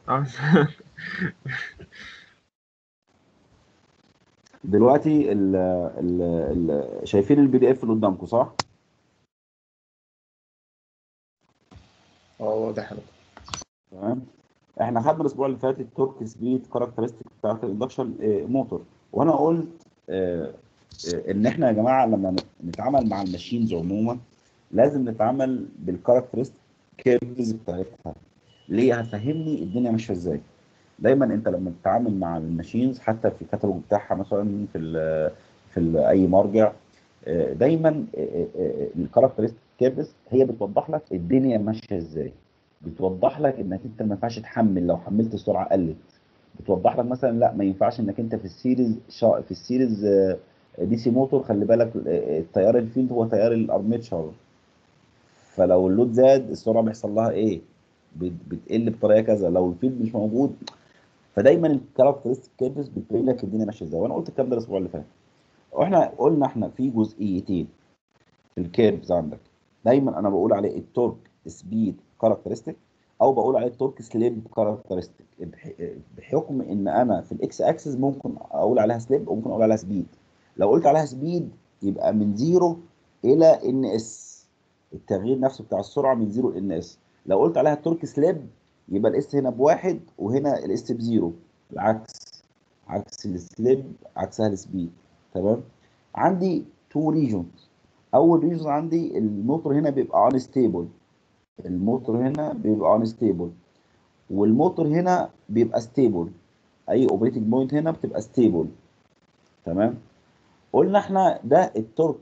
اه. دلوقتي شايفين البي دي اف اللي قدامكم صح؟ اه واضح يا دكتور. تمام. احنا خدنا الاسبوع اللي فات التورك سبيد كاركترستيك بتاعت الاندكشن موتور، وانا قلت آه، ان احنا يا جماعه لما نتعامل مع الماشينز عموما لازم نتعامل بالكاركترستيك كيرفز بتاعتها. ليه؟ هتفهمني الدنيا ماشيه ازاي. دايما انت لما تتعامل مع الماشينز حتى في الكتالوج بتاعها مثلا اي مرجع، دايما الكاركترستيك كيرفز هي بتوضح لك الدنيا ماشيه ازاي. بتوضح لك انك انت ما ينفعش تحمل لو حملت السرعه قلت. بتوضح لك مثلا لا ما ينفعش انك انت في السيريز دي سي موتور خلي بالك التيار الفيلد هو تيار الارميتشر. فلو اللود زاد السرعه بيحصل لها ايه؟ بتقل بطريقه كذا لو الفيلد مش موجود. فدايما الكاركترستيك كيرفز بتبين لك الدنيا ماشيه ازاي، وانا قلت الكلام ده الاسبوع اللي فات. واحنا قلنا احنا في جزئيتين في الكيرفز عندك. دايما انا بقول عليه التورك سبيد كاركترستيك، او بقول عليه التورك سليب كاركترستيك. بحكم ان انا في الاكس اكسس ممكن اقول عليها سليب وممكن اقول عليها سبيد. لو قلت عليها سبيد يبقى من 0 الى ان اس، التغيير نفسه بتاع السرعه من 0 لان اس. لو قلت عليها تورك سليب يبقى الاس هنا بواحد وهنا الاس بزيرو. العكس، عكس السليب عكسها السبيد. تمام. عندي تو ريجونز. اول ريجن عندي الموتور هنا بيبقى انستيبل. الموتور هنا بيبقى انستيبل والموتور هنا بيبقى ستيبل. اي اوبريتنج بوينت هنا بتبقى ستيبل. تمام. قلنا احنا ده التورك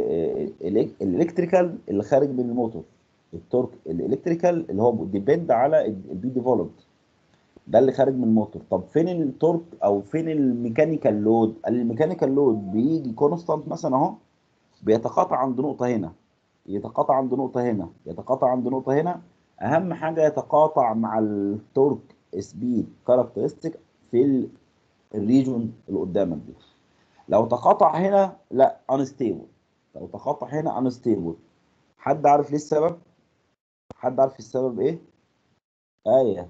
الالكتريكال اللي خارج من الموتور. التورك الالكتريكال اللي هو ديبند على البي ديفلوبد، ده اللي خارج من الموتور. طب فين التورك او فين الميكانيكال لود؟ قال الميكانيكال لود بيجي كونستانت مثلا اهو، بيتقاطع عند نقطة هنا، يتقاطع عند نقطة هنا، يتقاطع عند نقطة هنا. أهم حاجة يتقاطع مع التورك سبيد كاركترستيك في الريجون اللي قدامك دي. لو تقاطع هنا لا انستيبل، لو تقاطع هنا انستيبل. حد عارف ليه السبب؟ حد عارف السبب ايه؟ آية.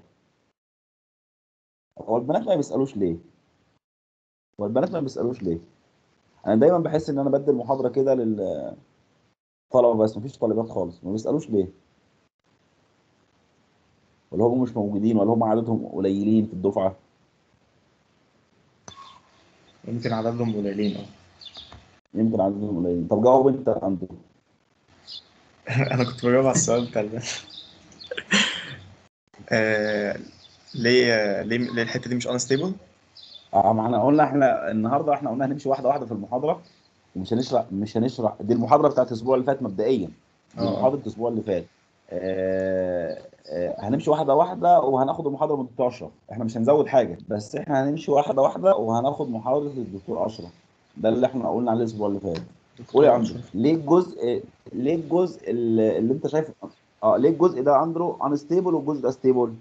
هو البنات ما بيسألوش ليه؟ هو البنات ما بيسألوش ليه؟ أنا دايما بحس إن أنا بدي المحاضرة كده للطلبة بس مفيش طالبات خالص، ما بيسألوش ليه؟ ولا هم مش موجودين ولا هم عددهم قليلين في الدفعة؟ يمكن عددهم قليلين اه. يمكن عددهم قليلين. طب جاوب انت عنده. انا كنت بجاوب على السؤال بتاع آه ليه الحته دي مش انستيبل؟ ما احنا قلنا احنا النهارده احنا قلنا هنمشي واحده واحده في المحاضره، ومش هنشرح مش هنشرح دي المحاضره بتاعت الاسبوع اللي فات مبدئيا. دي اه اه. محاضره الاسبوع اللي فات. هنمشي واحده واحده وهناخد المحاضره من الدكتور اشرف. احنا مش هنزود حاجه بس احنا هنمشي واحده واحده وهناخد محاضره الدكتور اشرف. ده اللي احنا قلنا عليه الاسبوع اللي فات. قول يا دكتور اندرو اشرف. ليه الجزء اللي انت شايف. اه ليه الجزء ده اندرو انستيبل والجزء ده ستيبل؟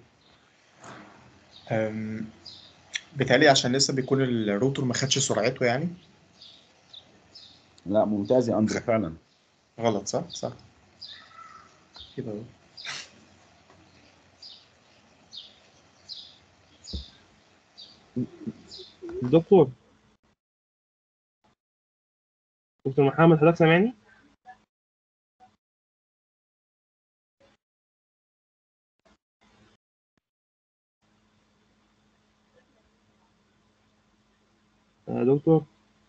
أم، بيتهيألي عشان لسه بيكون الروتور ما خدش سرعته يعني. لا ممتاز يا اندرو خ... فعلا. غلط صح صح كده اهو. دكتور، دكتور محمد حضرتك سامعني؟ دكتور.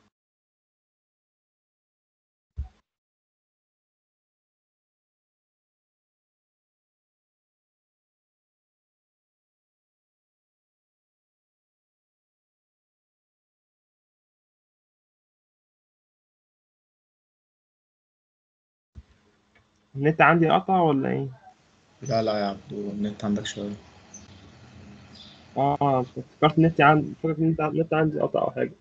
النت عندي قطع ولا ايه؟ لا لا يا عبدو النت عندك شويه. اه افتكرت النت عندي، فكرت ان النت عندي قطع او حاجه.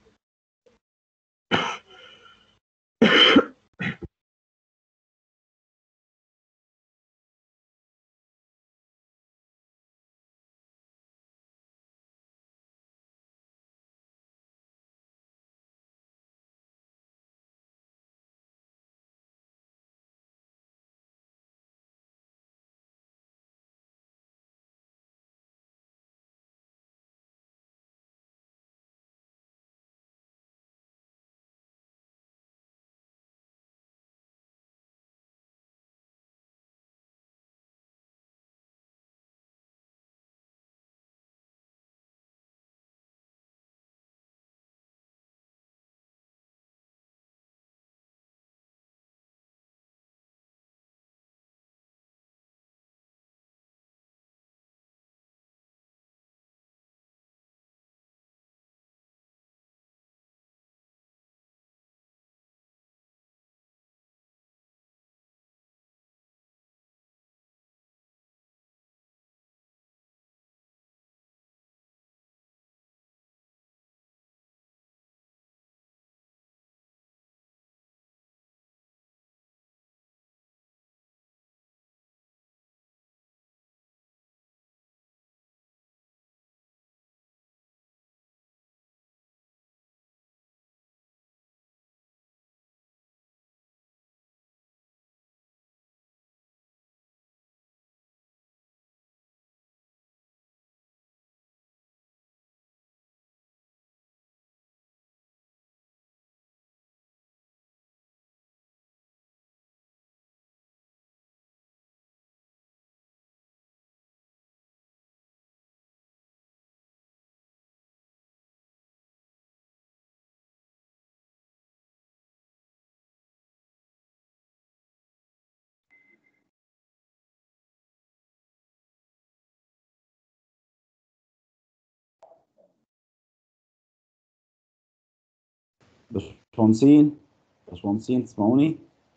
باشمهندسين باشمهندسين تسمعوني؟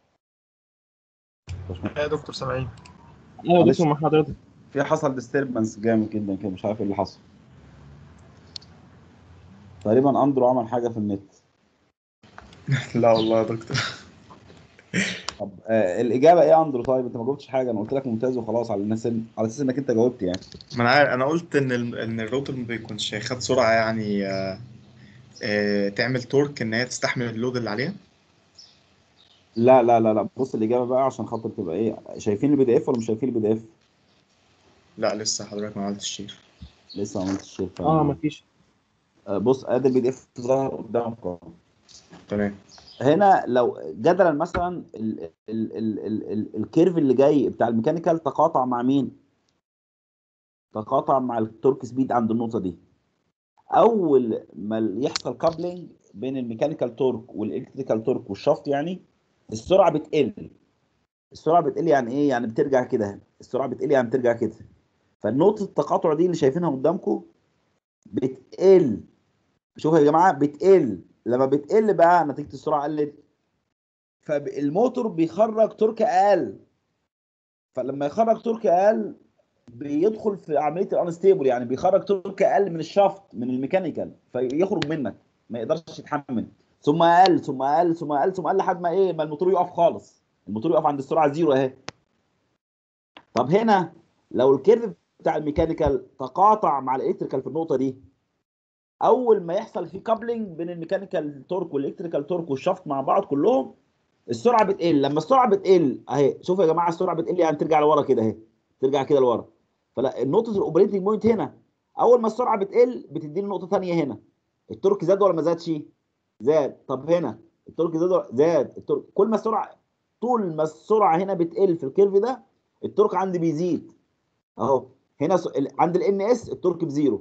يا دكتور سامعين. ايوه يا معلش دكتور مع حضرتك. في حصل ديستربنس جامد جدا كده، مش عارف ايه اللي حصل. تقريبا اندرو عمل حاجه في النت. لا والله يا دكتور. طب الاجابه ايه يا اندرو؟ طيب انت ما جاوبتش حاجه، انا قلت لك ممتاز وخلاص، على الناس على اساس انك انت جاوبت يعني. ما انا عارف، انا قلت ان ان الروتور ما بيكونش خد سرعه يعني تعمل تورك ان هي تستحمل اللود اللي عليها. لا لا لا لا، بص الاجابه بقى عشان خاطر تبقى ايه، شايفين البي دي اف ولا مش شايفين البي دي اف؟ لا لسه حضرتك ما عملتش شير. لسه ما عملتش شير اه فعلا. مفيش. بص ادي البي دي اف ظهر قدامك. تمام. هنا لو جدلا مثلا الكيرف اللي جاي بتاع الميكانيكال تقاطع مع مين؟ تقاطع مع التورك سبيد عند النقطه دي. اول ما يحصل كابلنج بين الميكانيكال تورك والالكتريكال تورك والشافت، يعني السرعه بتقل. السرعه بتقل يعني ايه؟ يعني بترجع كده. السرعه بتقل يعني بترجع كده. فالنقطه التقاطع دي اللي شايفينها قدامكم بتقل. شوفوا يا جماعه بتقل. لما بتقل بقى نتيجه السرعه قلت، فالموتور بيخرج تورك اقل. فلما يخرج تورك اقل بيدخل في عمليه الانستيبل، يعني بيخرج تورك اقل من الشافت من الميكانيكال، فيخرج منك ما يقدرش يتحمل. ثم اقل ثم اقل ثم اقل ثم اقل لحد ما ايه، ما الموتور يقف خالص. الموتور يقف عند السرعه زيرو اهي. طب هنا لو الكيرف بتاع الميكانيكال تقاطع مع الالكتريكال في النقطه دي، اول ما يحصل في كابلنج بين الميكانيكال تورك والالكتريكال تورك والشافت مع بعض كلهم، السرعه بتقل. لما السرعه بتقل اهي، شوفوا يا جماعه السرعه بتقل يعني ترجع لورا كده اهي، ترجع كده لورا. فلا نقطه الاوبريتنج بوينت هنا، اول ما السرعه بتقل بتديني نقطه ثانيه هنا. التورك زاد ولا ما زادش؟ زاد. طب هنا التورك زاد ولا زاد؟ التورك كل ما السرعه، طول ما السرعه هنا بتقل في الكيرف ده التورك عندي بيزيد اهو. هنا عند الان اس التورك بزيرو.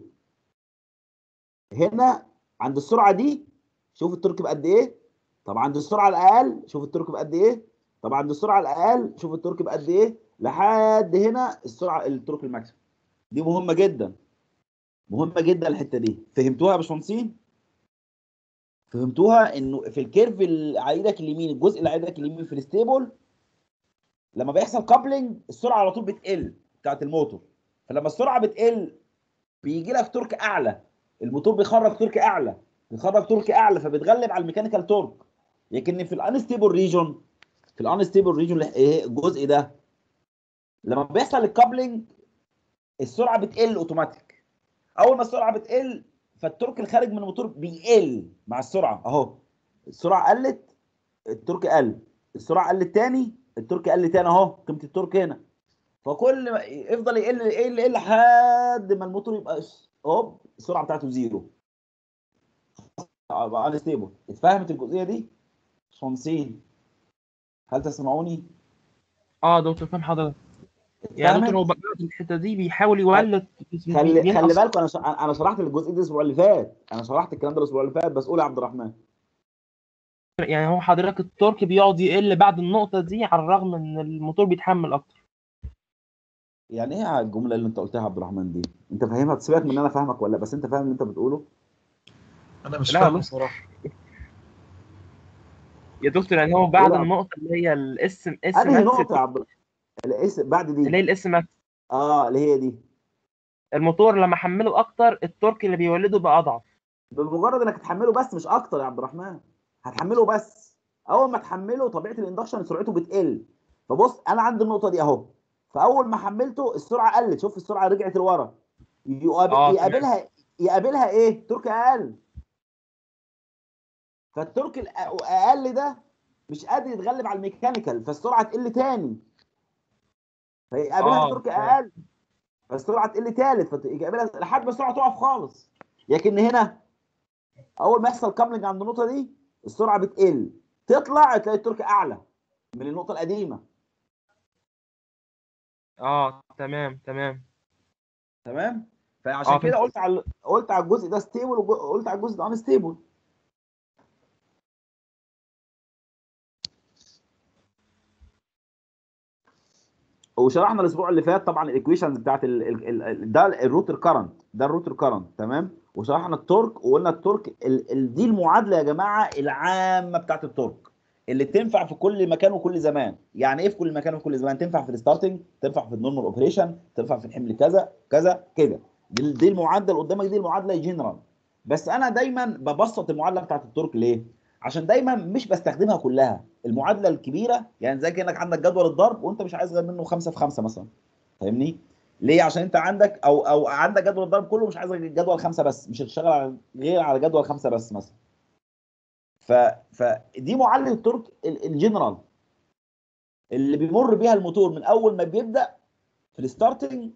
هنا عند السرعه دي شوف التورك بقد ايه. طب عند السرعه الاقل شوف التورك بقد ايه. طب عند السرعه الاقل شوف التورك بقد ايه، لحد هنا السرعه التورك الماكسيمم. دي مهمه جدا، مهمه جدا الحته دي. فهمتوها يا باشمهندسين؟ فهمتوها انه في الكيرف اللي على ايدك اليمين، الجزء اللي على ايدك اليمين في الستيبل، لما بيحصل كابلنج السرعه على طول بتقل بتاعت الموتور. فلما السرعه بتقل بيجي لك تورك اعلى. الموتور بيخرج تورك اعلى، بيخرج تورك اعلى فبتغلب على الميكانيكال تورك. لكن في الانستيبل ريجون، في الانستيبل ريجون الجزء ده لما بيحصل الكابلنج السرعه بتقل اوتوماتيك. اول ما السرعه بتقل فالتورك الخارج من الموتور بيقل مع السرعه اهو. السرعه قلت التورك قل، السرعه قلت تاني التورك قل تاني اهو، قيمه التورك هنا. فكل ما يفضل يقل يقل يقل لحد ما الموتور يبقى هوب السرعه بتاعته زيرو، بقى انستيبل. اتفهمت الجزئيه دي؟ 50. هل تسمعوني؟ اه دكتور فاهم حضرتك. يعني دكتور اتفهمت؟ هو بقى في الحته دي بيحاول يولد، خلي بينقص. بالكم، انا شرحت الجزء ده الاسبوع اللي فات، انا شرحت الكلام ده الاسبوع اللي فات، بس قول يا عبد الرحمن. يعني هو حضرتك التورك بيقعد يقل بعد النقطه دي على الرغم ان الموتور بيتحمل اكتر. يعني ايه الجمله اللي انت قلتها يا عبد الرحمن دي؟ انت فاهمها؟ تسيبك من ان انا فاهمك ولا، بس انت فاهم اللي انت بتقوله؟ انا مش لا فاهم بص بصراحه. يا دكتور، يعني هو قول بعد يا عبد. النقطه اللي هي الاس انهي ماكس، نقطه يا عبد بعد اللي دي؟ هي الاس ماكس، اه اللي هي دي. الموتور لما حمله اكتر التورك اللي بيولده بقى اضعف. بمجرد انك تحمله بس مش اكتر يا عبد الرحمن، هتحمله بس. اول ما تحمله طبيعه الاندكشن سرعته بتقل. فبص انا عندي النقطه دي اهو، فاول ما حملته السرعه قلت، شوف السرعه رجعت لورا. اه تمام. يقابلها ايه؟ تورك اقل. فالتورك الاقل ده مش قادر يتغلب على الميكانيكال فالسرعه تقل تاني، فيقابلها اه تورك تمام. اقل فالسرعه تقل تالت، فيقابلها لحد ما السرعه تقف خالص. لكن هنا اول ما يحصل كابلنج عند النقطه دي السرعه بتقل، تطلع تلاقي التورك اعلى من النقطه القديمه. اه تمام تمام. تمام. اه فعشان كده فهمت. قلت على الجزء ده ستيبل وقلت على الجزء ده ان ستيبل. وشرحنا الاسبوع اللي فات طبعا الايكويشنز بتاعت ده الروتر كارنت، ده الروتر كارنت تمام. وشرحنا التورك وقلنا التورك دي المعادله يا جماعه العامه بتاعت التورك اللي تنفع في كل مكان وكل زمان. يعني ايه في كل مكان وكل زمان؟ تنفع في الستارتنج، تنفع في النورمال اوبريشن، تنفع في الحمل كذا كذا كده. دي المعادله اللي قدامك، دي المعادله جنرال. بس انا دايما ببسط المعادله بتاعت التورك ليه؟ عشان دايما مش بستخدمها كلها. المعادله الكبيره يعني زي كانك عندك جدول الضرب وانت مش عايز غير منه 5 في 5 مثلا. فاهمني؟ ليه؟ عشان انت عندك او عندك جدول الضرب كله مش عايز غير جدول 5 بس، مش هتشتغل غير على جدول 5 بس مثلا. ف فدي معادله التورك الجنرال اللي بيمر بيها الموتور من اول ما بيبدا في الستارتنج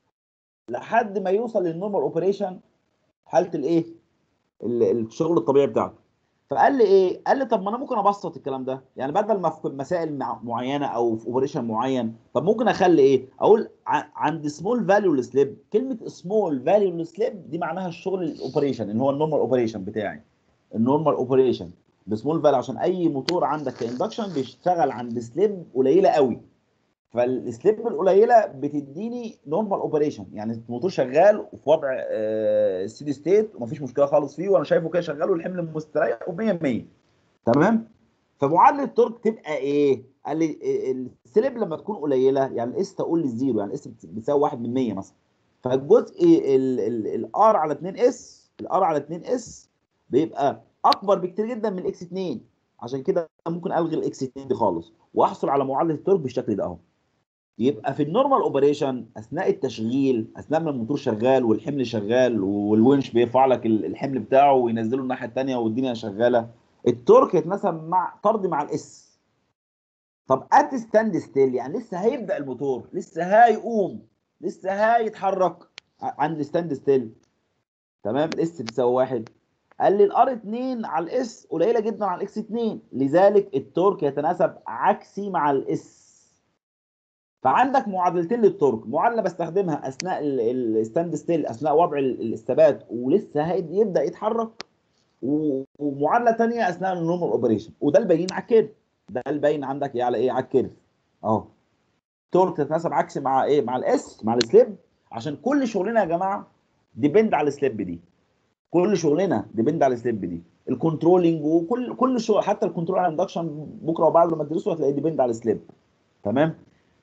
لحد ما يوصل للنورمال اوبريشن، حاله الايه، الشغل الطبيعي بتاعته. فقال لي ايه؟ قال لي طب ما انا ممكن ابسط الكلام ده، يعني بدل ما في مسائل معينه او في اوبريشن معين، طب ممكن اخلي ايه؟ اقول عند سمول فاليو سليب. كلمه سمول فاليو سليب دي معناها الشغل الاوبريشن اللي هو النورمال اوبريشن بتاعي. النورمال اوبريشن بسمول فاليو عشان اي موتور عندك كاندكشن بيشتغل عند سليب قليله قوي. فالسليب القليله بتديني نورمال اوبريشن، يعني الموتور شغال وفي وضع ستيدي ستيت ومفيش مشكله خالص فيه، وانا شايفه كده شغال والحمل مستريح و100 100. تمام. فمعادله التورك تبقى ايه؟ قال لي السليب لما تكون قليله يعني الاس تقول للزيرو، يعني الاس بتساوي 1 من 100 مثلا. فالجزء الار على 2 اس، الار على 2 اس بيبقى اكبر بكتير جدا من الاكس 2. عشان كده ممكن الغي الاكس 2 دي خالص واحصل على معادله التورك بالشكل ده اهو. يبقى في النورمال اوبريشن اثناء التشغيل، اثناء ما الموتور شغال والحمل شغال والونش بيرفع لك الحمل بتاعه وينزله الناحيه الثانيه والدنيا شغاله، التورك يتناسب مع طرد مع الاس. طب ات ستاند ستيل يعني لسه هيبدا الموتور، لسه هيقوم، لسه هيتحرك عند ستاند ستيل. تمام. الاس بتساوي 1. قال لي الار 2 على الاس قليله جدا على الاكس 2، لذلك التورك يتناسب عكسي مع الاس. فعندك معادلتين للتورك، معادله بستخدمها اثناء الستاند ستيل، اثناء وضع الثبات ولسه يبدا يتحرك، ومعادله ثانيه اثناء النورمال اوبريشن. وده الباين على الكيرف، ده الباين عندك ايه على ايه؟ على الكيرف اهو. تورك تتناسب عكسي مع ايه؟ مع الاس، مع السليب. عشان كل شغلنا يا جماعه ديبند على السليب دي، كل شغلنا ديبند على السليب دي. الكنترولنج وكل شغل، حتى الكنترول على اندكشن بكره وبعد ما تدرسه هتلاقيه ديبند على السليب. تمام.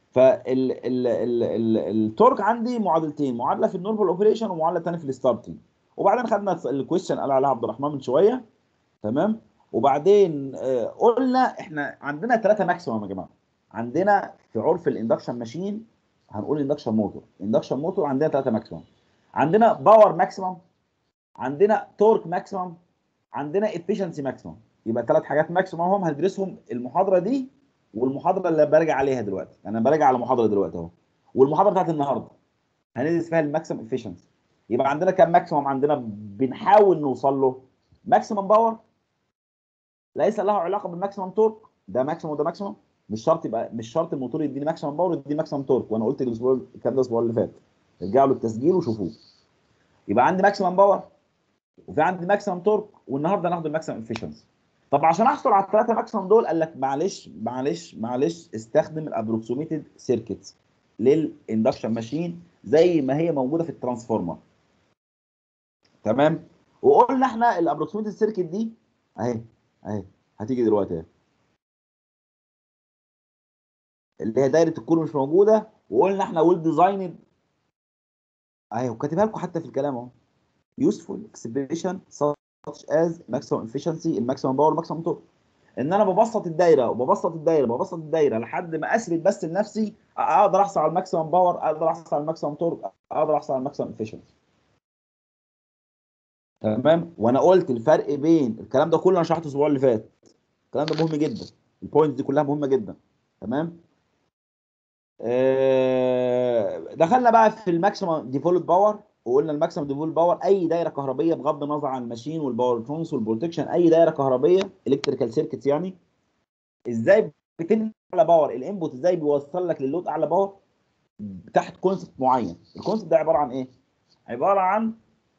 فالتورك عندي معادلتين، معادله في النورمال اوبريشن ومعادله ثانيه في الستارتنج. وبعدين خدنا الكويستشن قال عليها عبد الرحمن من شويه. تمام. وبعدين قلنا احنا عندنا 3 ماكسيمم يا جماعه. عندنا في عرف الاندكشن ماشين هنقول اندكشن موتور، اندكشن موتور عندنا 3 ماكسيمم. عندنا باور ماكسيمم، عندنا تورك ماكسيمم، عندنا افيشنسي ماكسيمم. يبقى 3 حاجات ماكسيمم هم هندرسهم المحاضره دي والمحاضره اللي براجع عليها دلوقتي. انا براجع على محاضره دلوقتي اهو، والمحاضره بتاعت النهارده هندرس فيها الماكسيمم افيشنسي. يبقى عندنا كام ماكسيمم؟ عندنا بنحاول نوصل له ماكسيمم باور ليس له علاقه بالماكسيمم تورك، ده ماكسيمم وده ماكسيمم. مش شرط يبقى، مش شرط الموتور يديني ماكسيمم باور ويديني ماكسيمم تورك، وانا قلت الاسبوع الكلام ده الاسبوع اللي فات، رجعوا له التسجيل وشوفوه. يبقى عندي ماكسيمم باور وفي عندي ماكسيمم تورك، والنهارده ناخد الماكسيمم افيشنسي. طب عشان احصل على الثلاثه ماكسيمم دول قال لك معلش استخدم الابروكسيميتد سيركتس للاندكشن ماشين زي ما هي موجوده في الترانسفورمر. تمام. وقلنا احنا الابروكسيميتد سيركت دي اهي، اهي هتيجي دلوقتي اهي، اللي هي دايره الكور مش موجوده، وقلنا احنا ويل ديزايند اهي، وكاتبها لكم حتى في الكلام اهو. useful expression such as maximum efficiency الماكسيمم باور الماكسيمم تورك. ان انا ببسط الدايره ببسط الدايره لحد ما اثبت بس لنفسي اقدر احصل على الماكسيمم باور، اقدر احصل على الماكسيمم تورك، اقدر احصل على الماكسيمم افيشنسي. تمام. وانا قلت الفرق بين الكلام ده كله، انا شرحته الاسبوع اللي فات، الكلام ده مهم جدا، البوينتس دي كلها مهمه جدا. تمام. دخلنا بقى في الماكسيمم ديفولت باور، وقلنا الماكسيمم ديفولت باور اي دايره كهربيه بغض النظر عن الماشين والباور ترانس والبروتكشن، اي دايره كهربيه الكتريكال سيركتس يعني، ازاي بتنقل اعلى باور، الانبوت ازاي بيوصل لك للود اعلى باور تحت كونسبت معين. الكونسبت ده عباره عن ايه؟ عباره عن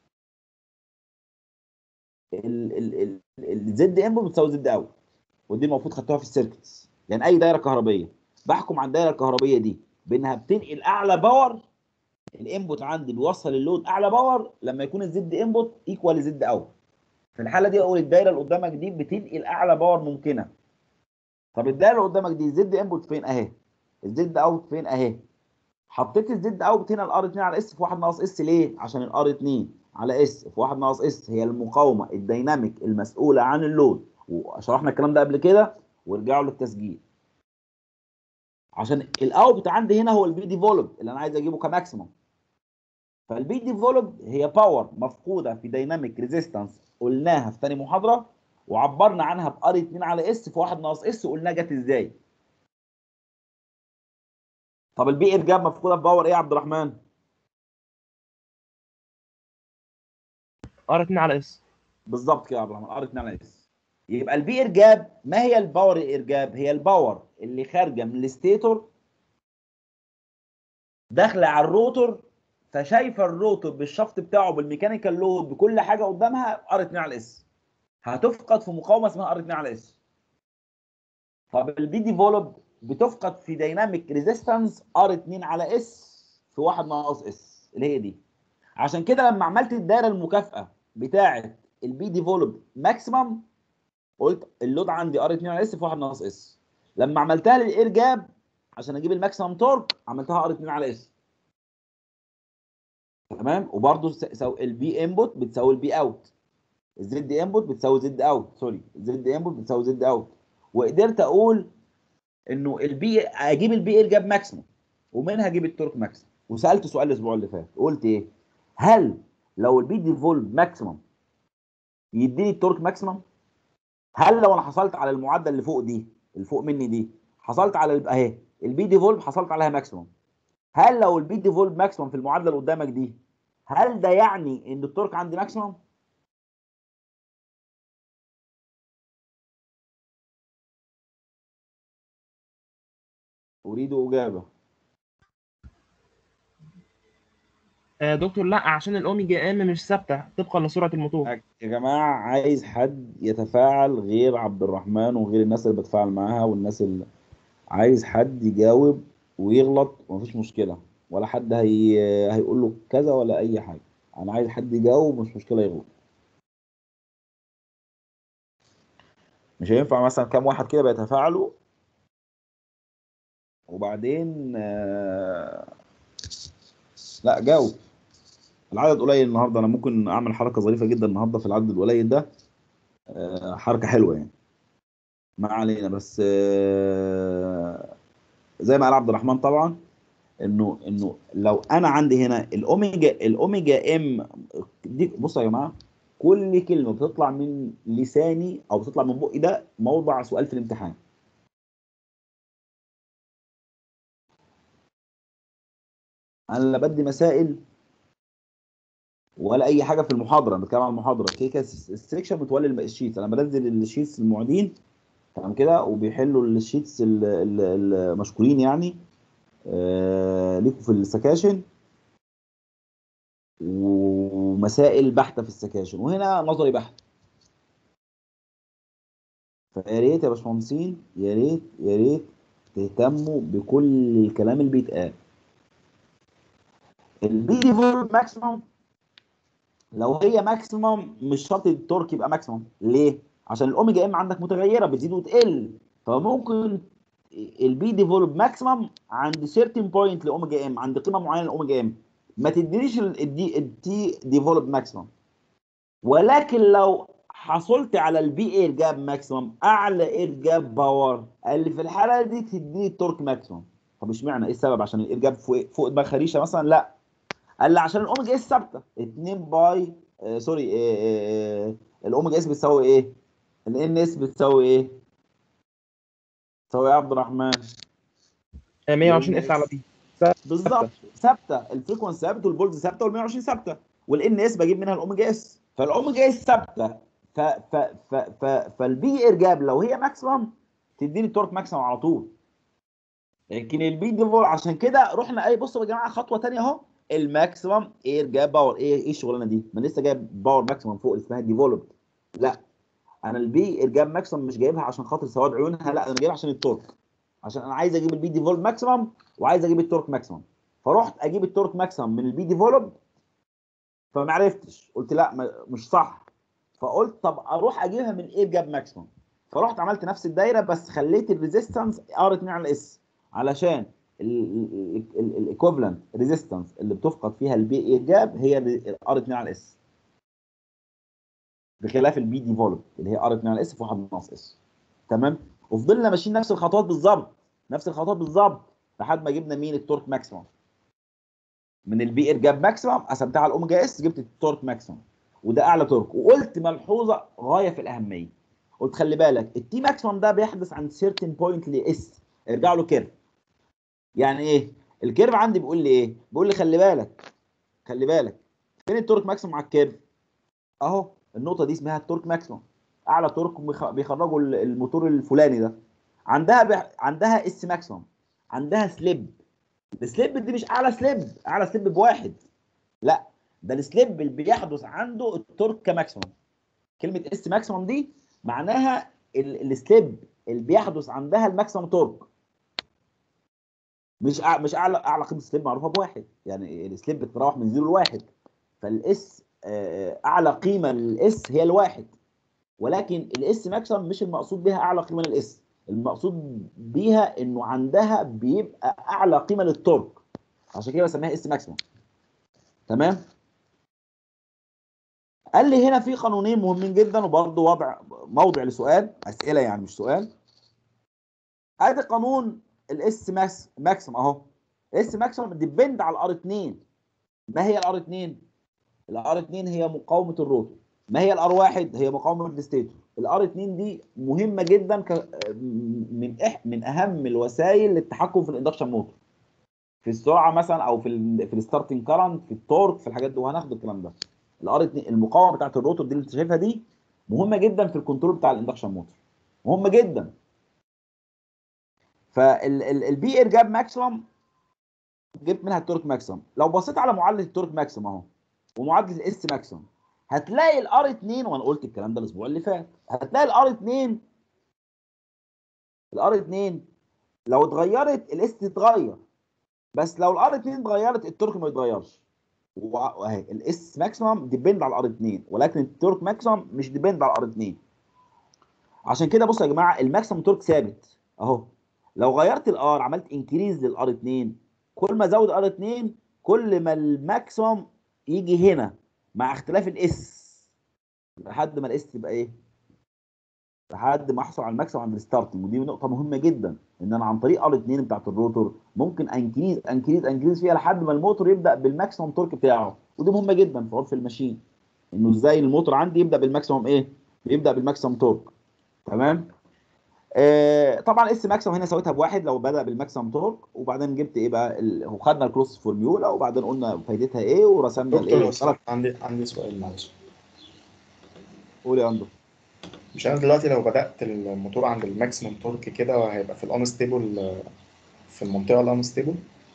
الزد انبوت بتساوي زد اوت، ودي المفروض خدتوها في السيركتس. يعني اي دايره كهربيه بحكم على الدايره الكهربيه دي بانها بتنقل اعلى باور الانبوت عندي بيوصل اللود اعلى باور لما يكون الزد انبوت ايكوال زد اوت. في الحاله دي اقول الدايره اللي قدامك دي بتنقل اعلى باور ممكنه. طب الدايره اللي قدامك دي الزد انبوت فين اهي، الزد اوت فين اهي. حطيت الزد اوت هنا الار 2 على اس في 1 ناقص اس ليه؟ عشان الار 2 على اس في 1 ناقص اس هي المقاومه الديناميك المسؤوله عن اللود، وشرحنا الكلام ده قبل كده وارجعوا للتسجيل. عشان الاوت عندي هنا هو البي ديفولب اللي انا عايز اجيبه كماكسيموم. فالبي ديفولب هي باور مفقوده في دايناميك ريزيستنس قلناها في ثاني محاضره، وعبرنا عنها بار 2 على اس في 1 ناقص اس وقلنا جت ازاي. طب البي ارجاب مفقوده بباور ايه يا عبد الرحمن؟ ار 2 على اس. بالظبط كده يا عبد الرحمن، ار 2 على اس. يبقى البي ارجاب ما هي الباور الارجاب؟ هي الباور اللي خارجه من الستيتور داخله على الروتور، فشايفه الروتور بالشفط بتاعه بالميكانيكال لود بكل حاجه قدامها ار 2 على اس، هتفقد في مقاومه اسمها ار 2 على اس. طب البي ديفولب بتفقد في دايناميك ريزيستنس ار 2 على اس في 1 ناقص اس اللي هي دي. عشان كده لما عملت الدايره المكافئه بتاعه البي ديفولب ماكسيمم قلت اللود عندي ار 2 على اس في 1 ناقص اس. لما عملتها للاير جاب عشان اجيب الماكسيمم تورك عملتها ار 2 على اس. تمام. وبرده البي انبوت بتساوي البي اوت، الزد انبوت بتساوي زد اوت، سوري الزد انبوت بتساوي زد اوت. وقدرت اقول انه اجيب البي اير جاب ماكسيمم ومنها اجيب التورك ماكسيمم. وسالت سؤال الاسبوع اللي فات قلت ايه؟ هل لو البي ديفولب ماكسيمم يديني التورك ماكسيمم؟ هل لو انا حصلت على المعدل اللي فوق دي اللي فوق مني دي حصلت على اهي البي ديفولب حصلت عليها ماكسيمم، هل لو البي ديفولب ماكسيمم في المعادله اللي قدامك دي هل ده يعني ان التورك عندي ماكسيمم؟ اريد اجابه. دكتور لا، عشان الاوميجا ام مش ثابته طبقا لسرعه الموتور. يا جماعه عايز حد يتفاعل غير عبد الرحمن وغير الناس اللي بتفاعل معاها والناس اللي عايز حد يجاوب ويغلط ومفيش مشكله، ولا حد هيقول له كذا ولا اي حاجه. انا عايز حد يجاوب مش مشكله يغلط. مش هينفع مثلا كام واحد كده بيتفاعلوا وبعدين لا جاوب. العدد قليل النهارده، انا ممكن اعمل حركه ظريفه جدا النهارده في العدد القليل ده، حركه حلوه يعني. ما علينا، بس زي ما قال عبد الرحمن طبعا انه لو انا عندي هنا الاوميجا ام دي. بصوا يا جماعه، كل كلمه بتطلع من لساني او بتطلع من بقي ده موضع سؤال في الامتحان. انا لا بدي مسائل ولا اي حاجه في المحاضره، انا بتكلم عن المحاضره كده السكشن متولي الشيتس. انا بنزل الشيتس المعيدين تمام كده وبيحلوا الشيتس المشكورين يعني ليكوا في السكاشن، ومسائل بحته في السكاشن وهنا نظري بحت. فيا ريت يا باشمهندسين، يا ريت يا ريت تهتموا بكل الكلام اللي بيتقال. البي ديفولب ماكسيمم لو هي ماكسيمم مش شرط التورك يبقى ماكسيمم. ليه؟ عشان الاوميجا ام عندك متغيره بتزيد وتقل، فممكن البي ديفولب ماكسيمم عند سيرتن بوينت لاوميجا ام، عند قيمه معينه لاوميجا ام ما تدينيش التي ديفولب ماكسيمم. ولكن لو حصلت على البي اير جاب ماكسيمم اعلى اير جاب باور قال لي في الحاله دي تديني التورك ماكسيمم. طب اشمعنى؟ ايه السبب؟ عشان الاير جاب فوق دماغ خريشه مثلا؟ لا، قال لي عشان الاوميجا اس ثابته 2 باي سوري الاوميجا اس بتساوي ايه؟ الان اس بتساوي ايه؟ بتساوي ايه يا عبد الرحمن؟ 120 الان اف على اس بي بالظبط ثابته. ثابته، الفريكونسي ثابت والفولت ثابته وال120 ثابته، والان اس بجيب منها الاوميجا اس، فالاوميجا اس ثابته. ف ف ف ف فالبي ارجاب لو هي ماكسيمم تديني التورك ماكسيمم على طول. لكن البي ديفول عشان كده رحنا اي بصوا يا جماعه خطوه ثانيه اهو، الماكسيمم اير جاب باور. ايه الشغلانه دي؟ ما لسه جايب باور ماكسيمم فوق اسمها ديفولب. لا، انا البي ارجاب ماكسيمم مش جايبها عشان خاطر سواد عيونها، لا انا جايبها عشان التورك، عشان انا عايز اجيب البي ديفولب ماكسيمم وعايز اجيب التورك ماكسيمم. فرحت اجيب التورك ماكسيمم من البي ديفلوب، فما عرفتش، قلت لا مش صح، فقلت طب اروح اجيبها من ايه جاب ماكسيمم. فرحت عملت نفس الدايره بس خليت الريزيستنس ار 2 على اس، علشان الايكوفالنت ريزيستنس اللي بتفقد فيها البي اي جاب هي ار 2 على اس، بخلاف البي ديفولب اللي هي ار 2 على اس في 1 ناقص اس. تمام. وفضلنا ماشيين نفس الخطوات بالظبط، نفس الخطوات بالظبط لحد ما جبنا مين التورك ماكسيمم. من البي اير جاب ماكسيمم قسمتها على الاوميجا اس جبت التورك ماكسيمم، وده اعلى تورك. وقلت ملحوظه غايه في الاهميه، قلت خلي بالك التي ماكسيمم ده بيحدث عند سيرتن بوينت لاس، ارجعوا له كيرف. يعني ايه الكيرف عندي؟ بيقول لي ايه؟ بيقول لي خلي بالك، خلي بالك فين التورك ماكسيمم على الكيرف؟ اهو النقطه دي اسمها التورك ماكسيمم، اعلى تورك بيخرجوا الموتور الفلاني ده. عندها اس ماكسيمم، عندها سليب. السليب دي مش اعلى سليب، اعلى سليب بواحد، لا ده السليب اللي بيحدث عنده التورك كماكسيمم. كلمه اس ماكسيمم دي معناها السليب اللي بيحدث عندها الماكسيمم تورك، مش اعلى قيمه سليب معروفه بواحد، يعني السليب بتتراوح من 0 ل1، فالاس اعلى قيمه للاس هي الواحد، ولكن الاس ماكسيمم مش المقصود بها اعلى قيمه للاس، المقصود بيها انه عندها بيبقى اعلى قيمه للتورك، عشان كده بسميها اس ماكسيمم. تمام. قال لي هنا في قانونين مهمين جدا، وبرضه موضع لسؤال، اسئله يعني مش سؤال. ادي قانون الاس ماكسيمم اهو، اس ماكسيمم ديبند على الار 2. ما هي الار 2؟ الار 2 هي مقاومه الروتور. ما هي الار 1؟ هي مقاومه الستيتور. الار 2 دي مهمه جدا من اهم الوسائل للتحكم في الاندكشن موتور، في السرعه مثلا، او في الستارتنج كارنت، في التورك، في الحاجات دي، وهناخد الكلام ده. الار 2 المقاومه بتاعت الروتور دي اللي انت شايفها دي مهمه جدا في الكنترول بتاع الاندكشن موتور، مهمه جدا. فالبي اير جاب ماكسيمم جبت منها التورك ماكسيمم. لو بصيت على معادله التورك ماكسيمم اهو ومعادله الاس ماكسيمم، هتلاقي الار 2، وانا قلت الكلام ده الاسبوع اللي فات، هتلاقي الار 2، الار 2 لو اتغيرت الاس تتغير، بس لو الار 2 اتغيرت التورك ما يتغيرش. واهي الاس ماكسيمم ديبند على الار 2، ولكن التورك ماكسيمم مش ديبند على الار 2. عشان كده بصوا يا جماعه الماكسيمم تورك ثابت اهو. لو غيرت الار، عملت انكريز للار 2، كل ما ازود ار 2 كل ما الماكسيمم يجي هنا مع اختلاف الاس، لحد ما الاس تبقى ايه؟ لحد ما احصل على الماكسيمم عند الستارتنج. ودي نقطه مهمه جدا، ان انا عن طريق ار 2 بتاعت الروتور ممكن انكريز فيها لحد ما الموتور يبدا بالماكسيمم تورك بتاعه. ودي مهمه جدا في عرف الماشين، انه ازاي الموتور عندي يبدا بالماكسيمم ايه؟ يبدا بالماكسيمم تورك. تمام. طبعا اس ماكسيمم هنا سويتها بواحد لو بدا بالماكسيمم تورك، وبعدين جبت ايه بقى وخدنا الكلوس فورميولا، وبعدين قلنا فايدتها ايه، ورسمنا دكتور الايه لو الثلاث. سمحت عندي سؤال معلش. قول يا اندرو. مش انا دلوقتي لو بدأت الموتور عند الماكسيموم تورك كده هيبقى في الانستيبل، في المنطقة الانستيبل؟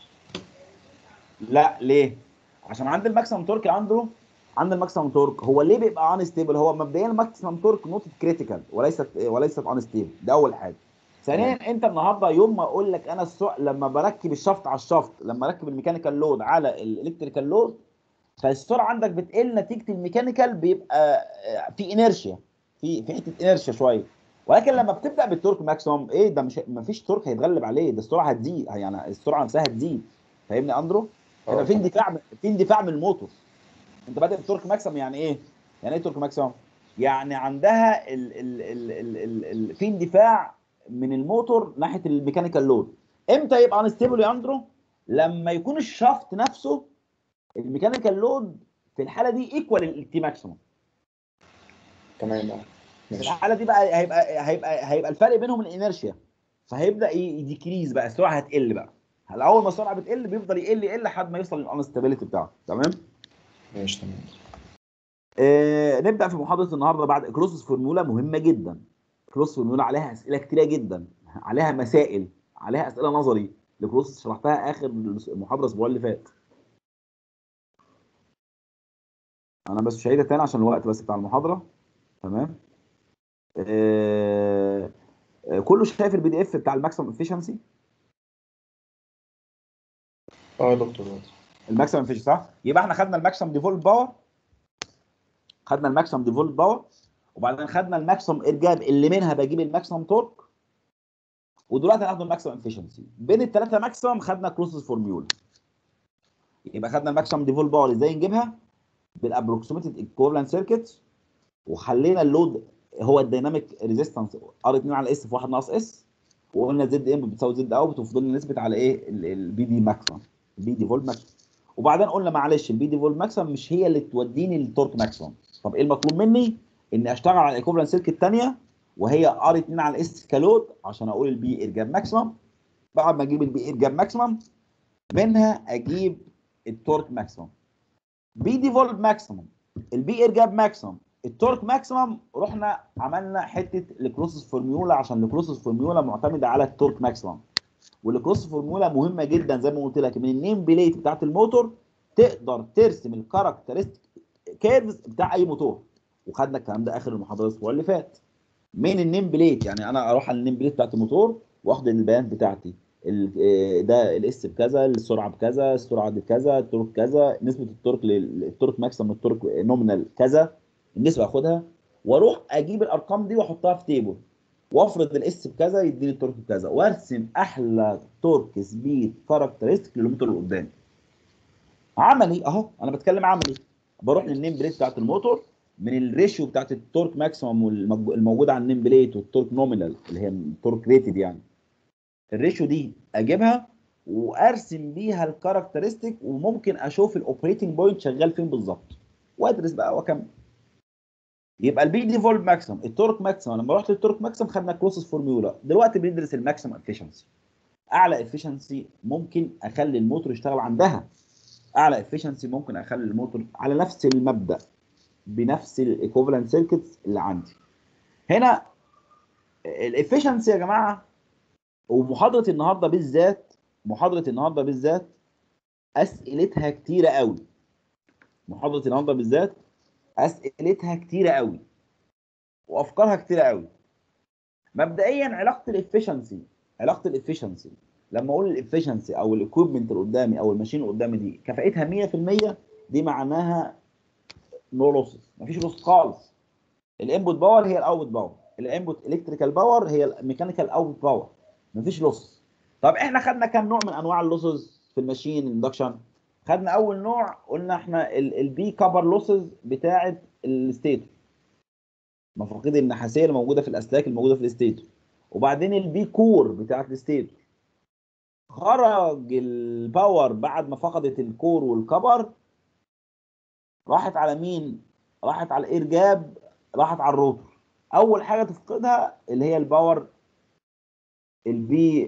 لا ليه؟ عشان عند الماكسيمم تورك يا اندرو، عند الماكسيمم تورك هو ليه بيبقى ان ستيبل؟ هو مبدئيا الماكسيمم تورك نقطه كريتيكال وليست ان ستيبل، ده اول حاجه. تمام. ثانيا انت النهارده يوم ما اقول لك انا لما بركب الشفط على الشفط، لما اركب الميكانيكال لود على الالكتريكال لود، فالسرعه عندك بتقل نتيجه الميكانيكال، بيبقى في انيرشيا، في حته انيرشيا شويه. ولكن لما بتبدا بالتورك ماكسيمم ايه ده؟ مش ما فيش تورك هيتغلب عليه، ده السرعه هتزيد، يعني السرعه نفسها هتزيد. فاهمني يا اندرو؟ هيبقى اه في تمام. اندفاع، في اندفاع من الموتور. انت بادئ بتورك ماكسيمم يعني ايه؟ يعني ايه تورك ماكسيمم؟ يعني عندها في اندفاع من الموتور ناحيه الميكانيكال لود. امتى يبقى انستيبل يا اندرو؟ لما يكون الشافت نفسه الميكانيكال لود في الحاله دي ايكوال التي ماكسيمم. تمام في ماشي. الحاله دي بقى هيبقى الفرق بينهم الانيرشيا، فهيبدا يديكريز بقى، السرعه هتقل بقى. اول ما السرعه بتقل بيفضل يقل لحد ما يوصل للانستابيليتي بتاعه. تمام. ماشي تمام. نبدا في محاضره النهارده بعد كلوسس فورمولا مهمه جدا. كلوسس فورمولا عليها اسئله كتيره جدا، عليها مسائل، عليها اسئله نظري لكلوسس شرحتها اخر محاضره الاسبوع اللي فات. انا بس مش هعيدها تاني عشان الوقت بس بتاع المحاضره. تمام. آه كله شايف البي دي اف بتاع الماكسيمم افيشنسي؟ اه يا دكتور. الماكسيمم افشنسي صح؟ يبقى احنا خدنا الماكسيمم ديفولت باور، خدنا الماكسيمم ديفولت باور، وبعدين خدنا الماكسيمم ارجاب اللي منها بجيب الماكسيمم تورك، ودلوقتي هناخد الماكسيمم افشنسي. بين الثلاثه ماكسيمم خدنا كلوزز فورميولا. يبقى خدنا الماكسيمم ديفولت باور ازاي نجيبها؟ بالابروكسيميتد ايكوفالنت سيركت، وخلينا اللود هو الديناميك ريزيستنس ار 2 على اس في 1 ناقص اس، وقلنا زد انبوت بتساوي زد اوت، وفضلنا نثبت على ايه البي دي ماكسيمم، البي دي فولت ماكسيمم. وبعدين قلنا معلش البي دي فولت ماكسيمم مش هي اللي توديني للتورك ماكسيمم. طب ايه المطلوب مني؟ اني اشتغل على الايكوفالنت سيركت الثانيه، وهي ار 2 على اس كلود، عشان اقول البي ارجاب ماكسيمم. بعد ما اجيب البي ارجاب ماكسيمم، منها اجيب التورك ماكسيمم. بي دي فولت ماكسيمم، البي ارجاب ماكسيمم، التورك ماكسيمم، رحنا عملنا حته الكروسس فورميولا، عشان الكروسس فورميولا معتمده على التورك ماكسيمم. والكروس فورمولا مهمه جدا زي ما قلت لك، من النيم بليت بتاعت الموتور تقدر ترسم الكاركترستيك كيرفز بتاع اي موتور. وخدنا الكلام ده اخر المحاضره الاسبوع اللي فات. من النيم بليت، يعني انا اروح على النيم بليت بتاعت الموتور واخد البيانات بتاعتي، ده الاس بكذا، السرعه بكذا، السرعه دي كذا، التورك كذا، نسبه التورك للتورك ماكسيمم، التورك نومينال كذا، النسبه اخدها، واروح اجيب الارقام دي واحطها في تيبل، وافرض الاس بكذا يديني التورك بكذا، وارسم احلى تورك سبيد كاركترستيك للموتور اللي قدامي. عملي اهو، انا بتكلم عملي. بروح للنيم بليت بتاعت الموتور، من الريشيو بتاعت التورك ماكسيمم الموجوده على النيم بليت والتورك نومينال اللي هي التورك ريتد، يعني الريشيو دي اجيبها وارسم بيها الكاركترستيك، وممكن اشوف الاوبريتنج بوينت شغال فين بالظبط، وادرس بقى واكمل. يبقى البي دي فولت ماكسيمم، التورك ماكسيمم، لما رحت للتورك ماكسيمم خدنا كلوسس فورميولا. دلوقتي بندرس الماكسيمم افشنسي. اعلى افشنسي ممكن اخلي الموتور يشتغل عندها، اعلى افشنسي ممكن اخلي الموتور على نفس المبدا بنفس الايكوفالنت سيركتس اللي عندي. هنا الافشنسي يا جماعه، ومحاضره النهارده بالذات، محاضره النهارده بالذات اسئلتها كتيره قوي. محاضره النهارده بالذات اسئلتها كتيره قوي وافكارها كتيره قوي. مبدئيا علاقه الافشنسي لما اقول الافشنسي او الاكويبمنت اللي قدامي او الماشين اللي قدامي دي كفاءتها 100%، دي معناها نو لوسز، مفيش لوس خالص. الانبوت باور هي الاوتبوت باور، الانبوت الكتريكال باور هي الميكانيكال اوتبوت باور، مفيش لوس. طب احنا خدنا كام نوع من انواع اللوسز في الماشين اندكشن؟ خدنا اول نوع قلنا احنا البي كابر لوسز بتاعه الستيتور، مفاقيد النحاسيه اللي موجوده في الاسلاك الموجوده في الستيتور. وبعدين البي كور بتاعه الستيتور، خرج الباور بعد ما فقدت الكور والكبر، راحت على مين؟ راحت على الاير جاب، راحت على الروتور. اول حاجه تفقدها اللي هي الباور، البي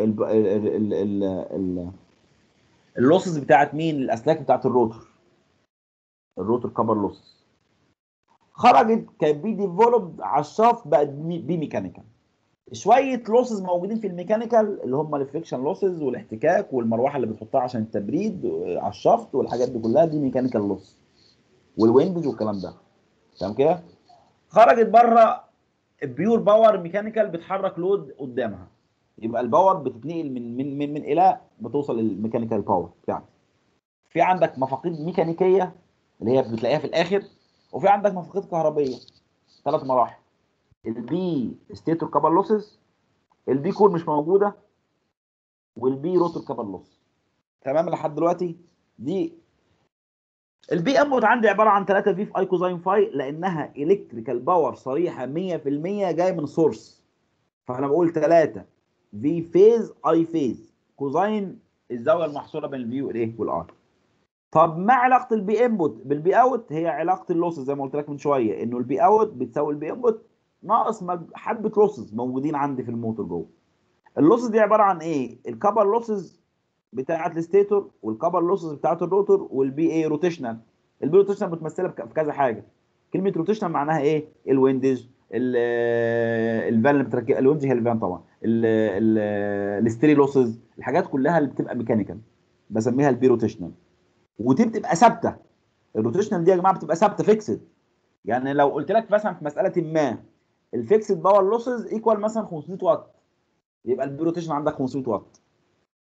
اللوسز بتاعت مين؟ الاسلاك بتاعت الروتور، الروتور كبر لوسز. خرجت كانت بي ديفلوبد على الشافت، بقت بي ميكانيكال. شويه لوسز موجودين في الميكانيكال اللي هم الفريكشن لوسز والاحتكاك والمروحه اللي بتحطها عشان التبريد على الشافت والحاجات دي كلها، دي ميكانيكال لوس، والويندوز والكلام ده. تمام كده؟ خرجت بره البيور باور ميكانيكال، بتحرك لود قدامها، يبقى الباور بتتنقل من الى بتوصل للميكانيكال باور بتاعتك. في عندك مفاقيد ميكانيكيه اللي هي بتلاقيها في الاخر، وفي عندك مفاقيد كهربيه. ثلاث مراحل: البي ستيتور كابل لوسز، البي كور مش موجوده، والبي روتور كابل لوس. تمام لحد دلوقتي؟ دي البي انبوت عندي عباره عن 3 في اي كوزاين فاي، لانها الكتريكال باور صريحه 100% جايه من سورس. فانا بقول 3 في فيز اي فيز كوزاين، الزاويه المحصوره بين البي والايه والار. طب ما علاقه البي انبوت بالبي اوت؟ هي علاقه اللوسز زي ما قلت لك من شويه، انه البي اوت بتساوي البي انبوت ناقص حبه لوسز موجودين عندي في الموتور جوه. اللوسز دي عباره عن ايه؟ الكابر لوسز بتاعه الستيتور، والكابر لوسز بتاعه الروتور، والبي اي روتيشنال. البي روتيشنال متمثله في كذا حاجه. كلمه روتيشنال معناها ايه؟ الويندج، الفان اللي بتركب الويندج هي الفان طبعا، الستيري لوسز، الحاجات كلها اللي بتبقى ميكانيكال بسميها البي روتيشنال. ودي بتبقى ثابته. الروتيشنال دي يا جماعه بتبقى ثابته فيكسد. يعني لو قلت لك مثلا في مساله ما الفيكسد باور لوسز ايكوال مثلا 500 واط، يبقى البي روتيشن عندك 500 واط.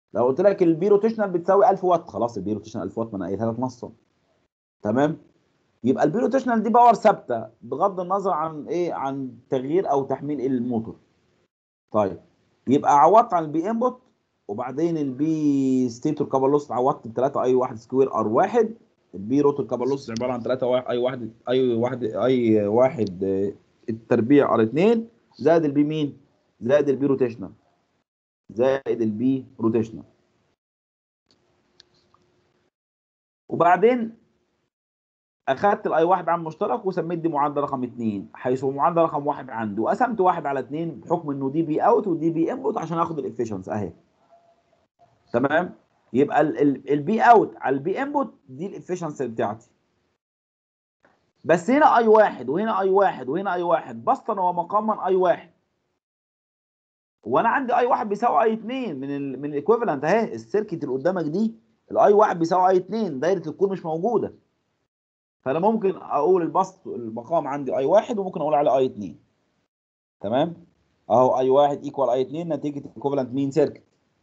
لو قلت لك البي روتيشنال بتساوي 1000 واط، خلاص البي روتيشنال 1000 واط ما انا قايلها لك نصا. تمام. يبقى البي روتيشنال دي باور ثابته بغض النظر عن ايه، عن تغيير او تحميل الموتور. طيب يبقى عوضت عن البي انبوت، وبعدين البي ستيتور كابل لوس عوضت ب 3 اي 1 سكوير ار 1. البي روتور كابل لوس عباره عن 3 اي 1 التربيع ار 2 زائد البي مين؟ زائد البي روتيشنال، زائد البي روتيشنال. وبعدين اخدت الاي 1 عن مشترك وسميت دي معادله رقم 2، حيث معادله رقم 1 عندي، وقسمت 1 على 2 بحكم انه دي بي اوت ودي بي انبوت عشان اخد الافشنس اهي. تمام. يبقى البي اوت على البي انبوت دي الافشنسي بتاعتي. بس هنا اي 1 وهنا اي 1 وهنا اي 1 بسطا ومقاما اي 1، وانا عندي اي 1 بيساوي اي 2 من الايكويفالنت اهي. السيركت اللي قدامك دي الاي 1 بيساوي اي 2، دايره الكون مش موجوده، فانا ممكن اقول البسط المقام عندي اي 1 وممكن اقول عليه اي 2. تمام. اهو اي 1 ايكوال اي 2 نتيجه الايكوفالنت مين سيركت.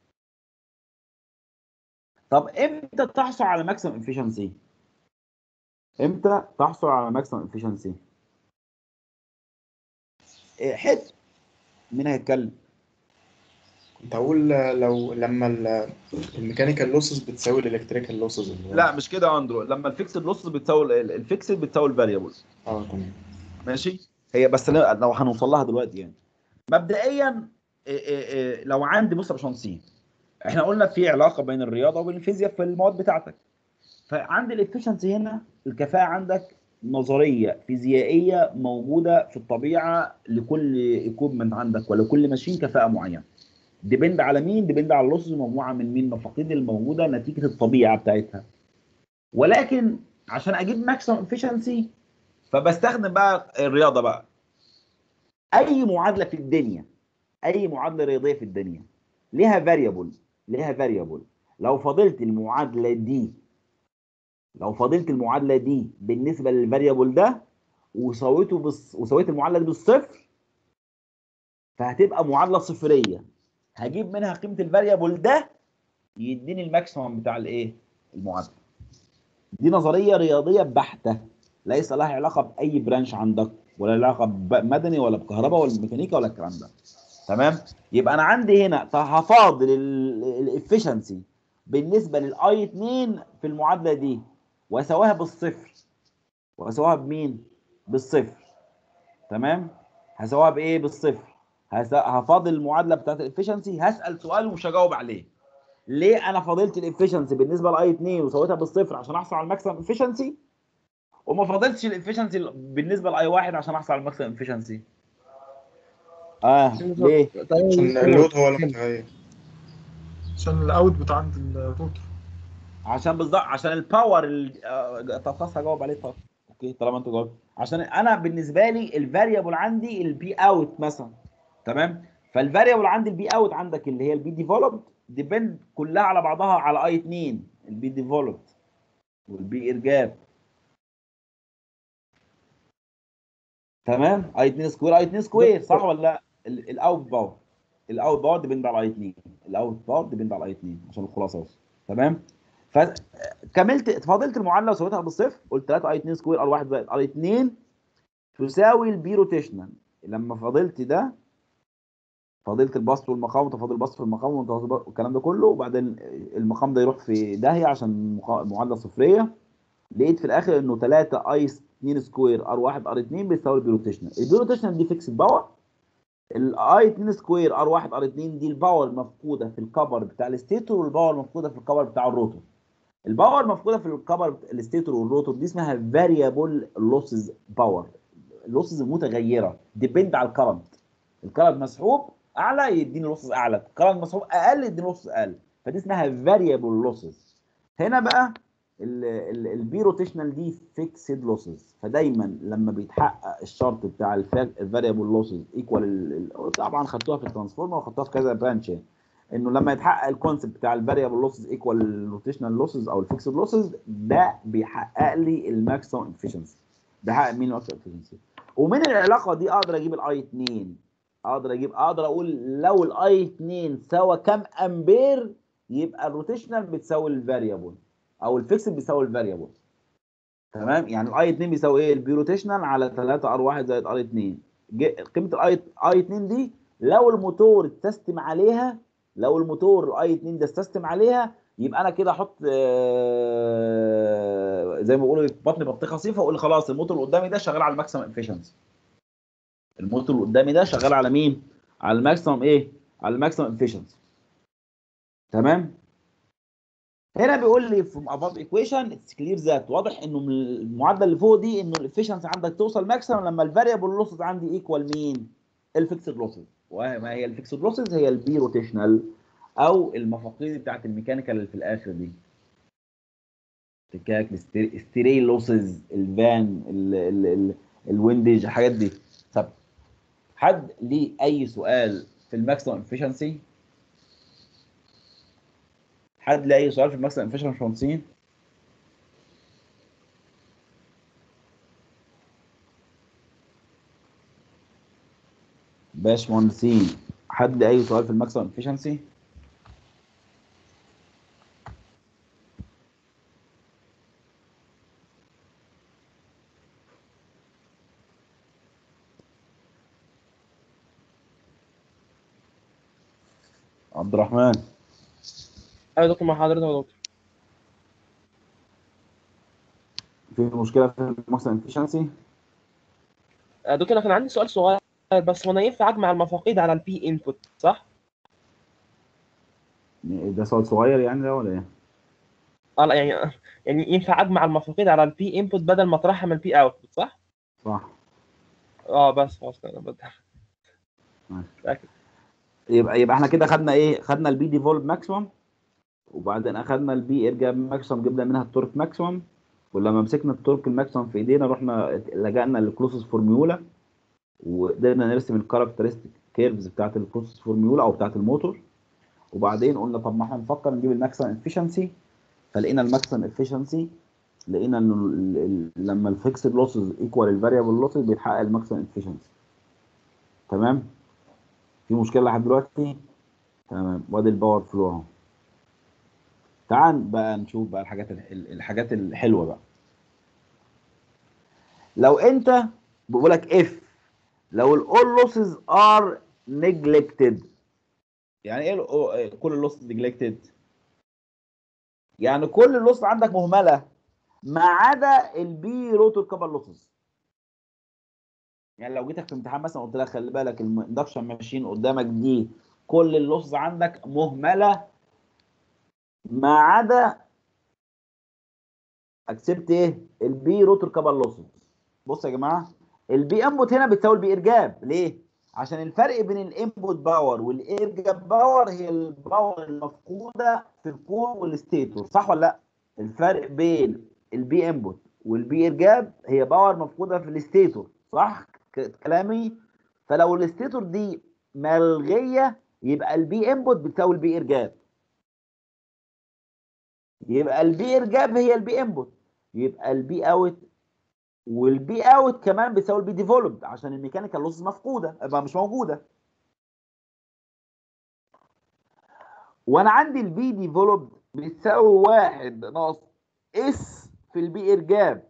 طب امتى تحصل على ماكسيمم افشنسي؟ امتى تحصل على ماكسيمم افشنسي؟ حته مين هيتكلم؟ كنت هقول لو لما الميكانيكال لوسز بتساوي الالكتريكال لوسز اللي هو. لا مش كده يا اندرو، لما الفيكسد لوسز بتساوي الفيكسد بتساوي الفاريبل. اه تمام. ماشي. هي بس لو هنوصل لها دلوقتي يعني. مبدئيا لو عندي، بص يا باشمهندسين، احنا قلنا في علاقه بين الرياضه وبين الفيزياء في المواد بتاعتك. فعندي الافشنسي هنا الكفاءه عندك نظريه فيزيائيه موجوده في الطبيعه لكل ايكويبمنت عندك ولكل ماشين كفاءه معينه. ديبند على مين؟ ديبند على اللوسز، مجموعه من مين؟ مفاقيد الموجوده نتيجه الطبيعه بتاعتها. ولكن عشان اجيب ماكسيمم افشنسي فبستخدم بقى الرياضه بقى. اي معادله في الدنيا، اي معادله رياضيه في الدنيا ليها فاريبل، ليها فاريبل. لو فضلت المعادله دي، لو فضلت المعادله دي بالنسبه للفاريبل ده وسويت المعادله دي بالصفر، فهتبقى معادله صفريه. هجيب منها قيمه الفاريبل ده يديني الماكسيمم بتاع الايه؟ المعادله. دي نظريه رياضيه بحته، ليس لها علاقه باي برانش عندك، ولا لها علاقه بمدني ولا بكهرباء ولا بميكانيكا ولا الكلام ده. تمام. يبقى انا عندي هنا هفاضل الافشنسي بالنسبه للاي 2 في المعادله دي واساويها بالصفر. واساويها بمين؟ بالصفر. تمام. هساويها بايه؟ بالصفر. هفاضل المعادله بتاعت الافشنسي، هسال سؤال ومش هجاوب عليه. ليه انا فاضلت الافشنسي بالنسبه لاي 2 وسويتها بالصفر عشان احصل على الماكسيمم افشنسي، وما فاضلتش الافشنسي بالنسبه لاي 1 عشان احصل على الماكسيمم افشنسي؟ ليه؟ عشان اللود هو اللي متغير. عشان الاوت بتاع عند الروتر. عشان بالظبط عشان الباور طب خلاص هجاوب عليه. طب اوكي طالما انت جاوبت. عشان انا بالنسبه لي الفاريبل عندي البي اوت مثلا. تمام. فالفاريبل عندي البي اوت عندك اللي هي البي ديفلوبد ديبند كلها على بعضها على اي 2 البي ديفلوبد والبي ارجاب. تمام. اي 2 سكوير اي 2 سكوير صح ولا لا؟ الاوت باور، الاوت باور ديبند على اي 2، الاوت باور ديبند على اي 2 عشان الخلاصه بس. تمام. فكملت فاضلت المعادله وسويتها بالصفر، قلت 3 اي 2 سكوير ار 1 زائد ار 2 تساوي البي روتيشنال. لما فاضلت ده، فاضلت البسط والمقام، وتفاضل البسط في المقام والكلام ده كله، وبعدين المقام ده يروح في داهيه عشان معادله صفريه. لقيت في الاخر انه 3 اي 2 سكوير ار 1 ار 2 بيساوي البي روتيشنال. البي روتيشنال دي فيكسد باور. الاي 2 سكوير ار 1 ار 2 دي الباور المفقوده في الكفر بتاع الستيتور، والباور المفقوده في الكفر بتاع الروتور. الباور المفقوده في الكفر الستيتور والروتور دي اسمها فاريبل لوسز باور، اللوسز المتغيره ديبند على الكرنت. الكرنت مسحوب اعلى يديني لوسز اعلى، الكرنت مسحوب اقل يديني لوسز اقل، فدي اسمها فاريبل لوسز. هنا بقى البي روتيشنال دي فيكسد لوسز. فدايما لما بيتحقق الشرط بتاع الفاريبل لوسز ايكوال، طبعا خدتوها في الترانسفورمر وخدتوها في كذا برانش، انه لما يتحقق الكونسيبت بتاع الفاريبل لوسز ايكوال الروتيشنال لوسز او الفيكسد لوسز، ده بيحقق لي الماكسيمم افشنسي. بيحقق مين الماكسيمم افشنسي؟ ومن العلاقه دي اقدر اجيب الاي 2. اقدر اقول لو الاي 2 سوى كام امبير يبقى الروتيشنال بتساوي الفاريبل او الفيكسد بيساوي الفاريبل. تمام، يعني الاي 2 بيساوي ايه؟ البي روتيشنال على 3 ار 1 زائد ار 2. قيمه الاي 2 دي لو الموتور اتسيستم عليها، لو الموتور الاي 2 ده استسلم عليها، يبقى انا كده احط زي ما بيقولوا في بطن بطيخه صيفه، واقول خلاص الموتور اللي قدامي ده شغال على الماكسيمم افشنسي. الموتور اللي قدامي ده شغال على مين؟ على الماكسيمم ايه؟ على الماكسيمم افشنسي. تمام. هنا بيقول لي في above equation it's clear that واضح انه من المعادله اللي فوق دي انه الافشنسي عندك توصل ماكسيمم لما الفاريبل لوسز عندي ايكوال مين؟ الفيكسد لوسز. وما هي الفيكسد لوسز؟ هي البي روتيشنال او المفاقيد بتاعت الميكانيكال اللي في الاخر دي. تكاك ستيري لوسز، الفان، الويندج، الحاجات دي. طب حد ليه اي سؤال في الماكسيمم افشنسي؟ حد ليه اي سؤال في الماكسيمم افشنسي يا مهندسين؟ باشمهندسين، حد اي سؤال في الماكسيمم افشنسي؟ عبد الرحمن، ايوه يا دكتور، مع حضرتك يا دكتور. في مشكله في الماكسيمم افشنسي؟ دكتور، انا كان عندي سؤال صغير بس، هو انا ينفع اجمع المفاقيد على البي انبوت صح؟ ده سؤال صغير يعني ده ولا ايه؟ اه لا، يعني ينفع اجمع المفاقيد على البي انبوت بدل ما اطرحها من البي اوتبوت صح؟ صح. اه بس خلاص انا متأكد. يبقى احنا كده خدنا ايه؟ خدنا البي ديفولب ماكسيمم، وبعدين اخدنا البي ارجاب ماكسيمم، جبنا منها التورك ماكسيمم. ولما مسكنا التورك الماكسيمم في ايدينا رحنا لجأنا للكلوسس فورميولا، وقدرنا نرسم الكاركترستيك كيرفز بتاعت الكلوسس فورميولا او بتاعت الموتور. وبعدين قلنا طب ما احنا نفكر نجيب الماكسيمم افشنسي، فلقينا الماكسيمم افشنسي، لقينا انه لما الفيكسد لوسز ايكوال الفاريبل لوسز بيتحقق الماكسيمم افشنسي. تمام. في مشكله لحد دلوقتي؟ تمام. وادي الباور فلو اهو. تعال بقى نشوف بقى الحاجات الحلوه بقى. لو انت بقول لك اف لو الاول لوسز ار نيجلكتد. يعني ايه كل اللوسز نيجلكتد؟ يعني كل اللوسز عندك مهمله ما عدا البي روتور كابل لوسز. يعني لو جيتك في امتحان مثلا قلت لك خلي بالك الاندكشن ماشين قدامك دي كل اللوسز عندك مهمله ما عدا اكسبت ايه؟ البي روتور كابل لوسز. بصوا يا جماعه، البي انبوت هنا بتساوي البي ارجاب. ليه؟ عشان الفرق بين الانبوت باور والارجاب باور هي الباور المفقوده في الكور والستيتور، صح ولا لا؟ الفرق بين البي انبوت والبي ارجاب هي باور مفقوده في الستيتور، صح كلامي؟ فلو الستيتور دي ملغيه يبقى البي انبوت بتساوي البي ارجاب، يبقى البي ارجاب هي البي انبوت، يبقى البي اوت، والبي اوت كمان بتساوي البي ديفلوبد عشان الميكانيكال لوسز مفقوده يبقى مش موجوده. وانا عندي البي ديفلوبد بتساوي 1 ناقص اس في البي ارجاب.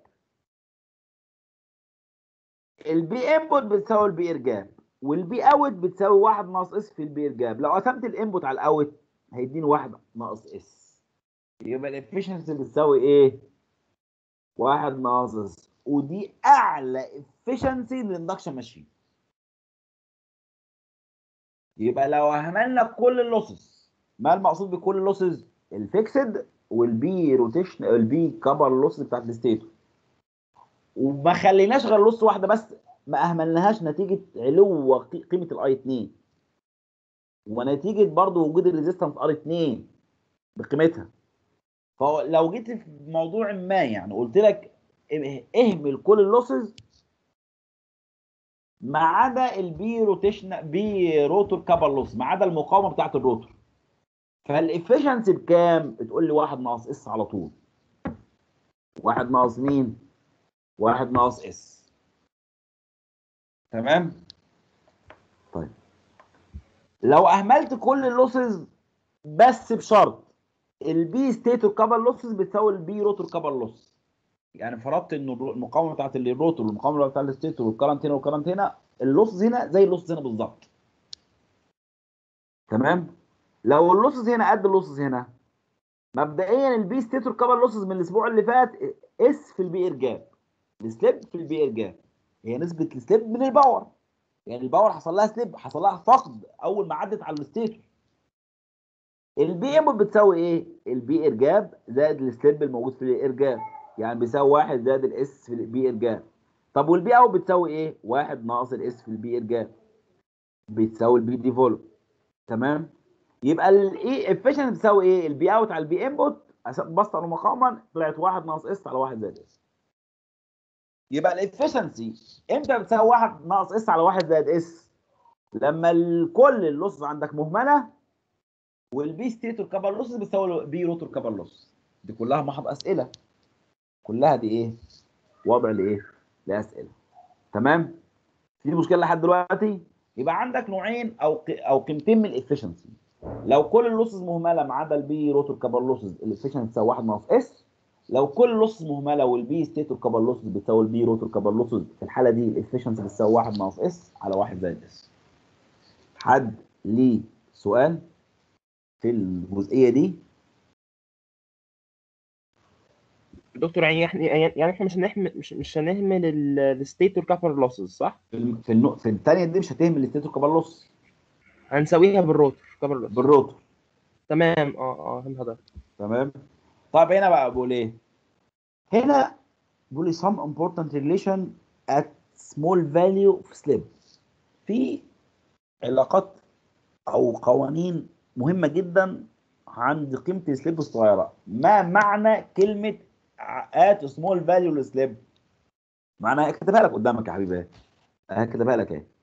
البي انبوت بتساوي البي ارجاب، والبي اوت بتساوي 1 ناقص اس في البي ارجاب. لو قسمت الانبوت على الاوت هيديني 1 ناقص اس، يبقى الافشنسي بتساوي ايه؟ 1 ناقص اس. ودي اعلى افشنسي للاندكشن ماشين. يبقى لو اهملنا كل اللوسز، ما المقصود بكل اللوسز؟ الفيكسد والبي روتيشن، البي كبر اللوسز بتاعت الستيتور، وما خليناش غير لوس واحده بس ما اهملناهاش نتيجه علو قيمه الاي 2 ونتيجه برضو وجود الريزيستنس ار 2 بقيمتها. فلو جيت في موضوع ما يعني قلت لك اهمل كل اللوسز ما عدا البي روتيشن بي روتور كابل لوس، ما عدا المقاومه بتاعت الروتور، فالافشنسي بكام؟ بتقول لي 1 ناقص اس على طول. 1 ناقص مين؟ 1 ناقص اس. تمام؟ طيب لو اهملت كل اللوسز بس بشرط البي ستيتور كابل لوسز بتساوي البي روتور كابل لوس. يعني فرضت ان المقاومه بتاعت الروتور والمقاومه بتاعت الستيتور والكرنت هنا والكرنت هنا، اللوسز هنا زي اللوسز هنا بالظبط. تمام. لو اللوسز هنا قد اللوسز هنا، مبدئيا البي ستيتور كابل لوسز من الاسبوع اللي فات اس في البي ارجاب، السليب في البي ارجاب هي نسبه السليب من الباور. يعني الباور حصل لها سليب، حصل لها فقد اول ما عدت على الستيتور. البي انبوت بتساوي ايه؟ البي ارجاب زائد السليب الموجود في الارجاب، يعني بيساوي 1 زائد الاس في البي ارجاب. طب والبي اوت بتساوي ايه؟ 1 ناقص الاس في البي ارجاب، بتساوي البي ديفولب. تمام. يبقى الاي افيشنت بتساوي ايه؟ البي اوت على البي انبوت بسط على مقاومه طلعت 1 ناقص اس على 1 زائد اس. يبقى الافشنسي امتى بتساوي 1 ناقص اس على 1 زائد اس؟ لما كل اللوسز عندك مهمله، والبي ستيتور كابل لوسز بتساوي بي روتور كابل لوس. دي كلها محض اسئله، كلها دي ايه؟ وضع لايه؟ لاسئله. تمام. في مشكله لحد دلوقتي؟ يبقى عندك نوعين او قيمتين من الافشنسي. لو كل اللوسز مهمله ما عدا البي روتور كابل لوسز، الافشنسي بتساوي 1 ناقص اس. لو كل اللوسز مهمله والبي ستيتور كابل لوسز بتساوي البي روتور كابل لوسز، في الحاله دي الافشنسي بتساوي 1 ناقص اس على 1 زائد اس. حد ليه سؤال في الجزئيه دي؟ دكتور يعني احنا مش هنهمل الستيتور كابل لوسز صح؟ في الثانيه دي مش هتهمل الستيتور كابل لوس، هنسويها بالروتور كابل لوس. بالروتور. تمام. فهمت حضرتك. تمام. طب هنا بقى بقول ايه؟ هنا بقول لي some important relation at small value of slip. في علاقات او قوانين مهمه جدا عند قيمه السليب الصغيره. ما معنى كلمه at small value slip؟ معناها اكتبها لك قدامك يا حبيبي، هكتبها لك اهي.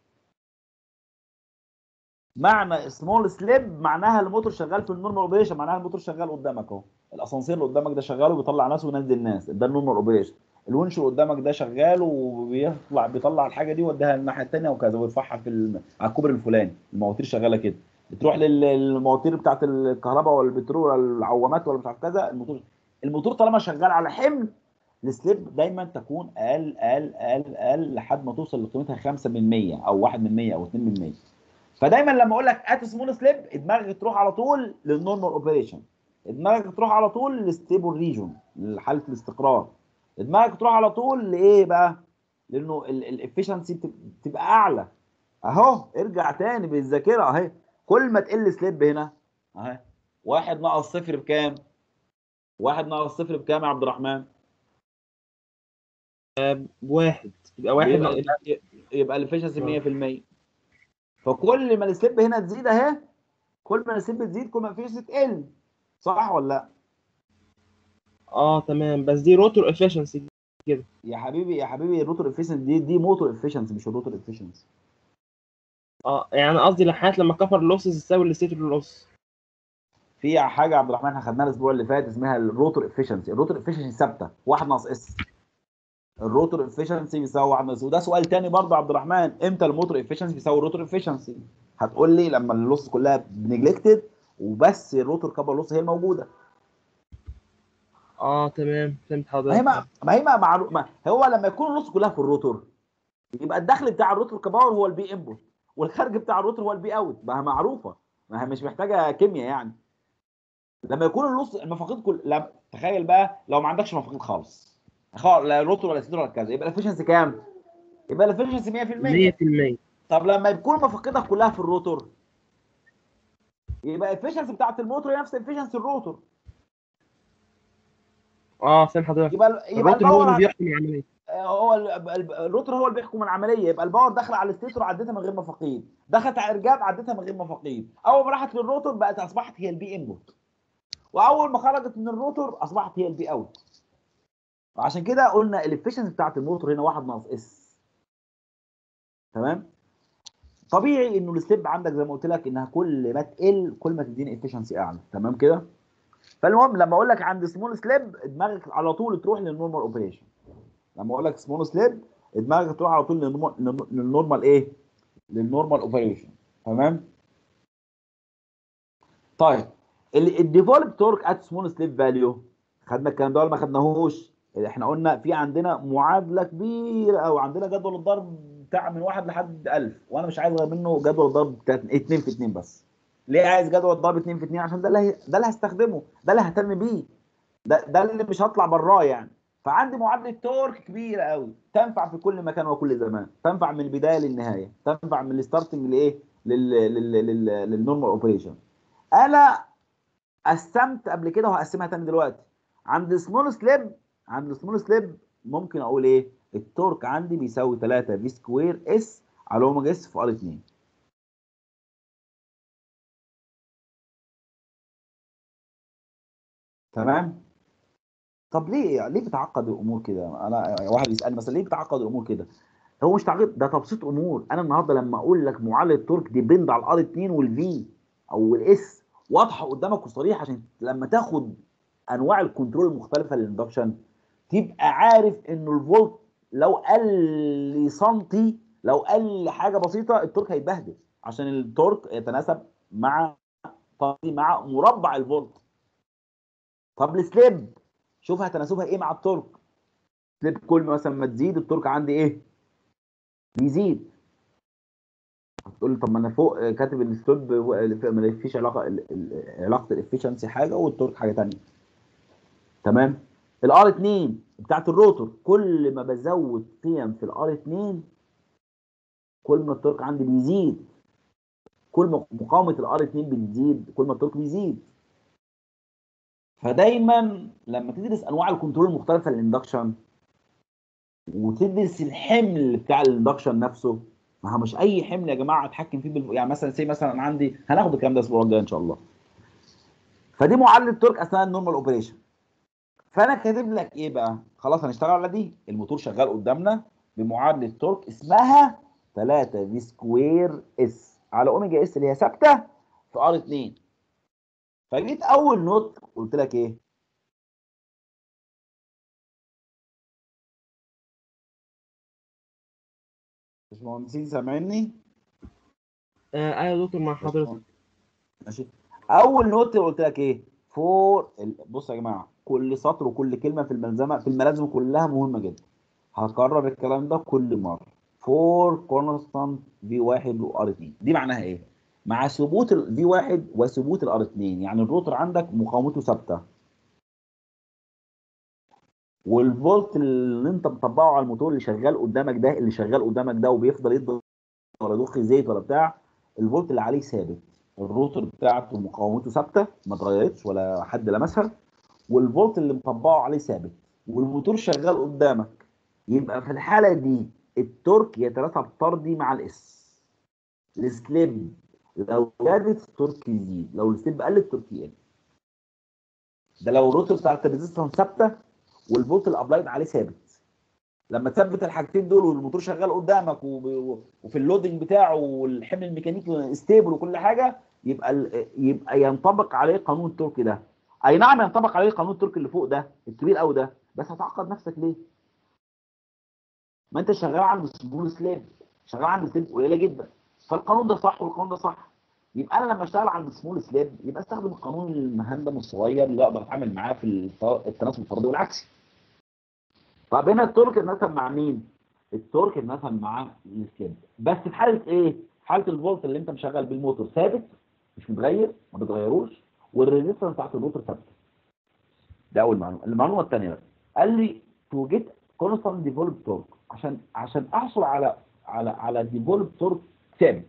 معنى سمول سليب معناها الموتور شغال في النورمال اوبريشن، معناها الموتور شغال قدامك اهو. الاسانسير اللي قدامك ده شغال وبيطلع ناس وينزل ناس، ده النورمال اوبريشن. الونش اللي قدامك ده شغال بيطلع الحاجه دي ويوديها الناحيه الثانيه وكذا، ويرفعها على الكوبري الفلاني. المواتير شغاله كده، بتروح للمواتير بتاعت الكهرباء ولا البترول ولا العوامات ولا مش عارف كذا. الموتور طالما شغال على حمل، السليب دايما تكون اقل اقل اقل اقل لحد ما توصل لقيمتها 5% او 1% او 2%. فدايما لما اقول لك ات سمول سليب، دماغك تروح على طول للنورمال اوبريشن، دماغك تروح على طول للستيبل ريجون، لحاله الاستقرار. دماغك تروح على طول لايه بقى؟ لانه الافشنسي بتبقى اعلى. اهو ارجع تاني بالذاكره اهي. كل ما تقل سليب هنا اهي، 1 ناقص صفر بكام؟ 1 ناقص صفر بكام يا عبد الرحمن؟ واحد. يبقى واحد يبقى الافشنسي 100%. فكل ما السليب هنا تزيد اهي، كل ما السليب تزيد كل ما الافشنسي تقل. صح ولا لا؟ تمام. بس دي روتور افشنسي كده. يا حبيبي يا حبيبي، الروتور افيشنسي دي موتور افيشنسي مش الروتور افيشنسي. يعني قصدي لحد لما كفر اللوسز تساوي الستيتور لوس. في حاجه يا عبد الرحمن احنا خدناها الاسبوع اللي فات اسمها الروتور افيشنسي. الروتور افيشنسي ثابته 1 ناقص اس. الروتور افيشنسي بيساوي 1 ناقص. وده سؤال تاني برضه يا عبد الرحمن، امتى الموتور افيشنسي بيساوي الروتور افيشنسي؟ هتقول لي لما اللوس كلها بنجلكتد وبس الروتور كابل لوس هي الموجوده. تمام فهمت ما هي حضرتك. ما هو لما يكون اللوس كلها في الروتور، يبقى الدخل بتاع الروتور كباور هو البي انبوت، والخارج بتاع الروتور هو البي اوت. ما هي معروفه، ما هي مش محتاجه كيمياء يعني. لما يكون اللص المفاقيد تخيل بقى لو ما عندكش مفاقيد خالص، لا روتور ولا سيدور ولا كذا، يبقى الافشنسي كام؟ يبقى الافشنسي 100%. 100%. طب لما يكون مفاقيدك كلها في الروتور، يبقى الافشنسي بتاعت الموتور هي نفس الافشنسي الروتور. فهمت حضرتك. يبقى الروتور هو اللي الباور بيحكم العمليه. هو الروتور هو اللي بيحكم العمليه. يبقى الباور داخله على الستيتور عدتها من غير مفاقيد، دخلت على الارجاب عدتها من غير مفاقيد. اول ما راحت للروتور بقت اصبحت هي البي انبوت، واول ما خرجت من الروتور اصبحت هي البي اوت. وعشان كده قلنا الافشنسي بتاعت الموتور هنا 1 ناقص اس. تمام. طبيعي انه الستيب عندك زي ما قلت لك انها كل ما تقل كل ما تديني افشنسي اعلى. تمام كده. فالمهم لما اقول لك عند سمول سليب دماغك على طول تروح للنورمال اوبريشن. لما اقول لك سمول سليب دماغك تروح على طول للنورمال ايه؟ للنورمال اوبريشن. تمام. طيب الديفولب تورك ات سمول سليب فاليو، خدنا الكلام ده ولا ما خدناهوش؟ احنا قلنا في عندنا معادله كبيره، او عندنا جدول الضرب بتاع من 1 لحد 1000، وانا مش عايز غير منه جدول الضرب بتاع 2 في 2 بس. ليه عايز جدول الضرب 2 في 2؟ عشان ده اللي هستخدمه، ده اللي ههتم بيه، ده اللي مش هطلع براه يعني. فعندي معادله تورك كبيره قوي، تنفع في كل مكان وكل زمان، تنفع من البدايه للنهايه، تنفع من الستارتنج لايه، للنورمال اوبريشن. انا قسمت قبل كده وهقسمها تاني دلوقتي. عند سمول سليب، عند سمول سليب ممكن اقول ايه؟ التورك عندي بيساوي 3 في سكوير اس على اوميجا اس في ار 2. تمام؟ طب ليه بتعقد الامور كده؟ انا واحد يسالني مثلا ليه بتعقد الامور كده؟ هو مش تعقيد، ده تبسيط امور. انا النهارده لما اقول لك معادله التورك ديبند على الار 2 والفي او الاس واضحه قدامك وصريحه، عشان لما تاخد انواع الكنترول المختلفه للاندكشن تبقى عارف انه الفولت لو قل سنتي، لو قل حاجه بسيطه التورك هيتبهدل، عشان التورك يتناسب مع مع مربع الفولت. طب السليب شوفها تناسبها ايه مع التورك. سليب كل مثلا ما تزيد التورك عندي ايه؟ بيزيد. تقول لي طب ما انا فوق كاتب السليب ما فيش علاقه، علاقه الافشنسي حاجه والتورك حاجه ثانيه. تمام؟ الار 2 بتاعت الروتور كل ما بزود قيم في الار 2 كل ما التورك عندي بيزيد، كل ما مقاومه الار 2 بتزيد كل ما التورك بيزيد. فدايما لما تدرس انواع الكنترول المختلفه للاندكشن وتدرس الحمل بتاع الاندكشن نفسه، ما هو مش اي حمل يا جماعه اتحكم فيه يعني مثلا مثلا انا عندي، هناخد الكلام ده الاسبوع الجاي ان شاء الله. فدي معادله التورك اثناء النورمال اوبريشن. فانا كاتب لك ايه بقى؟ خلاص هنشتغل على دي. الموتور شغال قدامنا بمعادله تورك اسمها 3 في سكوير اس على اوميجا اس اللي هي ثابته في ار 2. فجيت اول نوت قلت لك ايه؟ باشمهندسين سامعني؟ ايوه يا دكتور مع حضرتك. ماشي. اول نوت قلت لك ايه؟ فور بص يا جماعه، كل سطر وكل كلمه في الملزمه في الملازم كلها مهمه جدا. هكرر الكلام ده كل مره. فور كونستانت في 1 وار 2 دي معناها ايه؟ مع ثبوت الفي 1 وثبوت الار 2، يعني الروتر عندك مقاومته ثابته، والفولت اللي انت مطبقه على الموتور اللي شغال قدامك ده، اللي شغال قدامك ده وبيفضل يضغط ولا يضخ زيت ولا بتاع، الفولت اللي عليه ثابت. الروتر بتاعته مقاومته ثابته ما اتغيرتش ولا حد لمسها، والفولت اللي مطبقه عليه ثابت، والموتور شغال قدامك. يبقى في الحاله دي التورك يتناسب طردي مع الاس. السليب لو زادت التورك يزيد، لو السليب قلت التورك يقل. ده لو الروتر بتاعت الريزستنس ثابته والفولت الابلايد عليه ثابت. لما تثبت الحاجتين دول والموتور شغال قدامك وفي اللودنج بتاعه والحمل الميكانيكي ستيبل وكل حاجه، يبقى ينطبق عليه قانون التورك ده. اي نعم ينطبق عليه قانون التورك اللي فوق ده الكبير قوي ده، بس هتعقد نفسك ليه؟ ما انت شغال عند سمول سليب، شغال عند سليب قليله جدا، فالقانون ده صح والقانون ده صح. يبقى انا لما اشتغل عند سمول سليب يبقى استخدم القانون المهندم الصغير اللي اقدر اتعامل معاه في التناسب الفردي والعكسي. طب هنا التورك اتناسب مع مين؟ التورك اتناسب مع السليب، بس في حاله ايه؟ في حاله الفولت اللي انت مشغل بيه الموتور ثابت مش متغير ما بتغيروش، والريزستنس بتاعت الموتور ثابته. ده اول معلومه. المعلومه الثانيه بقى، قال لي تو جيت كونستانت ديفولب تورك، عشان احصل على ديفولب تورك ثابت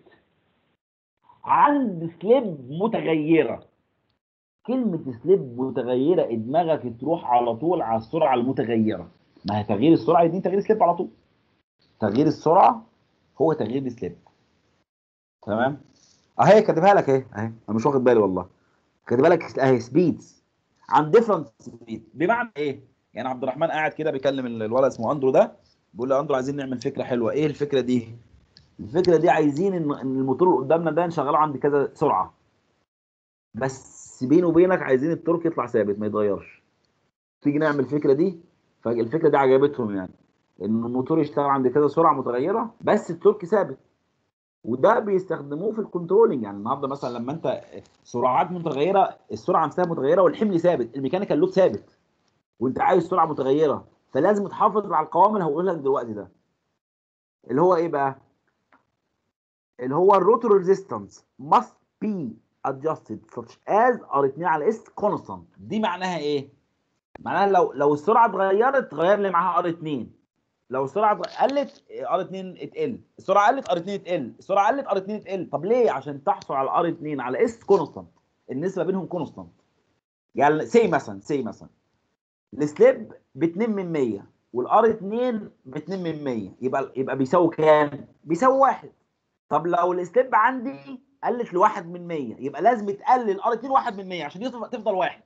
عند سليب متغيره. كلمه سليب متغيره دماغك تروح على طول على السرعه المتغيره. ما هي تغيير السرعه دي تغيير سليب على طول. تغيير السرعه هو تغيير السليب. تمام؟ اهي كاتبها لك اهي انا مش واخد بالي والله. كاتبها لك اهي سبيدز عن ديفرنت سبيد. بمعنى ايه؟ يعني عبد الرحمن قاعد كده بيكلم الولد اسمه اندرو ده، بيقول له اندرو عايزين نعمل فكره حلوه. ايه الفكره دي؟ الفكره دي عايزين ان الموتور اللي قدامنا ده نشغله عند كذا سرعه، بس بينه وبينك عايزين التورك يطلع ثابت ما يتغيرش. تيجي نعمل الفكره دي. فالفكره دي عجبتهم، يعني ان الموتور يشتغل عند كذا سرعه متغيره بس التورك ثابت. وده بيستخدموه في الكنترولنج. يعني النهارده مثلا لما انت سرعات متغيره، السرعه نفسها متغيره والحمل ثابت، الميكانيكال لود ثابت، وانت عايز سرعه متغيره، فلازم تحافظ على القوام اللي هقول لك دلوقتي ده، اللي هو ايه بقى؟ اللي هو الروتور ريزيستنس must be adjusted such as R2 على S constant. دي معناها ايه؟ معناها لو السرعه اتغيرت تغير لي معاها R2، لو السرعه قلت R2 اتقل، السرعه قلت R2 اتقل، السرعه قلت R2 اتقل. طب ليه؟ عشان تحصل على R2 على S constant، النسبه بينهم كونستانت. يعني سي مثلا السليب ب 2 من 100 والار 2 ب 2 من 100، يبقى بيساوي كام؟ بيساوي 1. طب لو الستيب عندي قلت لواحد من 100، يبقى لازم تقلل ار 2 1 من 100 عشان تفضل واحد.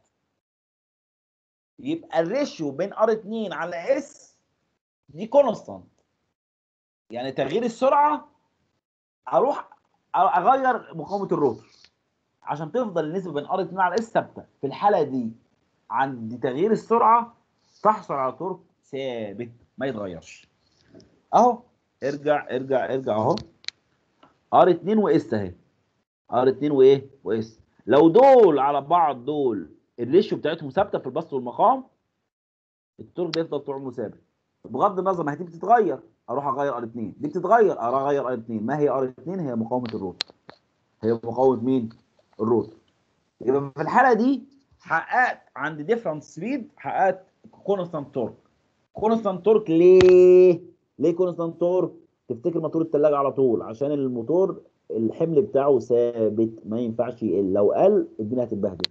يبقى الريشيو بين ار 2 على اس دي كونستانت. يعني تغيير السرعه اروح اغير مقاومه الروتور عشان تفضل النسبه بين ار 2 على اس ثابته. في الحاله دي عند تغيير السرعه تحصل على تورك ثابت ما يتغيرش. اهو ارجع اهو، ار 2 واس اهي، ار 2 وايه واس. لو دول على بعض دول الريشيو بتاعتهم ثابته في البسط والمقام، التورك ده يفضل طول عمره ثابت بغض النظر ما هي دي بتتغير. اروح اغير ار 2، دي بتتغير اروح اغير ار 2. ما هي ار 2؟ هي مقاومه الروتور، هي مقاومه مين؟ الروتور. يبقى في الحاله دي حققت عند ديفرنت سبيد، حققت كونستانت تورك. كونستانت تورك ليه كونستانت تورك؟ تفتكر موتور الثلاجه على طول، عشان الموتور الحمل بتاعه ثابت ما ينفعش يقل، لو قل الدنيا هتتبهدل.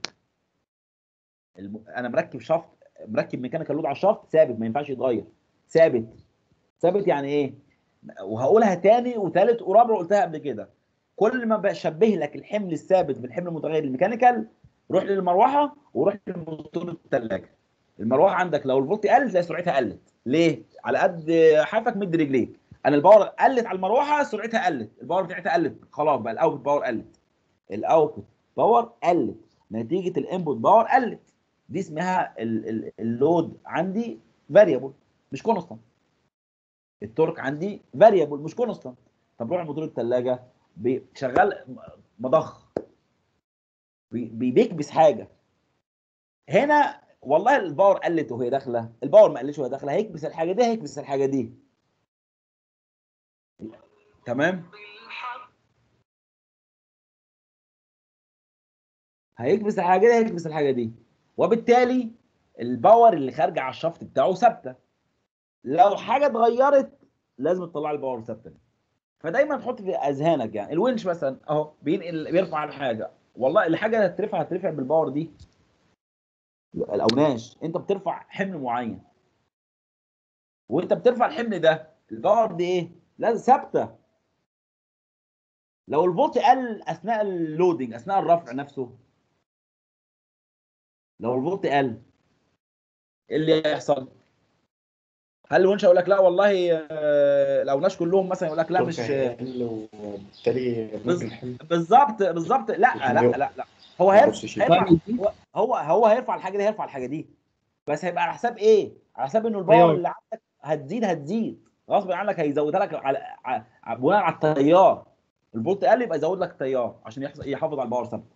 انا مركب شافت، مركب ميكانيكال لود على الشافت ثابت ما ينفعش يتغير. ثابت يعني ايه؟ وهقولها تاني وتالت ورابع، قلتها قبل كده. كل ما بشبه لك الحمل الثابت بالحمل المتغير الميكانيكال، روح للمروحه وروح لموتور الثلاجه. المروحه عندك لو الفولت قل تلاقي سرعتها قلت. ليه؟ على قد حافك مد رجليك. انا الباور قلت على المروحه سرعتها قلت، الباور بتاعتها قلت، خلاص بقى الاوت باور قلت. الاوتبوت باور قلت نتيجه الانبوت باور قلت. دي اسمها اللود عندي فاريبل مش كونستانت. التورك عندي فاريبل مش كونستانت. طب روح لموتور الثلاجه شغال مضخ بيكبس حاجه. هنا والله الباور قلت وهي داخله، الباور ما قلتش وهي داخله، هيكبس الحاجه دي هيكبس الحاجه دي. تمام، هيكبس الحاجه دي هيكبس الحاجه دي، وبالتالي الباور اللي خارجه على الشفط بتاعه ثابته. لو حاجه اتغيرت لازم تطلع الباور ثابته دي. فدايما تحط في اذهانك يعني الونش مثلا اهو بينقل بيرفع الحاجه، والله الحاجه هترفع بالباور دي. الاوناش انت بترفع حمل معين، وانت بترفع الحمل ده الباور دي ايه؟ لازم ثابته. لو الفولت قل اثناء اللودنج اثناء الرفع نفسه، لو الفولت قل ايه اللي يحصل؟ هل الونش يقول لك لا والله الاوناش كلهم مثلا يقول لك لا التورك مش هيقل وبالتالي ممكن الحمل بالظبط لا الحمل لا هو ما يقدرش يشيل. هيرفع. هو هيرفع الحاجه دي، هيرفع الحاجه دي، بس هيبقى على حساب ايه؟ على حساب انه الباور ايوه اللي عندك هتزيد غصب عنك، هيزودها لك بناء على التيار. الفولت قل يبقى يزود لك التيار عشان يحافظ على الباور ثابت.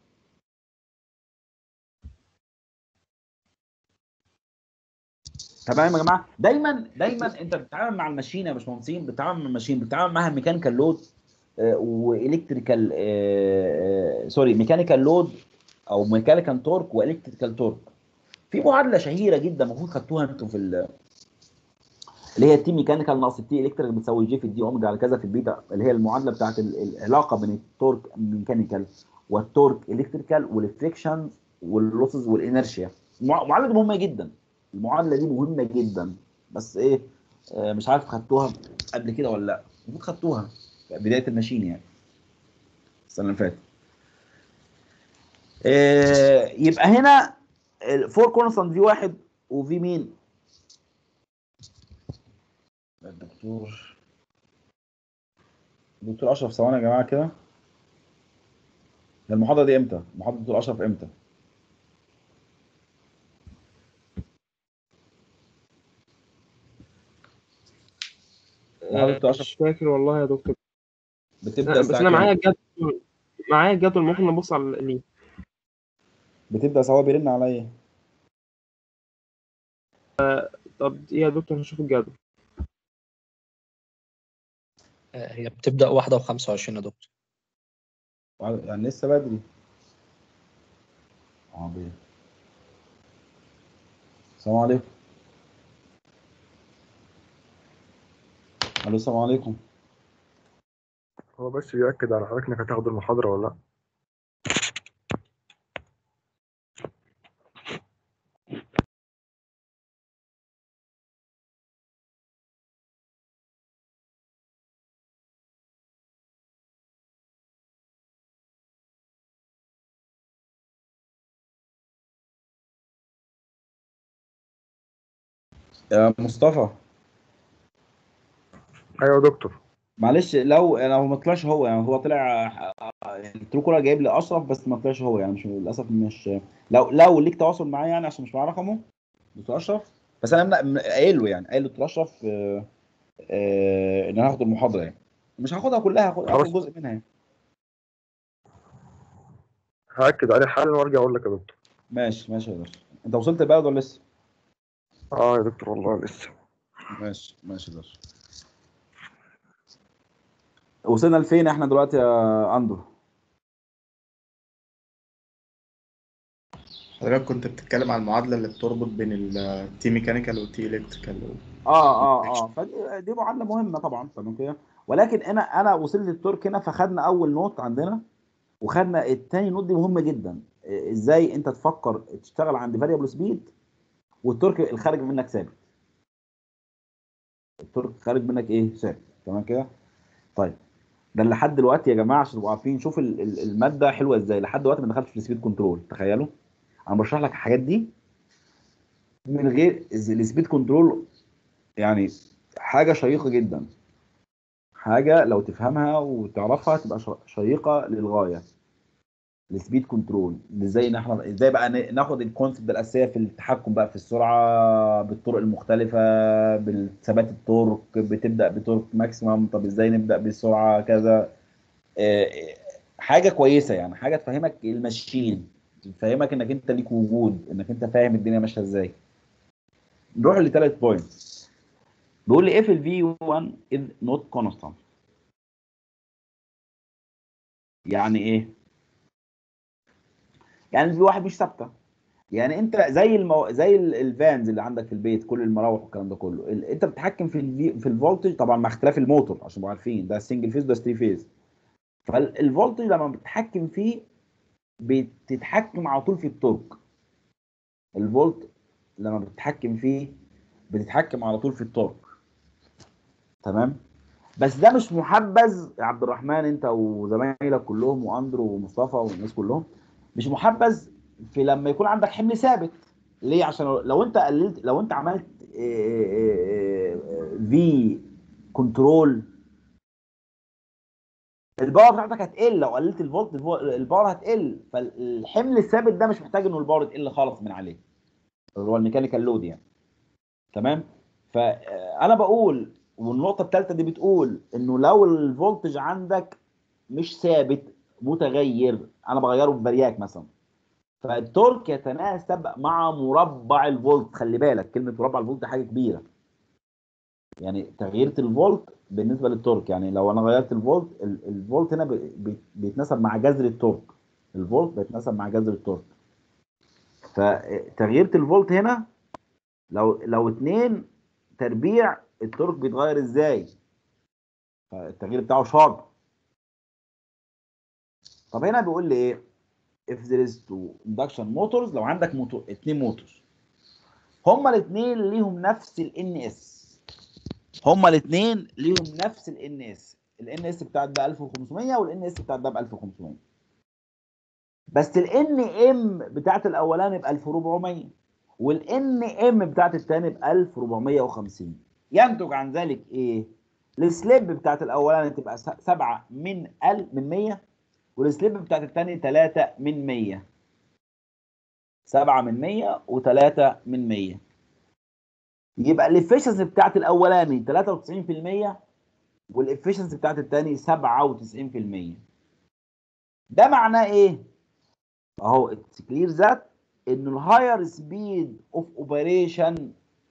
تمام يا جماعه. دايما انت بتتعامل مع الماشين يا باشمهندسين، بتتعامل مع الماشين، بتتعامل معاها ميكانيكال لود والكتريكال سوري ميكانيكال لود او ميكانيكال تورك والكتريكال تورك. في معادله شهيره جدا المفروض خدتوها انتوا في اللي هي التي ميكانيكال ناقص التي الكتريك بتساوي جي في الدي اوميجا على كذا في البيتا، اللي هي المعادله بتاعت العلاقه بين التورك ميكانيكال والتورك الكتريكال والفريكشن واللوسز والانرشيا. المعادله دي مهمه جدا، المعادله دي مهمه جدا، بس ايه مش عارف خدتوها قبل كده ولا لا. المفروض خدتوها في بدايه الماشين يعني السنه اللي فاتت. يبقى هنا الفور كونستانت في واحد وفي مين؟ دكتور اشرف ثواني يا جماعه كده. المحاضره دي امتى؟ محاضره دكتور اشرف امتى؟ محاضره دكتور اشرف مش فاكر والله يا دكتور. بتبدا بس الساعه انا كام؟ معايا الجدول، ممكن نبص على ليه. بتبدا سواء بيرن عليا. طب ايه يا دكتور، هشوف الجدول. هي بتبدأ 1:25 يا دكتور. يعني لسه بدري. عظيم. السلام عليكم. الو السلام عليكم. هو بس يأكد على حضرتك انك هتاخد المحاضرة ولا لا. يا مصطفى، ايوه يا دكتور. معلش لو ما طلعش هو، يعني هو طلع يعني الترو كولر جايب لي اشرف بس ما طلعش هو، يعني مش للاسف مش. لو ليك تواصل معاه يعني عشان مش معاه رقمه دكتور اشرف. بس انا قايل له، يعني قايل له دكتور اشرف ان انا هاخد المحاضره، يعني مش هاخدها كلها، خلاص هاخد جزء منها يعني. هأكد عليه حالا وارجع اقول لك يا دكتور. ماشي ماشي يا باشا. انت وصلت البلد ولا لسه؟ اه يا دكتور والله لسه. ماشي ماشي يا باشا. وصلنا لفين احنا دلوقتي يا اندرو؟ حضرتك كنت بتتكلم عن المعادلة اللي بتربط بين التي ميكانيكال والتي الكتريكال. فدي معادله مهمه طبعا، تمام كده. ولكن انا وصلت للتورك هنا، فخدنا اول نوت عندنا، وخدنا التاني نوت دي مهمه جدا. ازاي انت تفكر تشتغل عند فاريبل سبيد والتورك الخارج منك ثابت. التورك خارج منك ايه؟ ثابت، تمام كده. طيب، ده لحد دلوقتي يا جماعه عشان تبقوا عارفين، شوف الماده حلوه ازاي. لحد دلوقتي ما دخلتش في السبيد كنترول، تخيلوا. انا بشرح لك الحاجات دي من غير السبيد كنترول، يعني حاجه شيقه جدا. حاجه لو تفهمها وتعرفها تبقى شيقه للغايه. السبيد كنترول ازاي، احنا ازاي بقى ناخد الكونسيبت الاساسيه في التحكم بقى في السرعه بالطرق المختلفه، بالثبات التورك. بتبدا بتورك ماكسيمم، طب ازاي نبدا بالسرعه كذا. آه، حاجه كويسه، يعني حاجه تفهمك الماشين، تفهمك انك انت ليك وجود، انك انت فاهم الدنيا ماشيه ازاي. نروح لثالث بوينت. بيقول لي if ال V1 is not constant. يعني ايه؟ يعني الفي واحد مش ثابته. يعني انت زي زي الفانز اللي عندك في البيت، كل المراوح والكلام ده كله، انت بتتحكم في الفولتج طبعا مع اختلاف الموتور، عشان تبقوا عارفين ده سنجل فيز وده 3 فيز. فالفولتج لما بتتحكم فيه بتتحكم على طول في التورك. الفولت لما بتتحكم فيه بتتحكم على طول في التورك، تمام. بس ده مش محبذ يا عبد الرحمن، انت وزمايلك كلهم واندرو ومصطفى والناس كلهم، مش محبذ في لما يكون عندك حمل ثابت. ليه؟ عشان لو انت قللت، لو انت عملت في كنترول، الباور بتاعتك هتقل. لو قللت الفولت الباور هتقل. فالحمل الثابت ده مش محتاج انه الباور تقل خالص من عليه، اللي هو الميكانيكال لود يعني، تمام. فانا بقول، والنقطه الثالثه دي بتقول انه لو الفولتج عندك مش ثابت، متغير، انا بغيره بفارياك مثلا، فالتورك يتناسب مع مربع الفولت. خلي بالك كلمه مربع الفولت دي حاجه كبيره، يعني تغيير الفولت بالنسبه للتورك. يعني لو انا غيرت الفولت، الفولت هنا بيتناسب مع جذر التورك. الفولت بيتناسب مع جذر التورك. فتغيير الفولت هنا لو 2 تربيع، التورك بيتغير ازاي؟ فالتغيير بتاعه شارب. طب هنا بيقول لي ايه؟ if there is two induction motors. لو عندك موتور، 2 موتور، هما الاثنين ليهم نفس الان اس. هما الاثنين ليهم نفس الان اس. الان اس بتاعت ده 1500 والان اس بتاعت ده ب 1500. بس الان ام بتاعت الاولاني ب 1400 والان ام بتاعت الثاني ب 1450. ينتج عن ذلك ايه؟ السليب بتاعت الاولاني تبقى 7 من 100، والسليب بتاعت الثاني 3 من 100. 7 من 100 و3 من 100. يبقى الافشنسي بتاعت الاولاني 93%، والافشنسي بتاعت الثاني 97%. ده معناه ايه؟ اهو اتس كلير ذات ان الهاير سبيد اوف اوبريشن،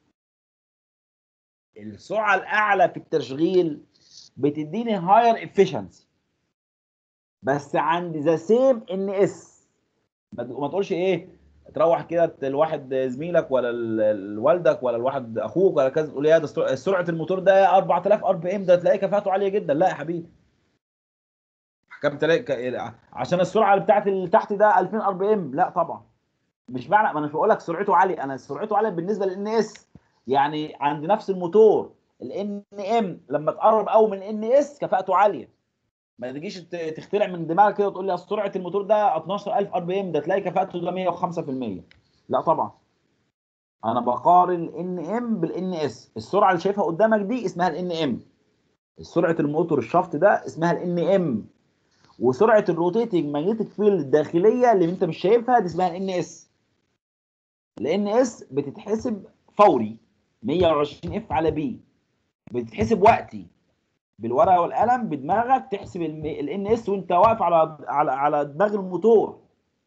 السرعه الاعلى في التشغيل بتديني هاير افشنسي، بس عند ذا سيم ان اس. ما تقولش ايه، تروح كده الواحد زميلك ولا والدك ولا الواحد اخوك ولا كذا تقول يا ده سرعه الموتور ده 4000 ار بي ام، ده تلاقي كفاءته عاليه جدا. لا يا حبيبي، حكمت عشان السرعه اللي بتاعت اللي تحت ده 2000 ار بي ام، لا طبعا. مش معنى ما انا مش بقول لك سرعته عاليه، انا سرعته عاليه بالنسبه للان اس. يعني عند نفس الموتور الان ام لما تقرب قوي من الان اس كفاءته عاليه. ما تجيش تخترع من دماغك كده وتقول لي اصل سرعه الموتور ده 12000 ار بي ام، ده تلاقي كفاءته ده 105%. لا طبعا، انا بقارن الان ام بالان اس. السرعه اللي شايفها قدامك دي اسمها الان ام، سرعه الموتور الشافت ده اسمها الان ام، وسرعه الروتيتنج ماجنتيك فيلد الداخليه اللي انت مش شايفها دي اسمها الان اس. الان اس بتتحسب فوري 120 اف على بي، بتتحسب وقتي بالورقه والقلم بدماغك، تحسب الان اس وانت واقف على دماغ الموتور.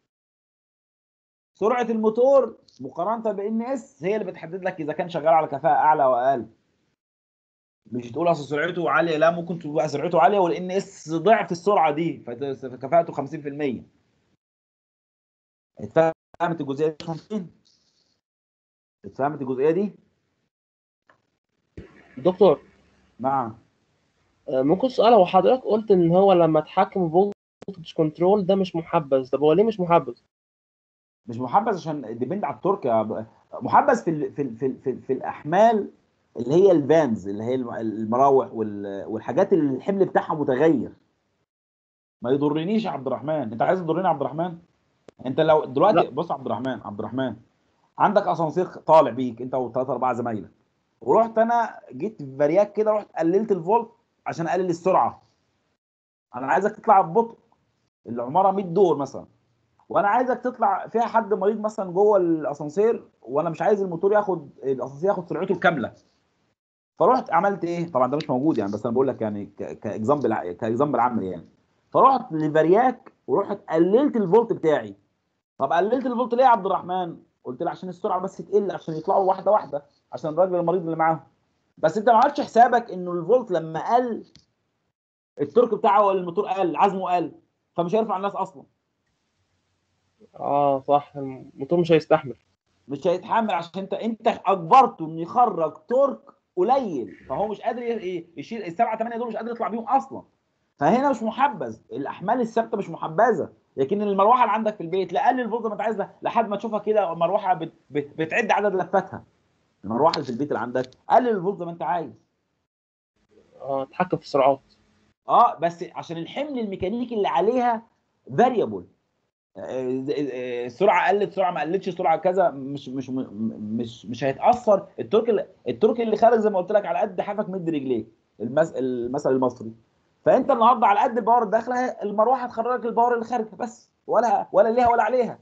سرعه الموتور مقارنه بالان اس هي اللي بتحدد لك اذا كان شغال على كفاءه اعلى او اقل. مش تقول اصل سرعته عاليه، لا، ممكن تبقى سرعته عاليه والان اس ضعف السرعه دي فكفاءته 50%. اتفهمت الجزئيه دي يا باشمهندسين؟ اتفهمت الجزئيه دي؟ دكتور، نعم. ممكن سؤال؟ هو حضرتك قلت ان هو لما اتحكم فولتج كنترول ده مش محبذ، طب هو ليه مش محبذ؟ مش محبذ عشان ديبند على التورك. محبذ في الاحمال اللي هي الفانز، اللي هي المراوح والحاجات اللي الحمل بتاعها متغير. ما يضرنيش يا عبد الرحمن. انت عايز تضرني يا عبد الرحمن؟ انت لو دلوقتي لا. بص يا عبد الرحمن، عندك اسانسير طالع بيك انت وثلاثه اربعه زمايلك، ورحت انا جيت في فارياك كده، رحت قللت الفولت عشان اقلل السرعه. انا عايزك تطلع ببطء، العماره 100 دور مثلا، وانا عايزك تطلع فيها حد مريض مثلا جوه الاسانسير، وانا مش عايز الموتور ياخد الاسانسير ياخد سرعته الكامله. فرحت عملت ايه؟ طبعا ده مش موجود يعني، بس انا بقول لك يعني كاكزامبل عملي يعني. فرحت لفارياك ورحت قللت الفولت بتاعي. طب قللت الفولت ليه يا عبد الرحمن؟ قلت له عشان السرعه بس تقل، عشان يطلعوا واحده واحده، عشان الراجل المريض اللي معاهم. بس انت ما عملتش حسابك انه الفولت لما قل التورك بتاعه الموتور قل، عزمه قل، فمش هيرفع الناس اصلا. اه صح، الموتور مش هيستحمل. مش هيتحمل عشان انت اجبرته انه يخرج تورك قليل، فهو مش قادر يشيل السبعه ثمانيه دول، مش قادر يطلع بيهم اصلا. فهنا مش محبذ، الاحمال الثابته مش محبذه. لكن المروحه اللي عندك في البيت لا، قلل الفولت ما انت عايز لحد ما تشوفها كده مروحه بتعد عدد لفاتها. المروحه اللي في البيت اللي عندك قلل الفولت زي ما انت عايز. اه، اتحكم في السرعات. بس عشان الحمل الميكانيكي اللي عليها فاريبل، سرعه قلت، سرعه ما قلتش، سرعه كذا، مش هيتاثر التورك اللي خارج زي ما قلت لك على قد حافك مد رجليك، المثل المصري. فانت النهارده على قد الباور الداخله المروحه هتخرج لك الباور اللي خارجه بس، ولا ليها ولا عليها.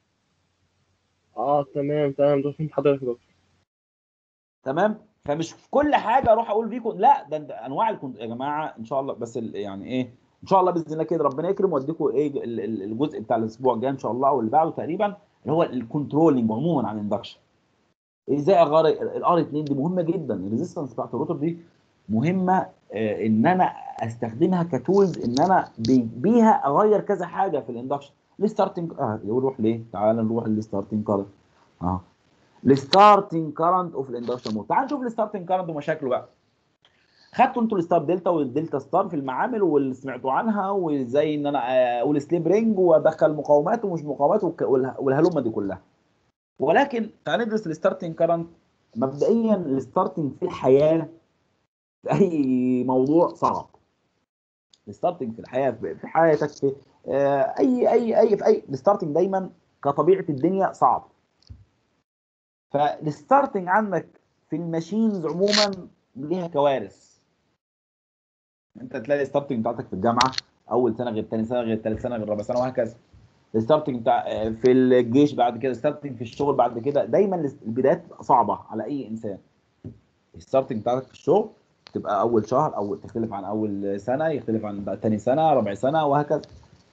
اه تمام تمام، ده فهمت حضرتك يا دكتور. تمام. فمش في كل حاجه اروح اقول فيكم لا، ده انواع يا جماعه ان شاء الله. بس يعني ايه، ان شاء الله باذن الله كده ربنا يكرم واديكم ايه الجزء بتاع الاسبوع الجاي ان شاء الله او اللي بعده تقريبا، اللي هو الكنترولنج عموما عن الاندكشن. ازاي اغير الار 2 دي مهمه جدا، الريزيستنس بتاعت الروتور دي مهمه، ان انا استخدمها كتولز ان انا بيها اغير كذا حاجه في الاندكشن. الستارتنج يروح ليه؟ تعال نروح للستارتنج كارنت. الستارتنج كارنت اوف الاندكشن موتور. تعال نشوف الستارتنج كارنت ومشاكله بقى. خدتوا انتوا الستار دلتا والدلتا ستار في المعامل واللي سمعتوا عنها، وازاي ان انا اقول سليب رينج وادخل مقاومات ومش مقاومات والهلومه دي كلها. ولكن تعال ندرس الستارتنج كارنت. مبدئيا الستارتنج في الحياه في اي موضوع صعب. الستارتنج في الحياه في حياتك في في اي الستارتنج دايما كطبيعه الدنيا صعب. فالستارتنج عندك في الماشينز عموما ليها كوارث. انت تلاقي الستارتنج بتاعتك في الجامعه اول سنه غير ثاني سنه غير ثالث سنه غير رابع سنه وهكذا. الستارتنج بتاع في الجيش بعد كده، الستارتنج في الشغل بعد كده، دايما البدايات صعبه على اي انسان. الستارتنج بتاعتك في الشغل تبقى اول شهر، او تختلف عن اول سنه، يختلف عن بقى تاني سنه، ربع سنه، وهكذا.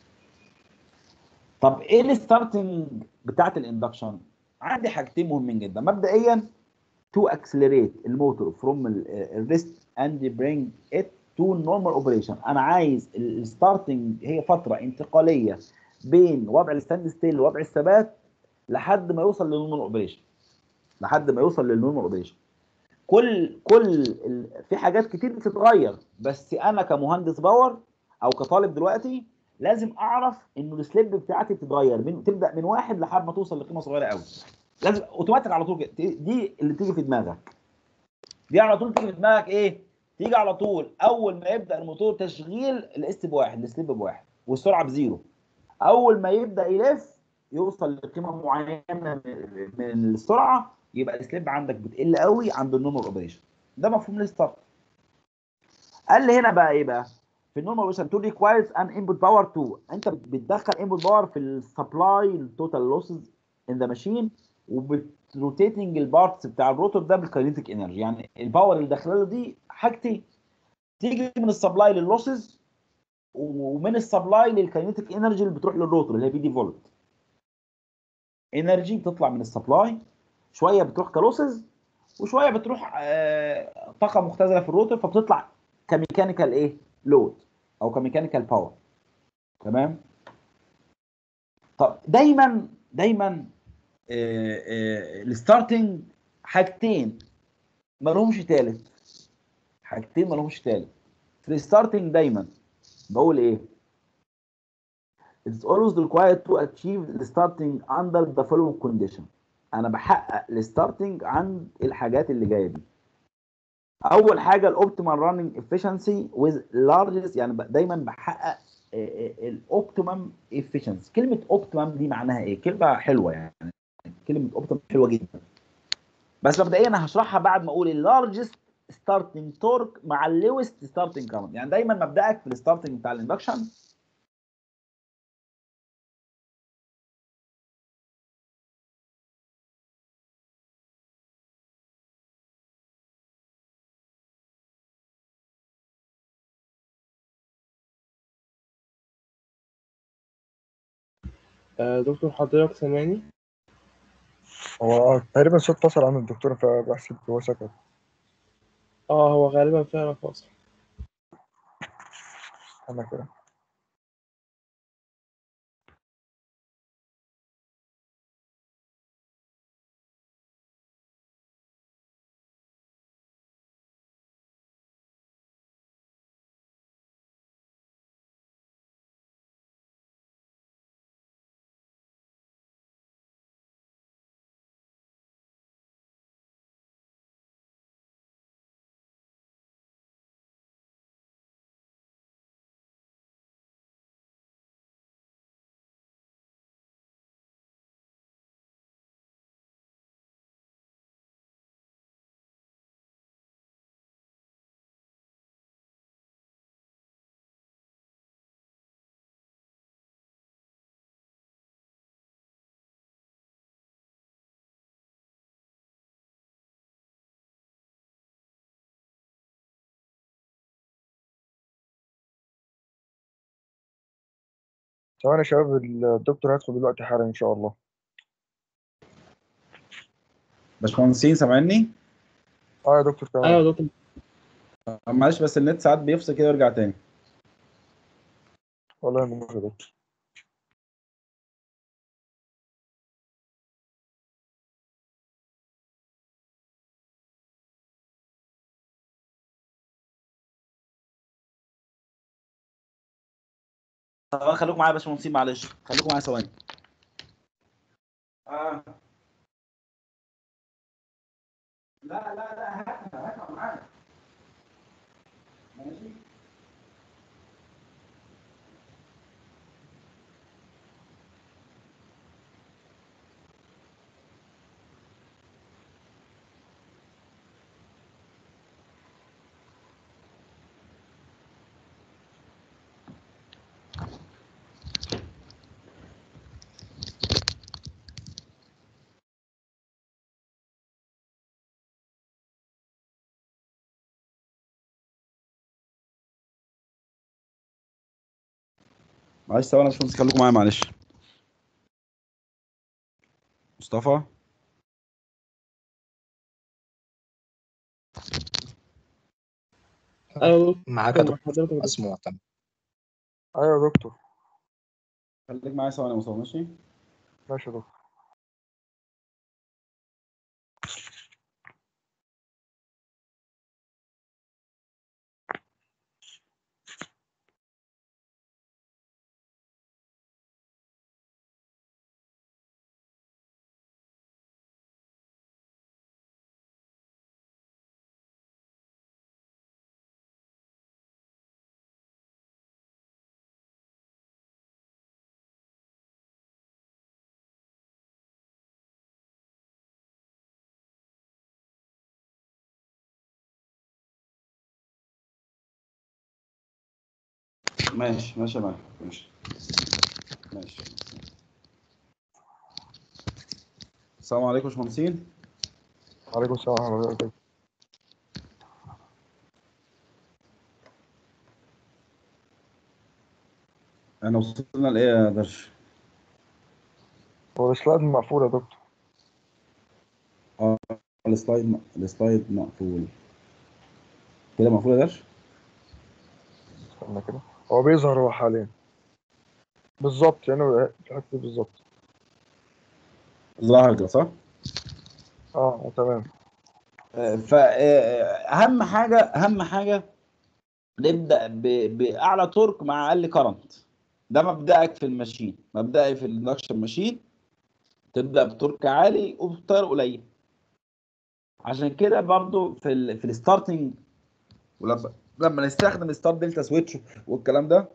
طب ايه الستارتنج بتاعت الاندكشن؟ عندي حاجتين مهمين جدا. مبدئيا to accelerate الموتور from الريست and bring it to normal operation. انا عايز الستارتنج هي فتره انتقاليه بين وضع الستاند ستيل لوضع الثبات لحد ما يوصل للنورمال اوبريشن، لحد ما يوصل للنورمال اوبريشن. في حاجات كتير بتتغير، بس انا كمهندس باور او كطالب دلوقتي لازم اعرف انه السليب بتاعتي بتتغير تبدا من واحد لحد ما توصل لقيمه صغيره قوي. لازم اوتوماتيك على طول كده. دي اللي تيجي في دماغك، دي على طول تيجي في دماغك. ايه تيجي على طول؟ اول ما يبدا الموتور تشغيل، الاس بواحد، السليب بواحد، والسرعه بزيرو. اول ما يبدا يلف يوصل لقيمه معينه من السرعه، يبقى السليب عندك بتقل قوي عند النورمال اوبريشن. ده مفهوم الستارت. قال لي هنا بقى ايه بقى؟ في النورمال اوبريشن تو ريكوايرز ان انبوت باور 2. انت بتدخل انبوت باور في السبلاي التوتال لوسز ان ذا ماشين، وبتروتيتنج البارتس بتاع الروتور ده بالكاينيتيك انرجي. يعني الباور اللي داخله له دي حاجتين، تيجي من السبلاي لللوسز، ومن السبلاي للكاينيتيك انرجي اللي بتروح للروتور اللي هي بي دي فولت. انرجي بتطلع من السبلاي، شويه بتروح كلوسز، وشويه بتروح طاقه مختزله في الروتور، فبتطلع كميكانيكال ايه لود او كميكانيكال باور. تمام. طب دايما الستارتنج حاجتين ما لهمش ثالث، حاجتين ما لهمش ثالث في الستارتنج. دايما بقول ايه؟ It's always required to achieve the starting under the following condition. انا بحقق الستارتنج عند الحاجات اللي جايه دي. اول حاجه الاوبتيمال راننج افشنسي ويز لارجست، يعني دايما بحقق الاوبتيمم افشنسي. كلمه اوبتيمم دي معناها ايه؟ كلمه حلوه يعني، كلمه اوبتيمم حلوه جدا، بس مبدئيا انا هشرحها بعد ما اقول اللارجست ستارتنج تورك مع اللويست ستارتنج كارنت. يعني دايما مبدأك في الستارتنج بتاع الاندكشن دكتور حضرتك سامعني؟ هو تقريبا الصوت فصل عن الدكتور، فبحسب هو سكت. هو غالبا فعلا فاصل. انا كده. ثواني يا شباب، الدكتور هيدخل دلوقتي حالا ان شاء الله. باشمهندسين سامعني؟ اه يا دكتور تمام. ايوه يا دكتور. معلش بس النت ساعات بيفصل كده ويرجع تاني. والله يا دكتور. طب خليكم معايا يا باشمهندسين، معلش خليكم معايا ثواني. لا هاتها معايا. ماشي. معلش ثواني يا باشمهندس، خليكم معايا معلش. مصطفى ايوه معاك يا مع دكتور حضرتك يا دكتور. مسموع تمام. ايوه يا دكتور. خليك معايا ثواني يا مصطفى، ماشي؟ ماشي يا دكتور. ماشي ماشي يا معلم، ماشي ماشي. السلام عليكم يا باشمهندسين. وعليكم السلام ورحمة الله وبركاته. انا وصلنا لايه يا درش؟ هو السلايد مقفول يا دكتور. اه السلايد مقفول كده، مقفول يا درش؟ استنى كده، هو بيظهر هو حاليا بالظبط يعني في الحتة دي بالظبط. ظاهر كده صح؟ تمام. فاهم حاجه، اهم حاجه نبدا باعلى تورك مع اقل كرنت. ده مبدأك في الماشين، مبدئي في الاندكشن ماشين تبدا بتورك عالي وبتيار قليل. عشان كده برضو في الستارتنج، ولما نستخدم ستار دلتا سويتش والكلام ده،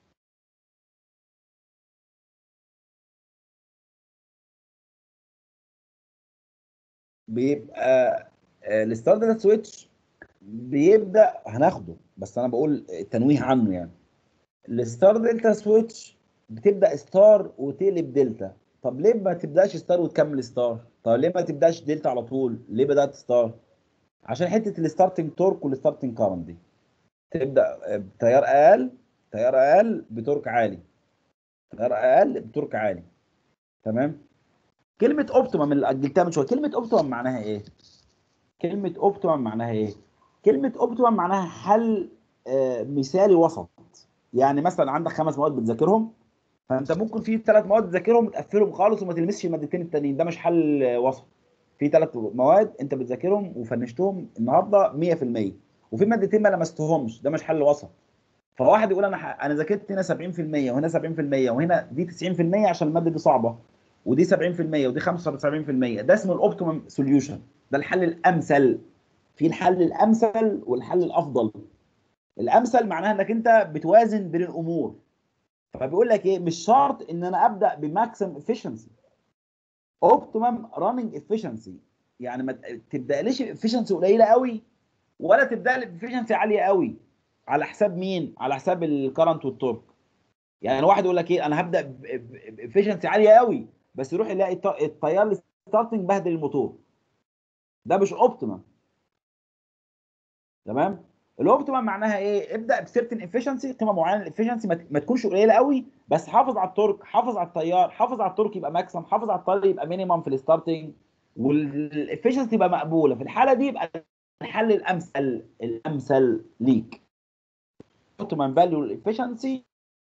بيبقى الستار دلتا سويتش بيبدا هناخده، بس انا بقول تنويه عنه يعني. الستار دلتا سويتش بتبدا ستار وتقلب دلتا. طب ليه ما تبداش ستار وتكمل ستار؟ طب ليه ما تبداش دلتا على طول؟ ليه بدات ستار؟ عشان حته الستارتنج تورك والستارتنج كارنت دي تبدا بتيار اقل، تيار اقل بتورك عالي، تيار اقل بتورك عالي. تمام. كلمه اوبتيمم اللي اجلتها من شويه، كلمه اوبتيمم معناها ايه؟ كلمه اوبتيمم معناها ايه؟ كلمه اوبتيمم معناها حل مثالي وسط. يعني مثلا عندك 5 مواد بتذاكرهم، فانت ممكن في 3 مواد تذاكرهم تقفلهم خالص وما تلمسش المادتين التانيين، ده مش حل وسط. في 3 مواد انت بتذاكرهم وفنشتهم النهارده 100%، وفي مادتين ما لمستهمش، ده مش حل وسط. فواحد يقول انا ذاكرت هنا 70% وهنا 70% وهنا دي 90% عشان الماده دي صعبه، ودي 70% ودي 75%، ده اسمه الاوبتيمم سوليوشن، ده الحل الامثل. في الحل الامثل والحل الافضل. الامثل معناها انك انت بتوازن بين الامور. فبيقول لك ايه؟ مش شرط ان انا ابدا بماكسيم افشنسي، اوبتيمم راننج افشنسي. يعني ما تبداليش افشنسي قليله قوي، ولا تبدا لي بافشنسي عاليه قوي. على حساب مين؟ على حساب الكرنت والتورك. يعني واحد يقول لك ايه؟ انا هبدا بافشنسي عاليه قوي، بس يروح يلاقي التيار الستارتنج بهدل الموتور. ده مش اوبتيمم. تمام. الاوبتيمم معناها ايه؟ ابدا بسيرتن افشنسي، قيمه معينه الافشنسي ما تكونش قليله قوي، بس حافظ على التورك، حافظ على التيار، حافظ على التورك يبقى ماكسيم، حافظ على التيار يبقى مينيمم في الستارتنج، والافشنسي يبقى مقبوله. في الحاله دي يبقى الحل الامثل ليك اوبتيمم فاليو الافشنسي،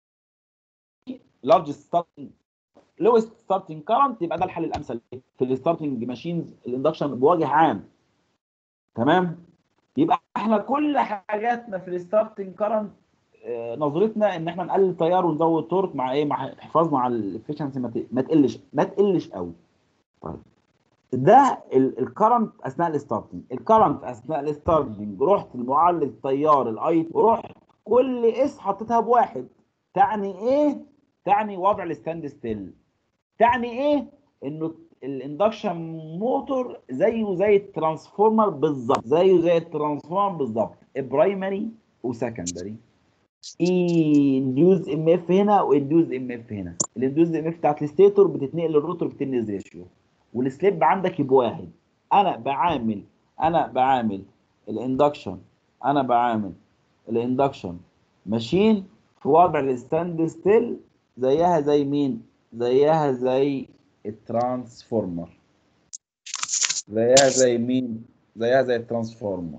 لارج ستارتنج، لويست ستارتنج كارنت، يبقى ده الحل الامثل في الستارتنج ماشينز الاندكشن بوجه عام. تمام. يبقى احنا كل حاجاتنا في الستارتنج كارنت نظرتنا ان احنا نقلل التيار ونزود تورك مع ايه؟ مع حفاظنا على الافشنسي ما تقلش قوي. طيب ده الكرنت اثناء الستارتنج. الكرنت اثناء الستارتنج رحت لمعادله التيار الاي، ورحت كل اس حطيتها بواحد. تعني ايه؟ تعني وضع الستاند ستيل. تعني ايه؟ انه الاندكشن موتور زيه زي الترانسفورمر بالظبط، زيه زي الترانسفورمر بالظبط، برايمري وسكندري. انديوز ام اف هنا وانديوز ام اف هنا. الانديوز ام اف بتاعت الستيتور بتتنقل للروتور بتنقل ريشيو، والسليب عندك يبقى واحد. انا بعامل الاندكشن، انا بعامل الاندكشن ماشين في وضع الستاند ستيل زيها زي مين؟ زيها زي الترانسفورمر. زيها زي مين؟ زيها زي الترانسفورمر.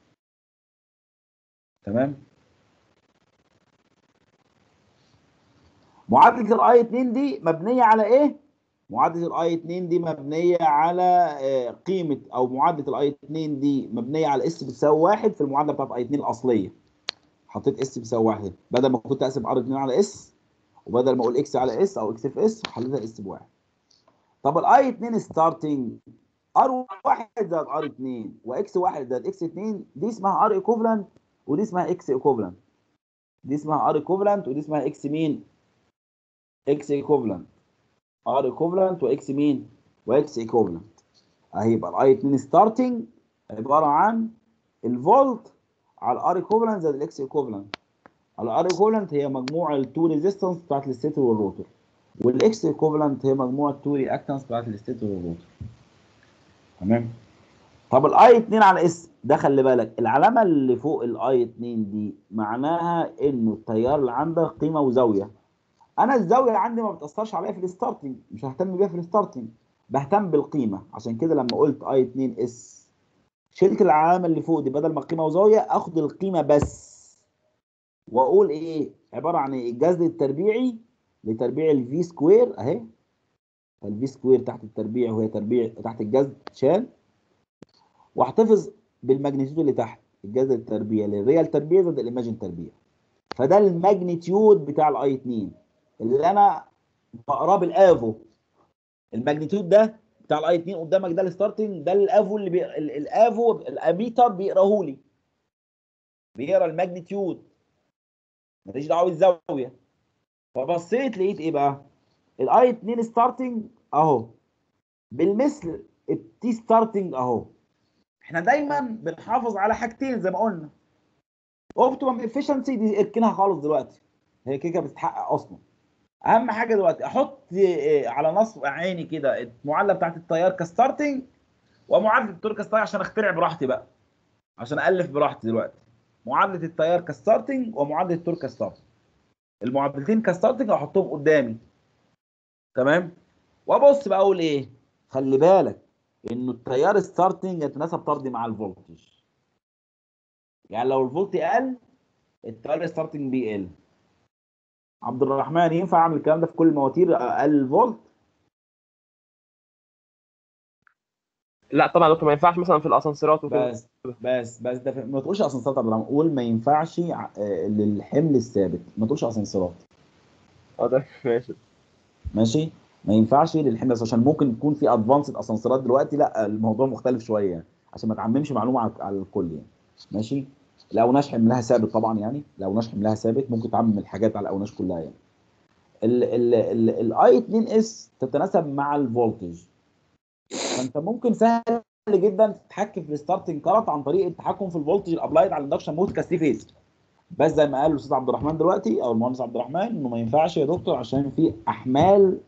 تمام؟ معادلة الاي 2 دي مبنية على ايه؟ معادلة الاي 2 دي مبنية على قيمة، او معادلة الاي 2 دي مبنية على اس بتساوي 1 في المعادلة بتاعت اي 2 الاصلية. حطيت اس بتساوي 1 بدل ما كنت اقسم ار 2 على اس، وبدل ما اقول اكس على اس او اكس في اس حليتها اس بواحد. طب الاي 2 ستارتنج ار 1 زائد ار 2 واكس 1 زائد اكس 2 دي اسمها ار ايكوفلنت ودي اسمها اكس ايكوفلنت. دي اسمها ار ايكوفلنت ودي اسمها اكس مين؟ اكس ايكوفلنت. ار ايكوفلنت واكس مين؟ واكس ايكوفلنت. هيبقى الاي 2 ستارتنج عباره عن الفولت على الار ايكوفلنت زائد الاكس ايكوفلنت. الار ايكوفلنت هي مجموع التو ريزيستنس بتاعت الستيتور والروتور، والاكس ايكوفلنت هي مجموع التو رياكتنس بتاعت الستيتور والروتور. تمام؟ طب الاي 2 على اس ده خلي بالك العلامه اللي فوق الاي 2 دي معناها انه التيار اللي عندك قيمه وزاويه. انا الزاويه عندي ما بتاثرش عليا في الستارتنج، مش ههتم بيها في الستارتنج، بهتم بالقيمه. عشان كده لما قلت اي 2 اس شلت العلامه اللي فوق دي، بدل ما قيمه وزاويه اخد القيمه بس، واقول ايه عباره عن ايه؟ الجذر التربيعي لتربيع الفي سكوير اهي. الفي سكوير تحت التربيع وهي تربيع تحت الجذر شال، واحتفظ بالماجنتيود اللي تحت الجذر التربيع للريال تربيع زائد الايماجن تربيع. فده الماجنتيود بتاع الاي 2 اللي انا بقراه بالافو. الماجنتيود ده بتاع الاي 2 قدامك ده الستارتنج، ده الافو اللي الافو الاميتر بيقراه لي، بيقرا الماجنتيود ماليش دعوه بالزاويه. فبصيت لقيت ايه بقى؟ الاي 2 ستارتنج اهو بالمثل التي ستارتنج اهو. احنا دايما بنحافظ على حاجتين زي ما قلنا. اوبتيمم افشنسي دي اركنها خالص دلوقتي، هي كده بتتحقق اصلا. اهم حاجه دلوقتي احط على نصب عيني كده المعادله بتاعت التيار كستارتنج ومعادله التور كستارتنج عشان اخترع براحتي بقى، عشان الف براحتي دلوقتي. معادله التيار كستارتنج ومعادله التور كستارتنج، المعادلتين كستارتنج احطهم قدامي. تمام؟ وابص بقى اقول ايه؟ خلي بالك انه التيار ستارتنج يتناسب طردي مع الفولتج. يعني لو الفولت قل التيار ستارتنج بيقل. عبد الرحمن ينفع اعمل الكلام ده في كل المواتير اقل الفولت؟ لا طبعا يا دكتور، ما ينفعش مثلا في الاسانسيرات وكده. بس ده ما تقولش اسانسيرات يا عبد الرحمن، قول ما ينفعش للحمل الثابت، ما تقولش اسانسيرات. اه ده ماشي. ماشي؟ ما ينفعش للحمل عشان ممكن يكون في ادفانسد اسانسيرات دلوقتي، لا الموضوع مختلف شويه يعني، عشان ما تعممش معلومه على الكل يعني. ماشي؟ الاوناش حملها ثابت طبعا، يعني الاوناش حملها ثابت ممكن تعمم الحاجات على الاوناش كلها يعني. الاي 2 اس تتناسب مع الفولتج، فانت ممكن سهل جدا تتحكم في الستارتنج كارت عن طريق التحكم في الفولتج الابلايد على الاندكشن موت كثري فيز. بس زي ما قال الاستاذ عبد الرحمن دلوقتي او المهندس عبد الرحمن انه ما ينفعش يا دكتور عشان في احمال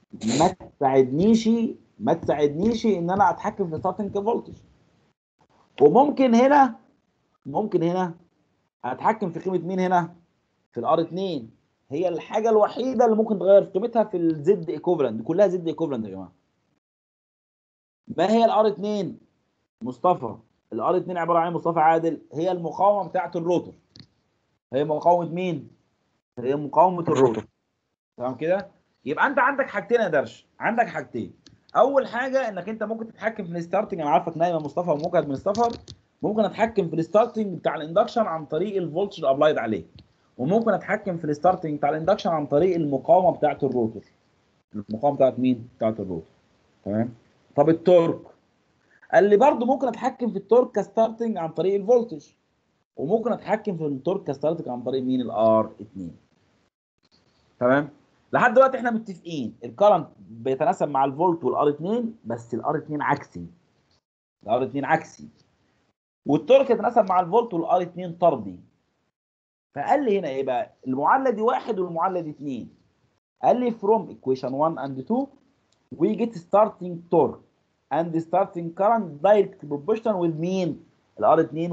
ما تساعدنيش ان انا اتحكم في الستارتنج كفولتج. وممكن هنا اتحكم في قيمه مين هنا؟ في الار 2. هي الحاجه الوحيده اللي ممكن تغير في قيمتها في الزد ايكوفالنت، كلها زد ايكوفالنت يا جماعه. ما هي الار 2 مصطفى؟ الار 2 عباره عن مصطفى عادل، هي المقاومه بتاعه الروتور. هي مقاومه مين؟ هي مقاومه الروتور. تمام كده؟ يبقى انت عندك حاجتين يا درش، عندك حاجتين. اول حاجه انك انت ممكن تتحكم في الستارتنج، انا عارفك نايم يا مصطفى ومجهد من السفر. ممكن اتحكم في الستارتنج بتاع الاندكشن عن طريق الفولتج الابلايد عليه، وممكن اتحكم في الستارتنج بتاع الاندكشن عن طريق المقاومه بتاعه الروتور. المقاومه بتاعه مين؟ بتاعه الروتور. تمام؟ طب التورك قال لي برضه ممكن اتحكم في التورك كستارتنج عن طريق الفولتج، وممكن اتحكم في التورك كستارتنج عن طريق مين؟ الار 2. تمام؟ لحد دلوقتي احنا متفقين الكرنت بيتناسب مع الفولت والار 2، بس الار 2 عكسي. الار 2 عكسي. والتورك يتناسب مع الفولت والار 2 طردي. فقال لي هنا ايه بقى؟ المعادله دي 1 والمعادله دي 2. قال لي from equation 1 and 2 we get starting torque and starting current direct proportional with مين؟ الار 2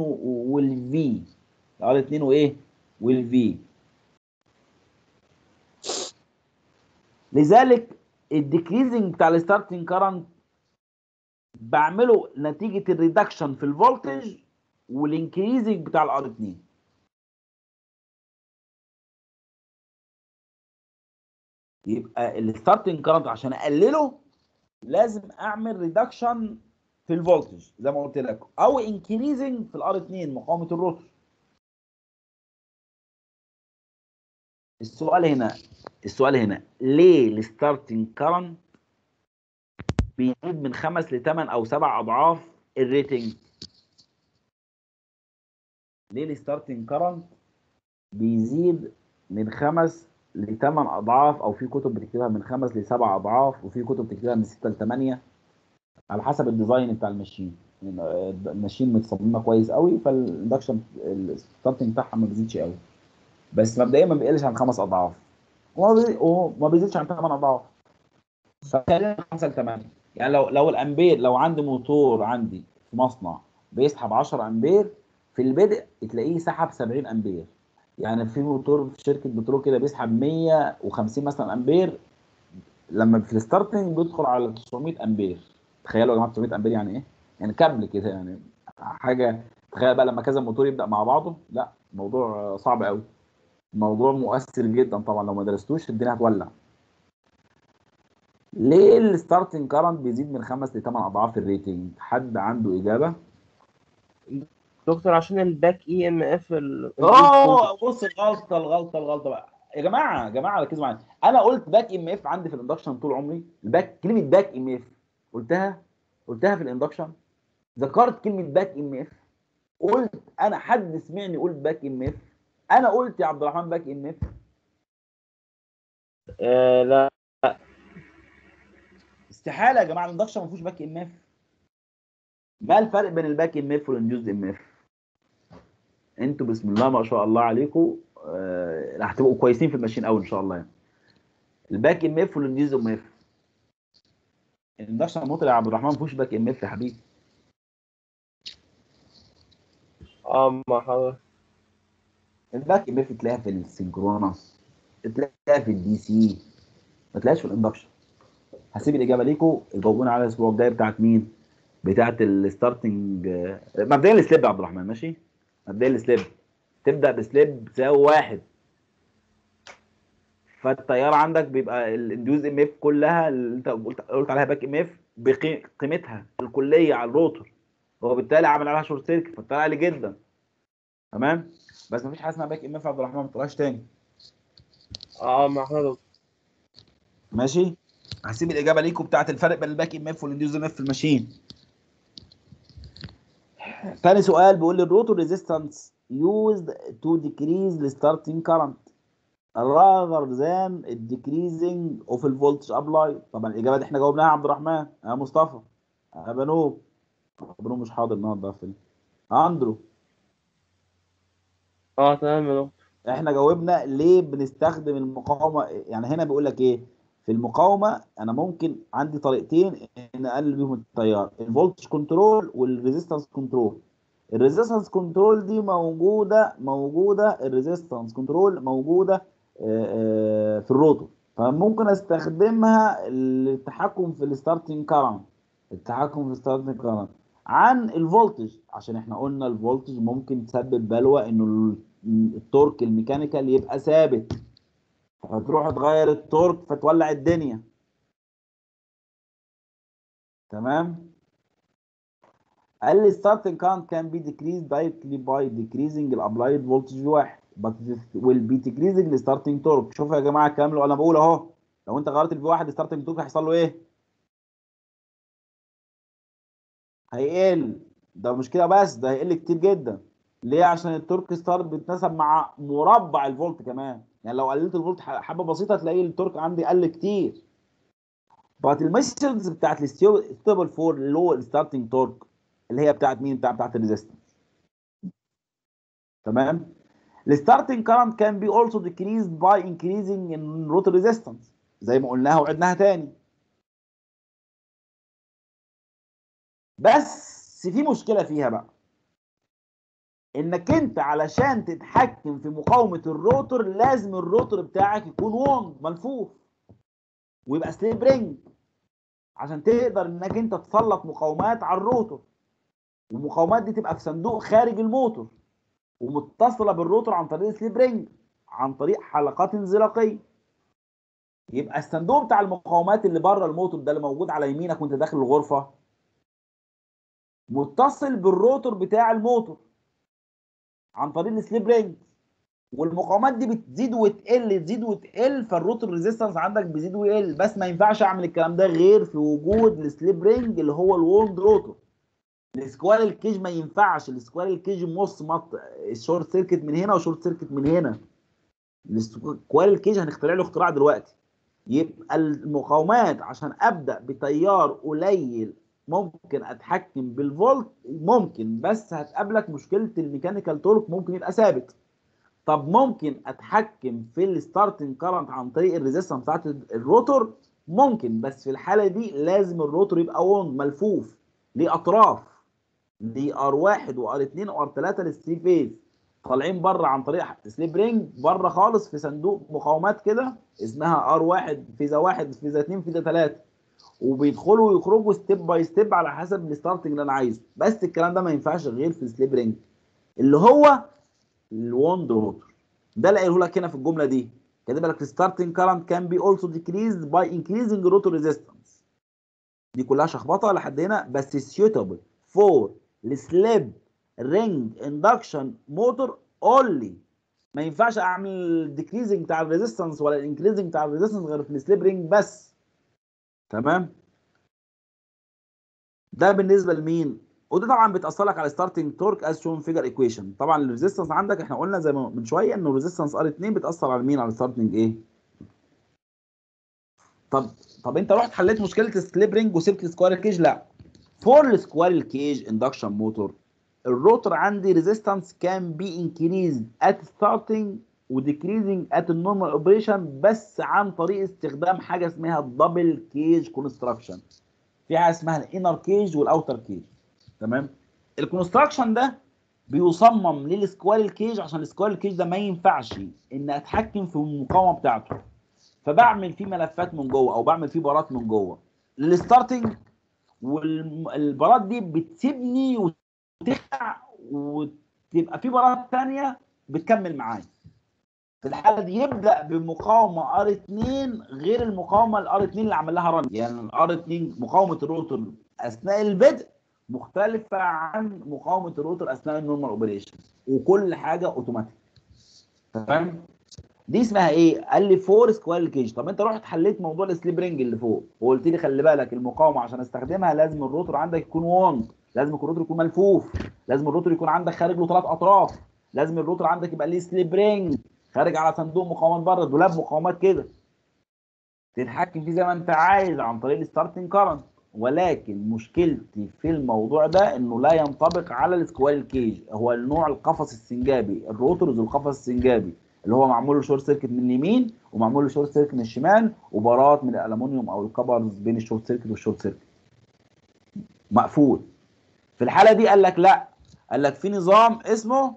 والفي. الار 2 وايه؟ والفي. لذلك الديكريزنج بتاع الستارتنج كارنت بعمله نتيجه الريدكشن في الفولتج والانكريزنج بتاع الار 2. يبقى الستارتنج كارنت عشان اقلله لازم اعمل ريدكشن في الفولتج زي ما قلت لك، او انكريزنج في الار 2 مقاومه الروتور. السؤال هنا ليه الستارتنج كارنت بيزيد من 5 ل 8 او 7 اضعاف الريتنج؟ ليه الستارتنج كارنت بيزيد من 5 ل 8 اضعاف، او في كتب بتكتبها من 5 ل 7 اضعاف، وفي كتب بتكتبها من 6 ل 8، على حسب الديزاين بتاع الماشين. الماشين متصممه كويس قوي، فالاندكشن الستارتنج بتاعها ما بيزيدش قوي، بس مبدئيا ما بيقلش عن 5 اضعاف، وما بيزيدش عن 8 اضعاف. فخلينا 5 ل 8. يعني لو الامبير، لو عندي موتور عندي في مصنع بيسحب 10 امبير، في البدء تلاقيه سحب 70 امبير. يعني في موتور في شركه بترول كده بيسحب 150 مثلا امبير، لما في الستارتنج بيدخل على 900 امبير. تخيلوا يا جماعه 900 امبير يعني ايه؟ يعني كابل كده، يعني حاجه. تخيل بقى لما كذا موتور يبدا مع بعضه، لا الموضوع صعب قوي، موضوع مؤثر جدا طبعا. لو ما درستوش الدنيا هتولع. ليه الستارتنج كارنت بيزيد من 5 ل 8 اضعاف الريتنج؟ حد عنده اجابه؟ دكتور عشان الباك اي ام اف بص، الغلطه بقى يا جماعه ركزوا معايا. انا قلت باك ام اف عندي في الاندكشن طول عمري. كلمه باك ام اف قلتها في الاندكشن، ذكرت كلمه باك ام اف، قلت انا حد سمعني قلت باك ام اف؟ انا قلت يا عبد الرحمن باك ام اف؟ لا. استحاله يا جماعه، الاندكشن ما فيهوش باك ام اف. ما الفرق بين الباك ام اف والانديوز ام اف؟ انتوا بسم الله ما شاء الله عليكم هتبقوا كويسين في الماشين قوي ان شاء الله يعني. الباك ام اف والانديوز ام اف. الاندكشن موتور يا عبد الرحمن ما فيهوش باك ام اف يا حبيبي. ما حضرتك. الباك ام اف تلاقيها في السنكرونس، تلاقيها في الدي سي، ما تلاقيهاش في الاندكشن. هسيب الاجابه ليكم، جاوبونا على الاسبوع الجاي بتاعت مين؟ بتاعت الستارتنج. مبدئيا السليب يا عبد الرحمن، ماشي؟ مبدئيا السليب تبدا بسليب بتساوي 1، فالتيار عندك بيبقى الانديوز ام اف كلها اللي انت قلت عليها باك ام اف بقيمتها الكليه على الروتور، وبالتالي عامل عليها شورت سيركت، فالتيار عالي جدا. تمام؟ بس مفيش حاجه اسمها باك ام اف يا عبد الرحمن، ما تقولهاش تاني. ما حضرتك. ماشي؟ هسيب الاجابه ليكم بتاعت الفرق بين الباك ام اف والانديوز ام اف في الماشين. تاني سؤال بيقول لي الروتور ريزيستنس used to decrease the starting current rather than decreasing of the voltage applied. طبعا الاجابه دي احنا جاوبناها يا عبد الرحمن، يا مصطفى، يا بنوب. بنوب مش حاضر النهارده في اندرو. تمام يا دكتور. احنا جاوبنا ليه بنستخدم المقاومه. يعني هنا بيقول لك ايه؟ في المقاومه انا ممكن عندي طريقتين ان اقلل بيهم التيار: الفولتج كنترول والريزيستنس كنترول. الريزيستنس كنترول دي موجوده الريزيستنس كنترول موجوده في الروتور، فممكن استخدمها للتحكم في الستارتنج كارنت، عن الفولتج، عشان احنا قلنا الفولتج ممكن تسبب بلوى انه التورك الميكانيكال يبقى ثابت، فتروح تغير التورك فتولع الدنيا. تمام؟ قال لي starting current can be decreased directly by decreasing the applied voltage بواحد but this will be decreasing the starting torque. شوفوا يا جماعه الكلام اللي انا بقوله اهو، لو انت غيرت الفي واحد starting torque هيحصل له ايه؟ هيقل. ده مش كده بس، ده هيقل كتير جدا. ليه؟ عشان التورك ستار بيتناسب مع مربع الفولت كمان. يعني لو قللت الفولت حبه بسيطه هتلاقي التورك عندي قل كتير. بقت الميثودز بتاعت الستيبل فور لو ستارتنج تورك اللي هي بتاعت مين؟ بتاعت الريزيستنس. تمام؟ الستارتنج كارنت كان بي اولسو decreased by increasing in rotor resistance زي ما قلناها وعدناها تاني. بس في مشكله فيها بقى، انك انت علشان تتحكم في مقاومه الروتور لازم الروتور بتاعك يكون ووند ملفوف. ويبقى سليب رينج عشان تقدر انك انت تسلط مقاومات على الروتور، والمقاومات دي تبقى في صندوق خارج الموتور ومتصله بالروتور عن طريق السليب رينج، عن طريق حلقات انزلاقيه. يبقى الصندوق بتاع المقاومات اللي بره الموتور ده اللي موجود على يمينك وانت داخل الغرفه متصل بالروتور بتاع الموتور عن طريق السليب رينج، والمقاومات دي بتزيد وتقل تزيد وتقل، فالروتور ريزيستنس عندك بيزيد ويقل. بس ما ينفعش اعمل الكلام ده غير في وجود السليب رينج اللي هو الووند روتور. السكويرل كيج ما ينفعش، السكويرل كيج مصمت، الشورت سيركت من هنا وشورت سيركت من هنا. السكويرل كيج هنخترع له اختراع دلوقتي. يبقى المقاومات عشان ابدا بتيار قليل ممكن اتحكم بالفولت، ممكن، بس هتقابلك مشكله الميكانيكال تورك ممكن يبقى ثابت. طب ممكن اتحكم في الستارتنج كارنت عن طريق الريزيستنس بتاعت الروتور، ممكن، بس في الحاله دي لازم الروتور يبقى ووند ملفوف ليه اطراف، دي ار1 وار2 وار3 للثري فيز طالعين بره عن طريق سليب رينج بره خالص في صندوق مقاومات كده اسمها ار1 فيزا 1 فيزا 2 فيزا 3، وبيدخلوا ويخرجوا ستيب باي ستيب على حسب الستارتنج اللي انا عايزه. بس الكلام ده ما ينفعش غير في السليب رينج اللي هو الووند روتور. ده اللي قايله لك هنا في الجمله دي، كاتب لك ستارتنج كارنت كان بي اولسو ديكريزد باي انكريزنج روتور ريزيستنس. دي كلها شخبطه لحد هنا، بس سيوتابل فور السليب رينج اندكشن موتور اونلي. ما ينفعش اعمل ديكريزنج بتاع الريزيستنس ولا الانكريزنج بتاع الريزيستنس غير في السليب رينج بس. تمام؟ ده بالنسبه لمين؟ وده طبعا بتاثر لك على ستارتنج تورك از شون فيجر ايكويشن. طبعا الريزيستنس عندك احنا قلنا زي ما من شويه انه الريزيستنس ار2 بتاثر على مين؟ على الستارتنج ايه؟ طب انت رحت حليت مشكله السليب رينج وسبت السكوير كيج؟ لا. فور السكوير كيج اندكشن موتور الروتور عندي ريزيستنس كان بي انكريز ات ستارتنج وديكريزنج ات النورمال اوبريشن، بس عن طريق استخدام حاجه اسمها الدبل كيج كونستراكشن. في حاجه اسمها الانر كيج والاوتر كيج. تمام؟ الكونستراكشن ده بيصمم للسكوير كيج عشان السكوير كيج ده ما ينفعش ان اتحكم في المقاومه بتاعته، فبعمل فيه ملفات من جوه او بعمل فيه بارات من جوه للستارتنج، والبارات دي بتسيبني وتخلع وتبقى في بارات ثانيه بتكمل معايا. في الحاله دي يبدا بمقاومه ار2 غير المقاومه الار2 اللي عمل لها رن. يعني الار2 مقاومه الروتور اثناء البدء مختلفه عن مقاومه الروتور اثناء النورمال اوبريشن، وكل حاجه اوتوماتيك. تمام؟ دي اسمها ايه؟ قال لي فور سكوير كيج. طب انت رحت حليت موضوع السليب رينج اللي فوق وقلت لي خلي بالك المقاومه عشان استخدمها لازم الروتور عندك يكون ووند، لازم الروتور يكون ملفوف، لازم الروتور يكون عندك خارج له 3 اطراف، لازم الروتور عندك يبقى ليه سليب رينج خارج على صندوق مقاومات بره، دولاب مقاومات كده تتحكم فيه زي ما انت عايز عن طريق الستارتنج كارنت. ولكن مشكلتي في الموضوع ده انه لا ينطبق على السكوير كيج، هو النوع القفص السنجابي، الروتور ذو القفص السنجابي اللي هو معمول له شورت سيركت من اليمين ومعمول له شورت سيركت من الشمال وبارات من الالومنيوم او الكبرز بين الشورت سيركت والشورت سيركت مقفول. في الحاله دي قال لك لا، قال لك في نظام اسمه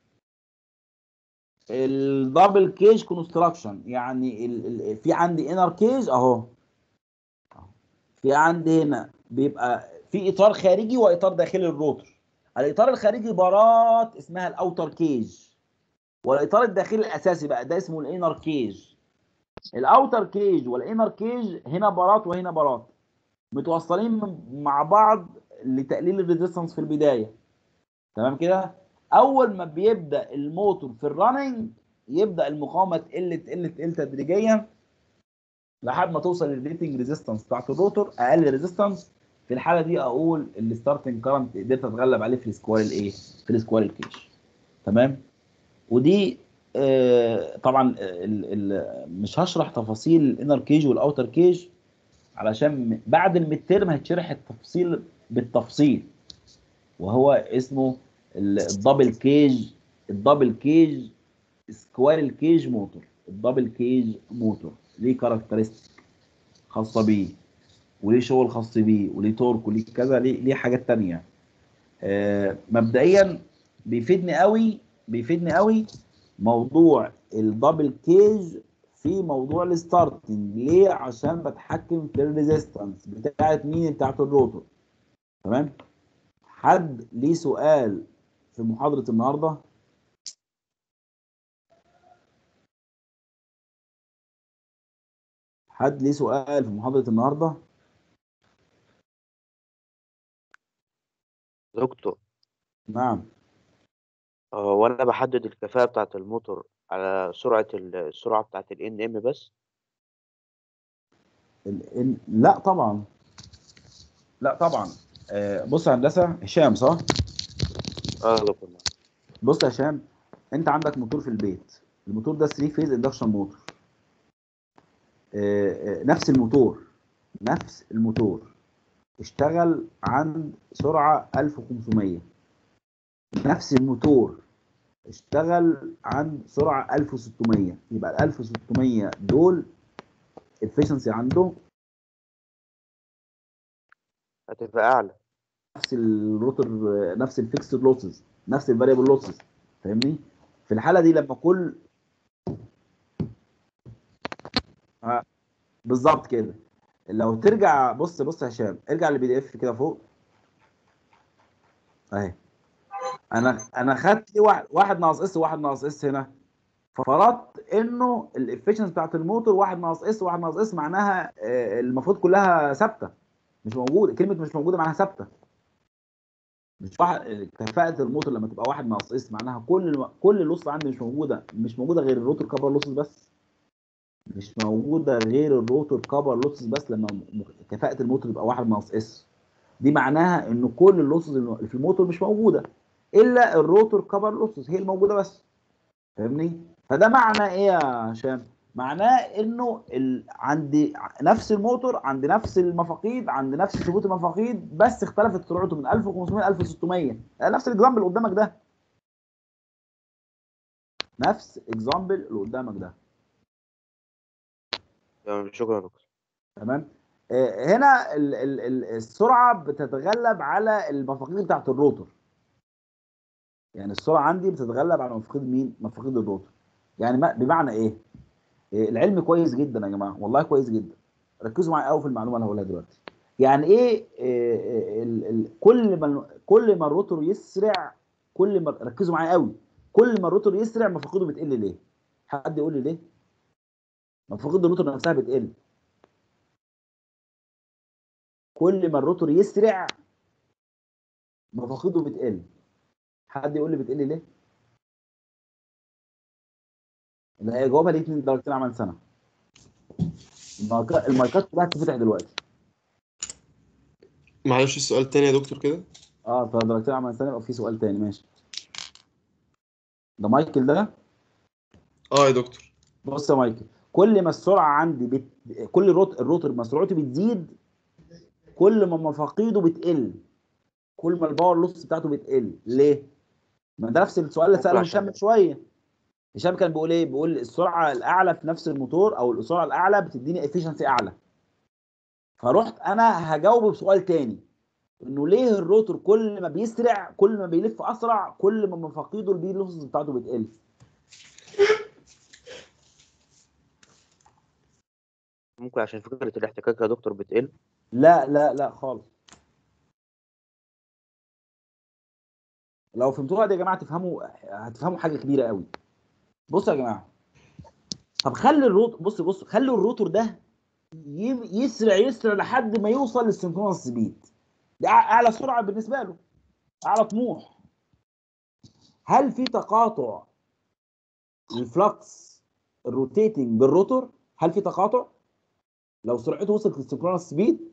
الدبل كيج كونستراكشن. يعني في عندي انر كيج اهو، في عندي هنا بيبقى في اطار خارجي واطار داخلي للروتور. الاطار الخارجي بارات اسمها الاوتر كيج، والاطار الداخلي الاساسي بقى ده اسمه الانر كيج. الاوتر كيج والانر كيج هنا بارات وهنا بارات متوصلين مع بعض لتقليل الريزيستنس في البدايه. تمام كده؟ اول ما بيبدا الموتور في الرننج يبدا المقاومه تقل تدريجيا لحد ما توصل للريتنج ريزيستنس بتاعت الروتور، اقل ريزيستنس. في الحاله دي اقول الستارتنج كارنت قدرت اتغلب عليه في السكوير الايه؟ في السكوير كيج. تمام؟ ودي طبعا مش هشرح تفاصيل الانر كيج والاوتر كيج علشان بعد الميدترم هتشرح التفصيل بالتفصيل، وهو اسمه الدبل كيج. الدبل كيج سكوير كيج موتور. الدبل كيج موتور ليه كاركترستيك خاصه بيه وليه شغل خاص بيه وليه تورك وليه كذا، ليه حاجات تانية. مبدئيا بيفيدني قوي موضوع الدبل كيج في موضوع الستارتنج. ليه؟ عشان بتحكم في الريزيستنس بتاعت مين؟ بتاعت الروتور. تمام. حد ليه سؤال في محاضرة النهارده؟ حد ليه سؤال في محاضرة النهارده؟ دكتور، نعم. وانا بحدد الكفاءة بتاعة الموتور على السرعة بتاعة ال NM بس. لا طبعا، لا طبعا. بص يا هندسة، هشام صح؟ اه يا دكتور. بص يا هشام، انت عندك موتور في البيت. الموتور ده 3 فيز اندكشن موتور. نفس الموتور اشتغل عند سرعة 1500. نفس الموتور اشتغل عند سرعة 1600. يبقى ال 1600 دول efficiency عنده هتبقى اعلى. نفس الروتر، نفس الفيكسد لوسز، نفس الفاريبل لوسز. فاهمني؟ في الحالة دي لما كل بالظبط كده. لو ترجع بص يا هشام، ارجع للبي دي اف كده فوق اهي. انا خدت لي واحد ناقص اس وواحد ناقص اس هنا. فرضت انه الافشنس بتاعت الموتور 1 ناقص اس 1 ناقص اس معناها المفروض كلها ثابته. مش موجوده كلمه مش موجوده معناها ثابته. مش واحد. كفاءه الموتور لما تبقى 1 ناقص اس معناها كل اللوس عندي مش موجوده غير الروتور كفر لوسز بس. مش موجوده غير الروتور كفر لوسز بس. لما كفاءه الموتور تبقى 1 ناقص اس، دي معناها ان كل اللوسز اللي في الموتور مش موجوده، الا الروتور كفر لوسز هي الموجوده بس. فاهمني؟ فده معنى ايه يا هشام؟ معناه انه عند نفس الموتور، عند نفس المفاقيد، عند نفس ثبوت المفاقيد، بس اختلفت سرعته من 1500 ل 1600. نفس الاكزامبل اللي قدامك ده. نفس الاكزامبل اللي قدامك ده. تمام، شكرا يا دكتور. تمام. هنا السرعه بتتغلب على المفاقيد بتاعت الروتور. يعني السرعه عندي بتتغلب على مفاقيد مين؟ مفاقيد الروتور. يعني بمعنى ايه؟ العلم كويس جدا يا جماعه، والله كويس جدا. ركزوا معايا قوي في المعلومه اللي هقولها دلوقتي. يعني ايه كل ما الروتور يسرع، كل ما ركزوا معايا قوي، كل ما الروتور يسرع مفاقيده بتقل. ليه؟ حد يقول لي ليه؟ مفاقيد الروتور نفسها بتقل. كل ما الروتور يسرع مفاقيده بتقل. حد يقول لي بتقل ليه؟ اللي هيجاوبها ليه 2 درجتين عمل سنه. المايكات كلها هتتفتح دلوقتي. معلش السؤال تاني يا دكتور كده. 3 درجتين عمل سنه. يبقى في سؤال تاني. ماشي. ده مايكل ده. اه يا دكتور. بص يا مايكل، كل ما السرعه عندي كل الروتور ما سرعته بتزيد، كل ما مفاقيده بتقل، كل ما الباور لوس بتاعته بتقل. ليه؟ ما ده نفس السؤال اللي ممكن ساله عشان هشام من شويه. هشام كان بيقول ايه؟ بيقول السرعه الاعلى في نفس الموتور او السرعه الاعلى بتديني افيشنسي اعلى. فرحت انا هجاوبه بسؤال تاني، انه ليه الروتور كل ما بيسرع، كل ما بيلف اسرع، كل ما مفاقيده البي لوس بتاعته بتقل. ممكن عشان فكرة الاحتكاك يا دكتور بتقل. لا لا لا خالص. لو فهمتوها دي يا جماعه هتفهموا حاجه كبيره قوي. بصوا يا جماعه، طب خلي الروتور، بص خلي الروتور ده يسرع لحد ما يوصل للسنكرونس سبيد. دي اعلى سرعه بالنسبه له، اعلى طموح. هل في تقاطع الفلكس الروتيتنج بالروتور؟ هل في تقاطع لو سرعته وصلت للسنكرونس سبيد؟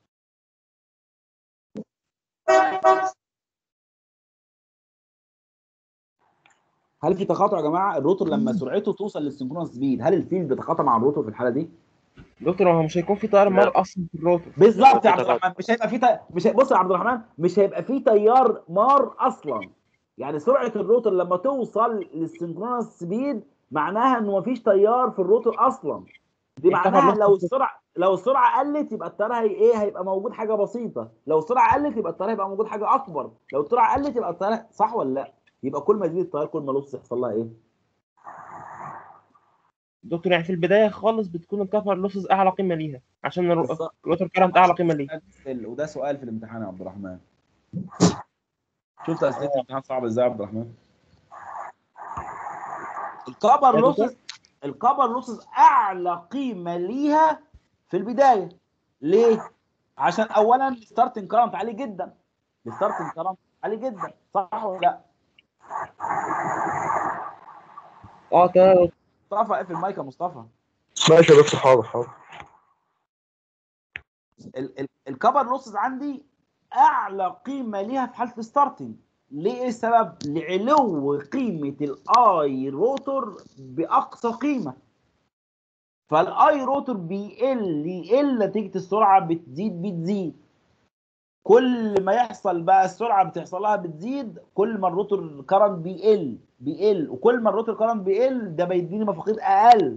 هل في تقاطع يا جماعه؟ الروتور لما سرعته توصل للسنكرونس سبيد، هل الفيلد بيتقاطع مع الروتور في الحاله دي؟ دكتور هو مش هيكون في تيار لا. مار اصلا في الروتور. بالظبط يا عبد الرحمن. مش هيبقى في بص يا عبد الرحمن، مش هيبقى في تيار مار اصلا. يعني سرعه الروتور لما توصل للسنكرونس سبيد معناها انه مفيش تيار في الروتور اصلا. دي معناها لو السرعه قلت يبقى التيار هيبقى موجود حاجه بسيطه. لو السرعه قلت يبقى التيار هيبقى موجود حاجه اكبر. لو السرعه قلت يبقى التيار صح ولا لا؟ يبقى كل ما يزيد التيار كل ما لوس يحصل لها ايه؟ دكتور يعني في البدايه خالص بتكون الكفر لوسز اعلى قيمه ليها عشان بالظبط. الروتر كارنت اعلى قيمه ليه. وده سؤال في الامتحان يا عبد الرحمن. شفت اسئله الامتحان صعبه ازاي يا عبد الرحمن؟ الكبر يا دكتور لوسز، الكبر لوسز اعلى قيمه ليها في البدايه. ليه؟ عشان اولا الستارتنج كارنت عالي جدا، الستارتنج كارنت عالي جدا، صح ولا لا؟ تمام. مصطفى اقفل المايك يا مصطفى. ماشي يا دكتور، حاضر حاضر. الكبر لوسز عندي اعلى قيمه ليها في حاله الستارتنج. ليه؟ ايه السبب؟ لعلو قيمه الاي روتور باقصى قيمه. فالاي روتور يقل نتيجه السرعه بتزيد. كل ما يحصل بقى السرعه بتحصل لها بتزيد، كل ما الروتور كرنت بيقل وكل ما الروتور كرنت بيقل ده بيديني مفاقيد اقل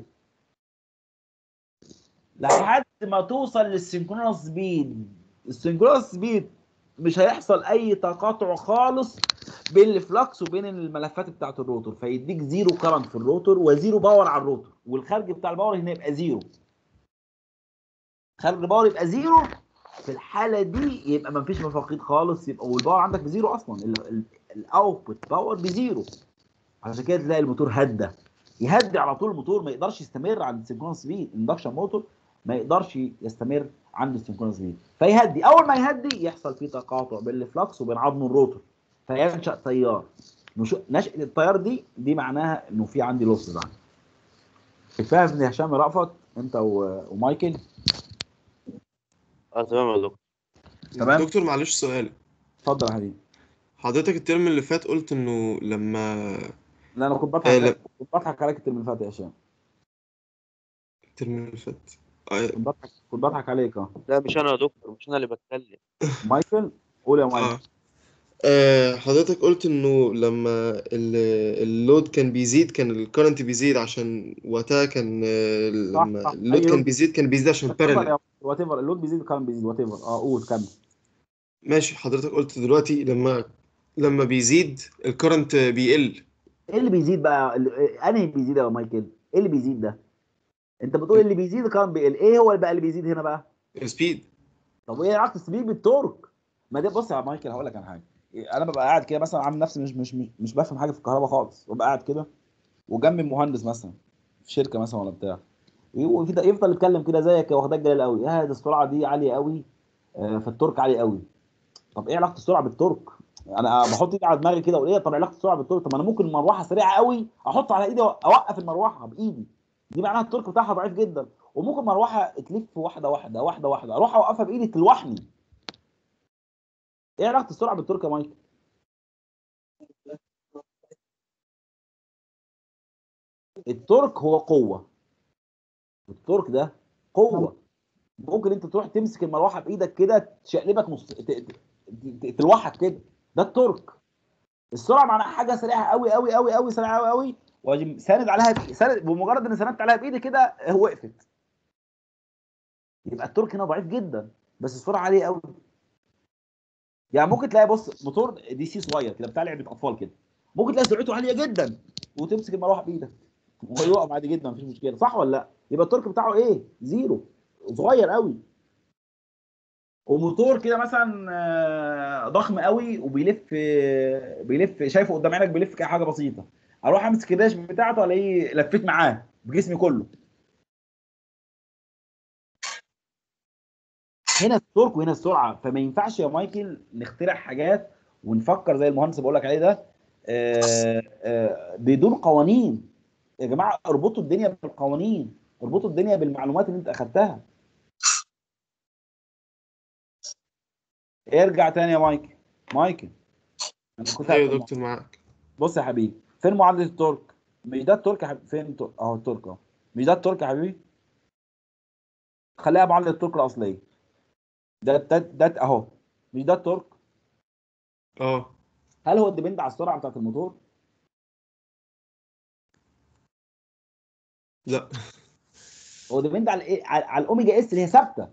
لحد ما توصل للسynchronous سبيد. السynchronous سبيد مش هيحصل اي تقاطع خالص بين الفلكس وبين الملفات بتاعت الروتور، فيديك زيرو كرنت في الروتور وزيرو باور على الروتور، والخارج بتاع الباور هنا يبقى زيرو. خارج الباور يبقى زيرو. في الحاله دي يبقى ما فيش مفاقيد خالص، يبقى والباور عندك بزيرو اصلا، الاوتبوت باور بزيرو. عشان كده تلاقي الموتور يهدي على طول. الموتور ما يقدرش يستمر عند السنكرونس سبيد، الاندكشن موتور ما يقدرش يستمر عند السنكرونس سبيد، فيهدي. اول ما يهدي يحصل فيه تقاطع بين الفلكس وبين عظم الروتور، فينشا تيار. نشأة التيار دي معناها انه في عندي لوسز عندي. اتفاهم يا هشام رأفت انت ومايكل؟ تمام يا دكتور. تمام. دكتور معلش سؤال. اتفضل يا حبيبي. حضرتك الترم اللي فات قلت انه لما لا انا كنت آه بضحك لا كنت بضحك عليك الترم اللي فات يا هشام. الترم اللي فات آه, كنت بضحك عليك لا مش انا يا دكتور، مش انا اللي بتكلم. مايكل قول يا مايكل. حضرتك قلت انه لما اللود كان بيزيد كان الكرنت بيزيد عشان وقتها كان صح لما صح، اللود اي كان لود بيزيد عشان وات ايفر بارلل. يا وات ايفر، اللود بيزيد الكلام بيزيد وات ايفر. قول كمل. ماشي. حضرتك قلت دلوقتي لما بيزيد الكرنت بيقل. ايه اللي بيزيد بقى؟ انهي بيزيد يا مايكل؟ ايه اللي بيزيد ده؟ انت بتقول اللي بيزيد الكلام بيقل، ايه هو بقى اللي بيزيد هنا بقى؟ السبيد. طب وايه علاقه السبيد بالتورك؟ ما ده بص يا مايكل هقول لك على حاجه. انا ببقى قاعد كده مثلا عامل نفسي مش بفهم حاجه في الكهرباء خالص، وببقى قاعد كده وجنبي مهندس مثلا في شركه مثلا ولا بتاع، يفضل يتكلم كده زيك واخدك جلال قوي، يا ده السرعه دي عاليه قوي، فالتورك عالي قوي. طب ايه علاقه السرعه بالتورك؟ انا بحط ايدي على دماغي كده واقول ايه طب علاقه السرعه بالتورك؟ طب ما انا ممكن مروحه سريعه قوي احط على ايدي اوقف المروحه بايدي، دي معناها التورك بتاعها ضعيف جدا. وممكن مروحه تلف واحده واحده واحده واحده اروح اوقفها بايدي تلوحني. ايه علاقه السرعه بالتورك يا مايكل؟ التورك هو قوه، التورك ده قوه. ممكن انت تروح تمسك المروحه بايدك كده تشقلبك تلوحك كده، ده التورك. السرعه معناها حاجه سريعه قوي قوي قوي قوي، سريعه قوي قوي، واجي ساند عليها ساند بمجرد ان سندت عليها بايدي كده وقفت. يبقى التورك هنا ضعيف جدا بس السرعه عاليه قوي. يعني ممكن تلاقي بص موتور دي سي صغير كده بتاع لعبه اطفال كده، ممكن تلاقي سرعته عاليه جدا وتمسك المروحه بايدك ويقف عادي جدا مفيش مشكله، صح ولا لا؟ يبقى التورك بتاعه ايه؟ زيرو، صغير قوي. وموتور كده مثلا ضخم قوي وبيلف بيلف شايفه قدام عينك بيلف كده حاجه بسيطه، اروح امسك الداش بتاعته الاقيه لفيت معاه بجسمي كله. هنا التورك وهنا السرعه، فما ينفعش يا مايكل نخترع حاجات ونفكر زي المهندس بقول لك عليه ده بدون قوانين. يا جماعه اربطوا الدنيا بالقوانين، اربطوا الدنيا بالمعلومات اللي انت اخدتها. ارجع تاني يا مايكل. مايكل انا كنت ايوه هقفل. يا دكتور معاك. بص يا حبيبي فين معادله التورك؟ مش ده التورك يا حبيبي؟ فين اهو التورك اهو. مش ده التورك يا حبيبي؟ خليها معادله التورك الاصليه. ده اهو. مش ده التورك؟ اه هل هو الديبند على السرعه بتاعت الموتور؟ لا هو ديبند على ايه؟ على الاوميجا اس اللي هي ثابته.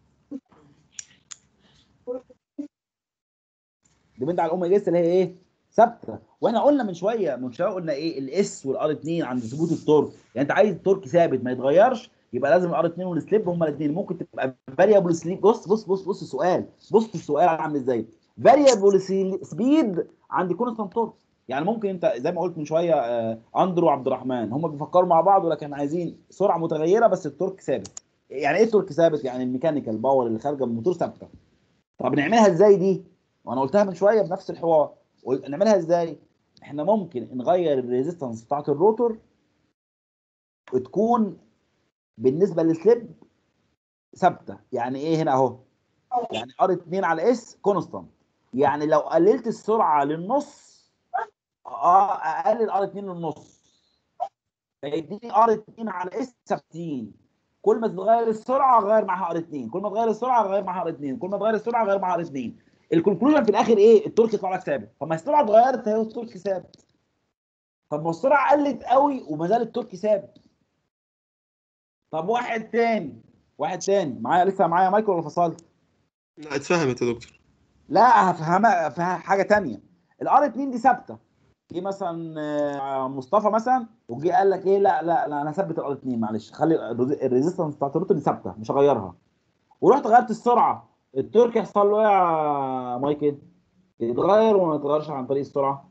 ديبند على الاوميجا اس اللي هي ايه؟ ثابته. واحنا قلنا من شويه قلنا ايه الاس والار 2 عند ثبوت التورك. يعني انت عايز التورك ثابت ما يتغيرش، يبقى لازم الار 2 والسليب هما الاثنين. ممكن تبقى فاريبل سليب. بص السؤال، بص السؤال عامل ازاي. فاريبل سبيد عند كونستانت تورك. يعني ممكن انت زي ما قلت من شويه اندرو وعبد الرحمن هم بيفكروا مع بعض ولكن عايزين سرعه متغيره بس التورك ثابت. يعني ايه التورك ثابت؟ يعني الميكانيكال باور اللي خارجه من الموتور ثابته. طب نعملها ازاي دي؟ وانا قلتها من شويه بنفس الحوار. نعملها ازاي؟ احنا ممكن نغير الريزيستنس بتاعت الروتور وتكون بالنسبه للسليب ثابته. يعني ايه هنا اهو؟ يعني ار 2 على اس كونستانت. يعني لو قللت السرعه للنص اقلل ار 2 للنص فيديني ار 2 على اس ثابتين. كل ما تتغير السرعه غير معاها ار 2، كل ما تغير السرعه غير معاها ار 2، كل ما تغير السرعه غير معاها ار 2. الكونكلوجن في الاخر ايه؟ التورك يطلع لك ثابت. طب ما السرعه اتغيرت اهي والتورك ثابت. طب ما السرعه قلت قوي وما زال التورك ثابت. طب واحد تاني معايا لسه معايا مايكل ولا فصلت؟ لا اتفهمت يا دكتور. لا هفهمها حاجه تانيه. الار 2 دي ثابته. جه مثلا مصطفى مثلا وجي قال لك ايه لا انا هثبت الار 2 معلش، خلي الريزيستنس بتاعت الروتور دي ثابته مش هغيرها. ورحت غيرت السرعه، التورك يحصل له ايه يا مايكل؟ يتغير ولا ما يتغيرش عن طريق السرعه؟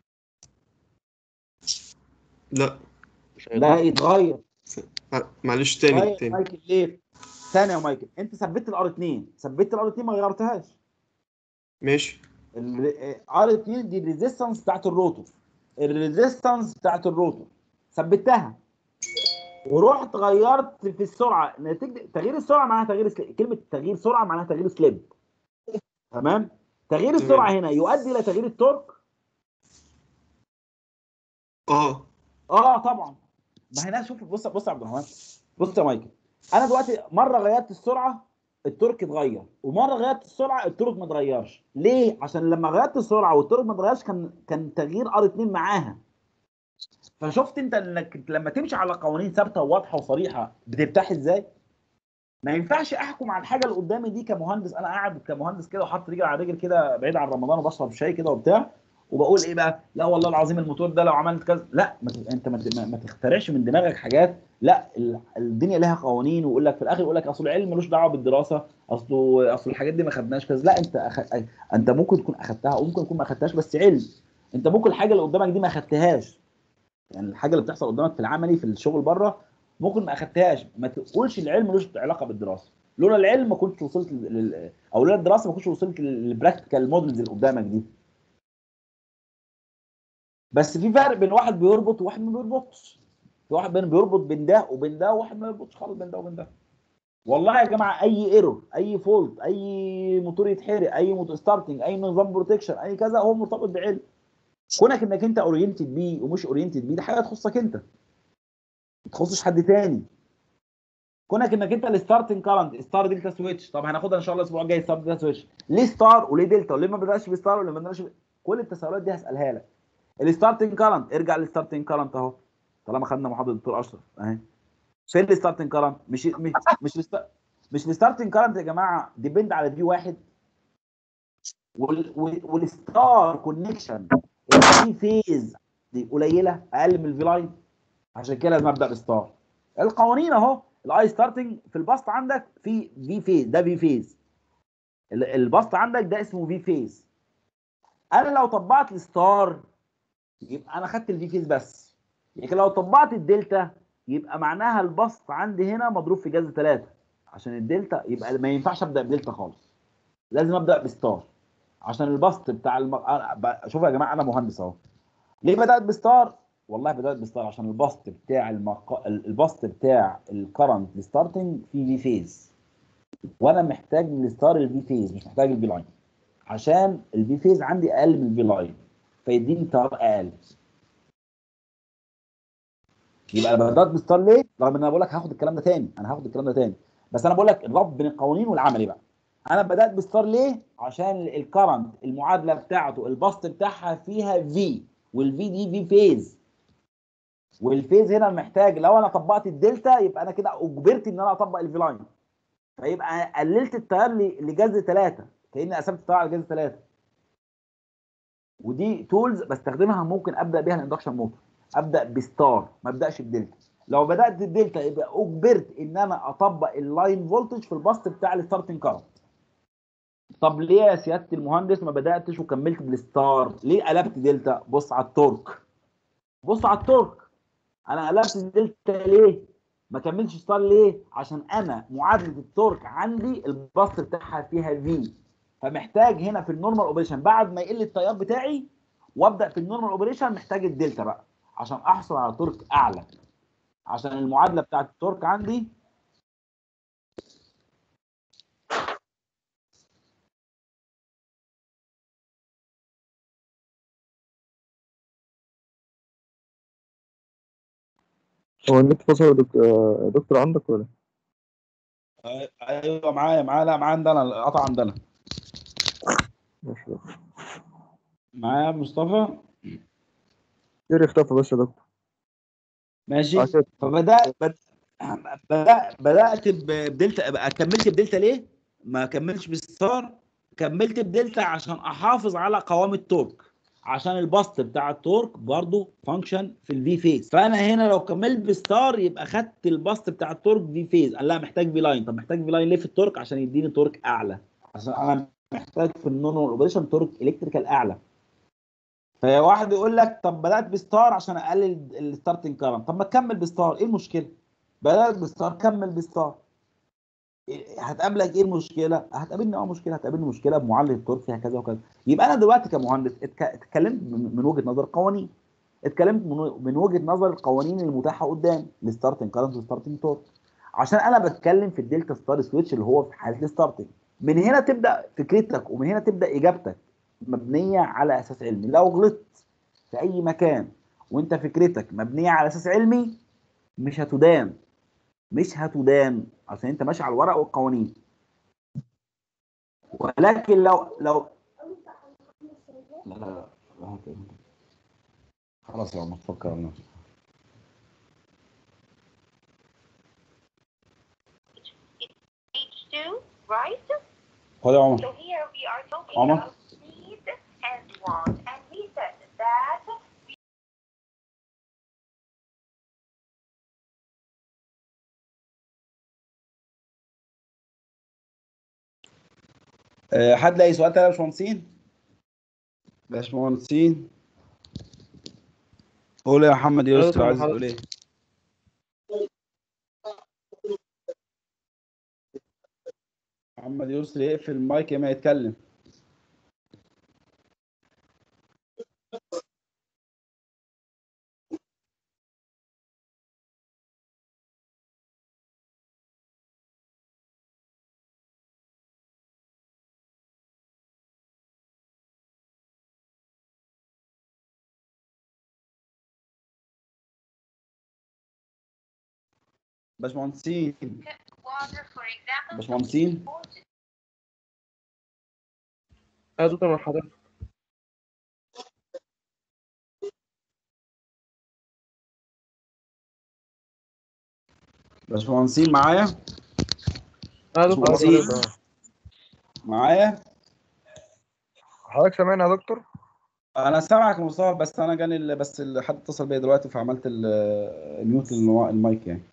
لا مش لا هيتغير. يتغير. معلش تاني طيب تاني. مايكل ليه؟ ثانيه يا مايكل، انت ثبت الار 2، ثبت الار 2 ما غيرتهاش. ماشي. الار 2 دي الريزيستنس بتاعت الروتور، الريزيستنس بتاعت الروتور ثبتها ورحت غيرت في السرعه. نتيجه تغيير السرعه معناها تغيير سليب. كلمه تغيير سرعه معناها تغيير سليب. تمام؟ تغيير السرعه تمام. هنا يؤدي الى تغيير التورك. اه طبعا. ما هنا شوف، بص يا عبد الرحمن، بص يا مايكل. انا دلوقتي مره غيرت السرعه التورك اتغير، ومره غيرت السرعه التورك ما اتغيرش. ليه؟ عشان لما غيرت السرعه والتورك ما اتغيرش كان تغيير ار 2 معاها. فشفت انت انك لما تمشي على قوانين ثابته وواضحه وصريحه بترتاح ازاي؟ ما ينفعش احكم على الحاجه اللي قدامي دي كمهندس. انا قاعد كمهندس كده وحاطط رجل على رجل كده بعيد عن رمضان وبشرب شاي كده وبتاع، وبقول ايه بقى؟ لا والله العظيم الموتور ده لو عملت كذا. لا انت ما تخترعش من دماغك حاجات. لا الدنيا لها قوانين. ويقول لك في الاخر يقول لك اصل العلم ملوش دعوه بالدراسه، اصل الحاجات دي ما خدناش كذا. لا انت ممكن تكون اخدتها وممكن تكون ما اخدتهاش بس علم. انت ممكن الحاجه اللي قدامك دي ما اخدتهاش. يعني الحاجه اللي بتحصل قدامك في العملي في الشغل بره ممكن ما اخدتهاش. ما تقولش العلم ملوش علاقه بالدراسه. لولا العلم ما كنتش وصلت او لولا الدراسه ما كنتش وصلت للبراكتيكال مودلز اللي قدامك دي. بس في فرق بين واحد بيربط وواحد ما بيربطش. في واحد بيربط بين ده وبين ده، وواحد ما يربطش خالص بين ده وبين ده. والله يا جماعه اي ايرور، اي فولت، اي موتور يتحرق، اي موتور ستارتنج، اي نظام بروتكشن، اي كذا هو مرتبط بعلم. كونك انك انت اورينتد بيه ومش اورينتد بيه ده حاجه تخصك انت، ما تخصش حد تاني. كونك انك انت الستارتنج كارنت ستار دلتا سويتش. طب هناخدها ان شاء الله الاسبوع الجاي ستار دلتا سويتش. ليه ستار وليه دلتا وليه ما بداش بستار وليه ما بداش كل التساؤلات دي هسالها لك. الستارتنج كارنت، ارجع للستارتنج كارنت اهو طالما خدنا محاضره الدكتور اشرف اهي. فين الستارتنج كارنت؟ مش الستارتنج كارنت يا جماعه ديبند على في واحد والستار كونكشن الفي فيز دي قليله اقل من الفي لاين. عشان كده لازم ابدا بستار. القوانين اهو. الاي ستارتنج في البسط عندك في فيز، ده في فيز. البسط عندك ده اسمه في فيز. انا لو طبقت الستار يبقى انا خدت الفي فيز بس، لكن لو طبقت الدلتا يبقى معناها البسط عندي هنا مضروب في جذر 3. عشان الدلتا يبقى ما ينفعش ابدا بدلتا خالص، لازم ابدا بستار. عشان البسط بتاع شوفوا يا جماعه انا مهندس اهو. ليه بدات بستار؟ والله بدات بستار عشان البسط بتاع البسط بتاع الكرنت ستارتنج في فيز، وانا محتاج الستار الفي فيز مش محتاج الفي لاين. عشان الفي فيز عندي اقل من الفي لاين فيديني تيار اقل. يبقى انا بدات بستار ليه؟ رغم ان انا بقول لك هاخد الكلام ده تاني، انا هاخد الكلام ده تاني، بس انا بقول لك الربط بين القوانين والعملي بقى. انا بدات بستار ليه؟ عشان الكرنت المعادله بتاعته البسط بتاعها فيها في، والفي دي في فيز، والفيز هنا محتاج لو انا طبقت الدلتا يبقى انا كده اجبرت ان انا اطبق الفي لاين، فيبقى قللت التيار لجذر 3 كاني قسمت التيار على جذر 3. ودي تولز بستخدمها ممكن ابدا بيها الاندكشن موتور. ابدا بستار ما ابداش بدلتا. لو بدات بدلتا يبقى اجبرت ان انا اطبق اللاين فولتج في البسط بتاع الستارتنج كارنت. طب ليه يا سياده المهندس ما بداتش وكملت بالستار؟ ليه قلبت دلتا؟ بص على التورك، بص على التورك. انا قلبت دلتا ليه؟ ما كملتش ستار ليه؟ عشان انا معادله التورك عندي البسط بتاعها فيها في، فمحتاج هنا في النورمال اوبريشن بعد ما يقل التيار بتاعي وابدا في النورمال اوبريشن محتاج الدلتا بقى عشان احصل على تورك اعلى، عشان المعادله بتاعت التورك عندي هو النت فصل يا دكتور عندك ولا؟ ايوه معايا لا معايا عندنا القطع عندنا. ماشي يا معايا مصطفى. دكتور. اختفى بس يا دكتور. ماشي. كده. بدات بدلتا. كملت بدلتا ليه؟ ما كملتش بالستار، كملت بدلتا عشان احافظ على قوام التورك، عشان البسط بتاع التورك برضو فانكشن في الفي فيز. فانا هنا لو كملت بستار يبقى خدت البسط بتاع التورك في فيز. قال لا محتاج في لاين. طب محتاج في لاين ليه في التورك؟ عشان يديني تورك اعلى، عشان انا محتاج في النورمال اوبريشن تورك الكتريكال اعلى. فواحد يقول لك طب بدات بستار عشان اقلل الستارتنج كارنت. طب ما تكمل بستار، ايه المشكله؟ بدات بستار كمل بستار. هتقابلك ايه المشكله؟ هتقابلني مشكله، هتقابلني مشكله بمعادله التورك فيها كذا وكذا. يبقى انا دلوقتي كمهندس اتكلمت من وجهه نظر القوانين، اتكلمت من وجهه نظر القوانين المتاحه قدامي الستارتنج كارنت والستارتنج تورك، عشان انا بتكلم في الدلتا ستار سويتش اللي هو في حاله الستارتنج. من هنا تبدا فكرتك ومن هنا تبدا اجابتك مبنيه على اساس علمي. لو غلطت في اي مكان وانت فكرتك مبنيه على اساس علمي مش هتدان، مش هتدان عشان انت ماشي على الورق والقوانين. ولكن لو لا لا لا خلاص يا عم تفكر نفسك. H2, right? خد يا عمر. So here we are talking عمر. about speed and want, and we said that حد لاقي سؤال تاني يا باشمهندسين؟ باشمهندسين قول يا محمد يسري، عايز تقول ايه؟ محمد يسري اقفل المايك ما يتكلم. باشمهندسين water, for example, باشمهندسين يا دكتور من حضرتك. باشمهندسين معايا؟ يا دكتور باشمهندسين معايا؟ حضرتك سامعني يا دكتور؟ انا سامعك يا مصطفى، بس انا جاني بس حد اتصل بيا دلوقتي فعملت الميوت المايك يعني.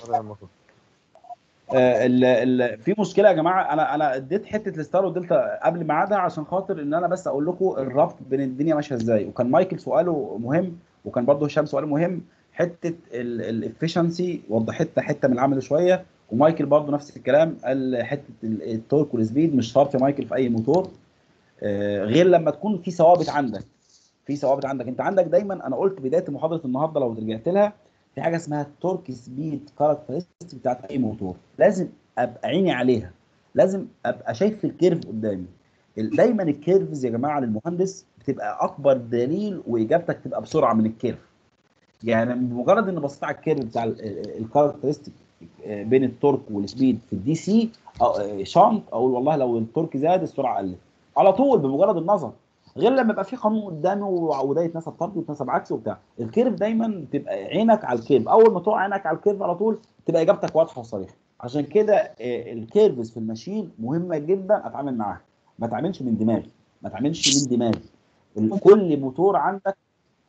في مشكله يا جماعه. انا اديت حته الستار والدلتا قبل ميعادها عشان خاطر ان انا بس اقول لكم الربط بين الدنيا ماشيه ازاي. وكان مايكل سؤاله مهم، وكان برضه هشام سؤاله مهم. حته الافشنسي وضحتنا حته من العمل شويه، ومايكل برضه نفس الكلام قال حته التورك والسبيد. مش شرط مايكل في اي موتور غير لما تكون في ثوابت عندك. في ثوابت عندك انت عندك دايما. انا قلت بدايه محاضره النهارده لو رجعت لها في حاجه اسمها التورك سبيد كاركترستيك بتاعت اي موتور، لازم ابقى عيني عليها، لازم ابقى شايف الكيرف قدامي. دايما الكيرفز يا جماعه للمهندس بتبقى اكبر دليل واجابتك تبقى بسرعه من الكيرف. يعني بمجرد ان بصيت على الكيرف بتاع الكاركترستيك بين التورك والسبيد في الدي سي شانت، اقول والله لو التورك زاد السرعه قلت على طول بمجرد النظر. غير لما يبقى في قانون قدامي وده يتنسب طردي ويتنسب عكسي وبتاع. الكيرف دايما تبقى عينك على الكيرف، اول ما تقع عينك على الكيرف على طول تبقى اجابتك واضحه وصريحه. عشان كده الكيرفز في الماشين مهمه جدا اتعامل معاها. ما اتعاملش من دماغي، ما اتعاملش من دماغي. كل موتور عندك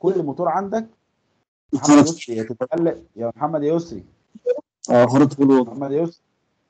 محمد يسري يتكلم يا محمد يسري خريطة الوضع. محمد يسري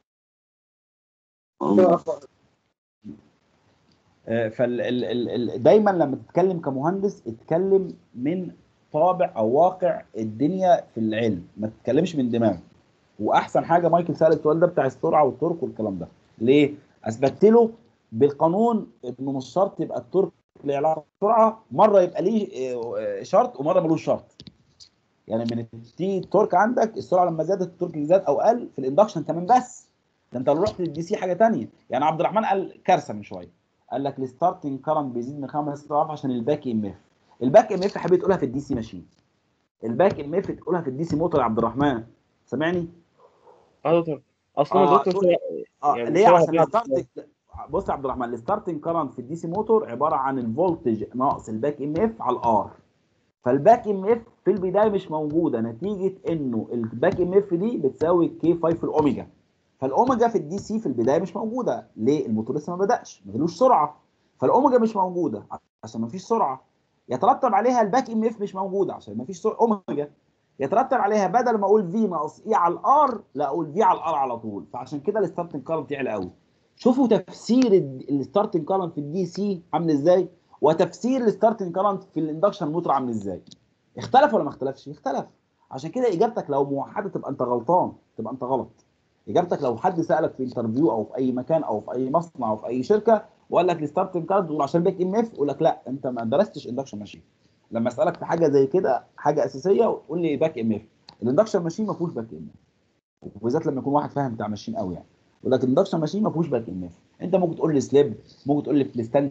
دايما لما تتكلم كمهندس اتكلم من طابع او واقع الدنيا في العلم، ما تتكلمش من دماغك. واحسن حاجه مايكل سال السؤال ده بتاع السرعه والتورك والكلام ده ليه؟ اثبتت له بالقانون انه مش شرط يبقى التورك له علاقه بالسرعه، مره يبقى ليه شرط ومره ملوش شرط. يعني من التي التورك عندك السرعه لما زادت التورك زاد او قل في الاندكشن كمان، بس ده انت لو رحت للدي سي حاجه ثانيه. يعني عبد الرحمن قال كارثه من شويه، قال لك الستارتنج كرنت بيزيد من 5 اضعاف عشان الباك ام اف. الباك ام اف حبيت تقولها في الدي سي ماشين، الباك ام اف تقولها في الدي سي موتور يا عبد الرحمن، سامعني؟ دكتور اصلا دكتور يعني ليه؟ شبه عشان بعض. الستارتنج، بص يا عبد الرحمن، الستارتنج كرنت في الدي سي موتور عباره عن الفولتج ناقص الباك ام اف على الار. فالباك ام اف في البدايه مش موجوده نتيجه انه الباك ام اف دي بتساوي كي 5 في الاوميجا. فالاوميجا في الدي سي في البدايه مش موجوده، ليه؟ الموتور لسه ما بداش، ما جالوش سرعه، فالاوميجا مش موجوده عشان ما فيش سرعه. يترتب عليها الباك ام اف مش موجوده عشان ما فيش اوميجا. يترتب عليها بدل ما اقول في ناقص اي على الار، لا اقول في على الار على طول. فعشان كده الستارتنج كارنت يعلى قوي. شوفوا تفسير الستارتنج كارنت في الدي سي عامل ازاي، وتفسير الستارتنج كارنت في الاندكشن موتور عامل ازاي. اختلف ولا ما اختلفش؟ اختلف. عشان كده اجابتك لو موحده تبقى انت غلطان، تبقى انت غلط. اجابتك لو حد سالك في انترفيو او في اي مكان او في اي مصنع او في اي شركه وقال لك الستارتنج كارد تقول عشان باك ام اف، يقول لك لا انت ما درستش اندكشن ماشين. لما اسالك في حاجه زي كده حاجه اساسيه قول لي باك ام اف. الاندكشن ماشين ما فيهوش باك ام اف، وبالذات لما يكون واحد فاهم بتاع ماشين قوي يعني. يقول لك الاندكشن ماشين ما فيهوش باك ام اف. انت ممكن تقول لي سليب، ممكن تقول لي في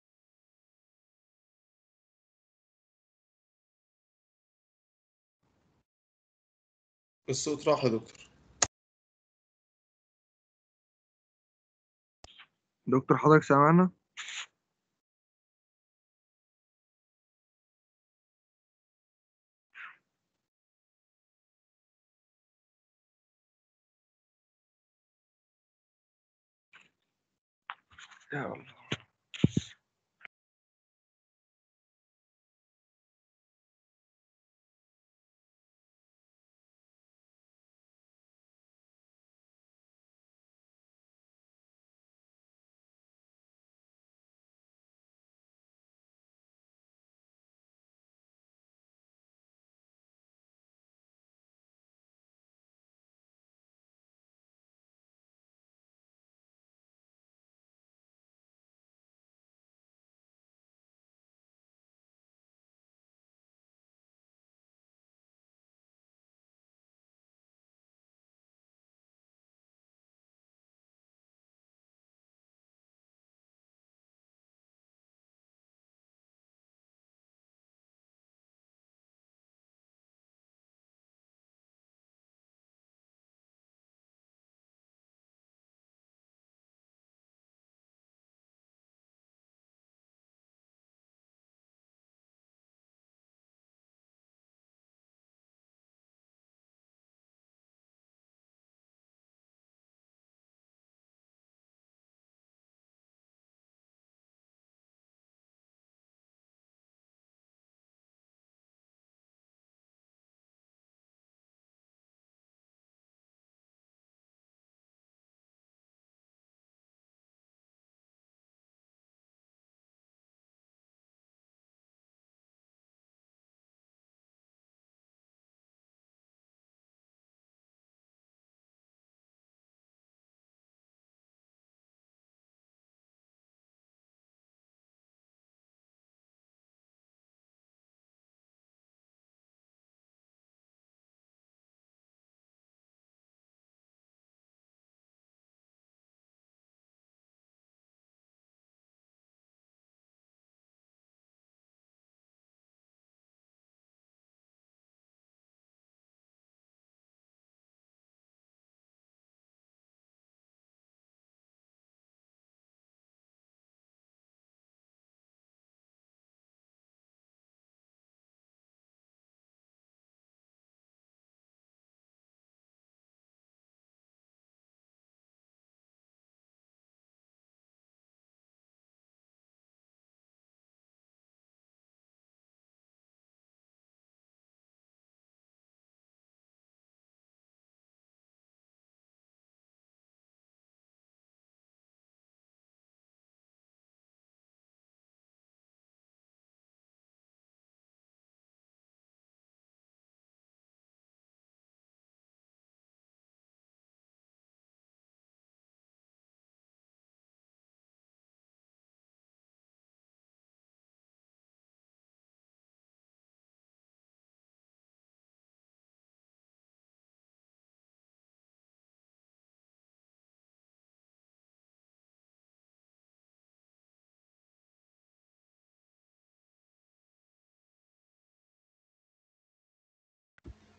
الصوت راح يا دكتور. دكتور حضرتك سامعنا؟ يا الله.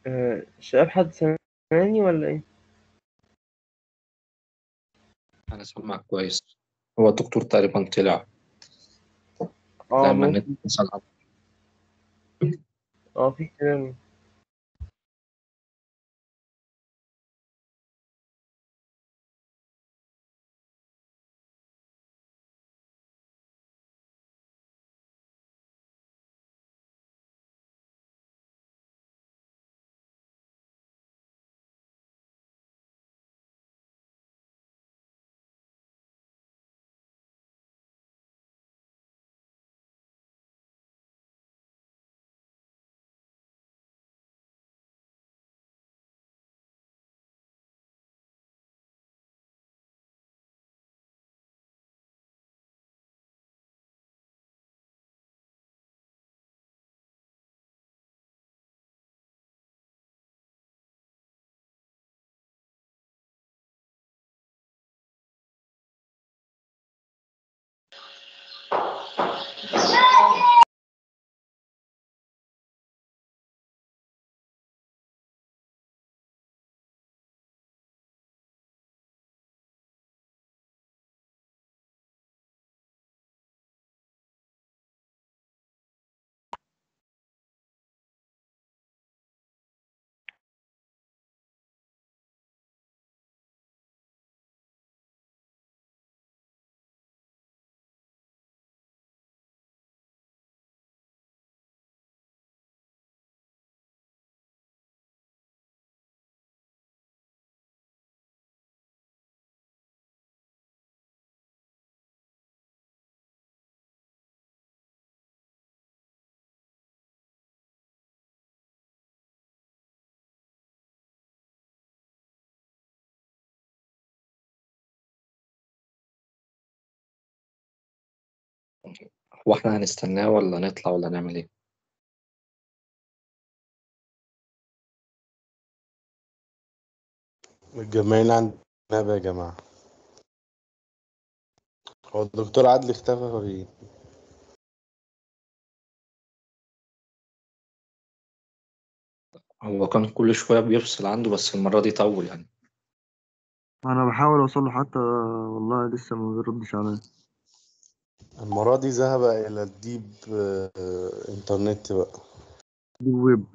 شباب حد سامعني ولا ايه؟ أنا سامعك كويس. هو الدكتور تقريبا طلع لما النت ممكن. فصل عنه. في كلام. هو احنا هنستناه ولا نطلع ولا نعمل ايه؟ متجمعين عند النبي يا جماعة. هو الدكتور عادل اختفى فين؟ هو كان كل شوية بيفصل عنده بس المرة دي طول يعني. انا بحاول اوصل له حتى، والله لسه ما بيردش عليا. المرة دي ذهب إلى الديب إنترنت بقى. دي ويب.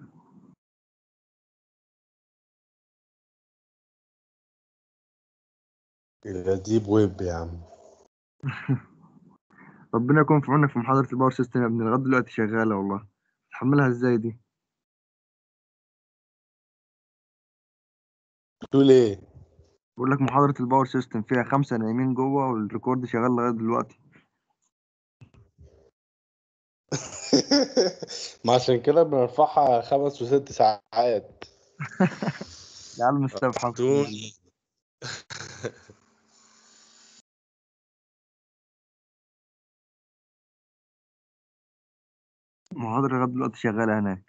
إلى الديب ويب يا عم. ربنا يكون في عونك في محاضرة الباور سيستم يا ابني، لغاية دلوقتي شغالة والله. تحملها ازاي دي؟ تقول إيه؟ بقول لك محاضرة الباور سيستم فيها 5 نايمين جوه والريكورد شغال لغاية دلوقتي. ما عشان كده بنرفعها 5 و6 ساعات. يا عم استبحى. دون. المحاضرة لغاية دلوقتي شغالة هناك.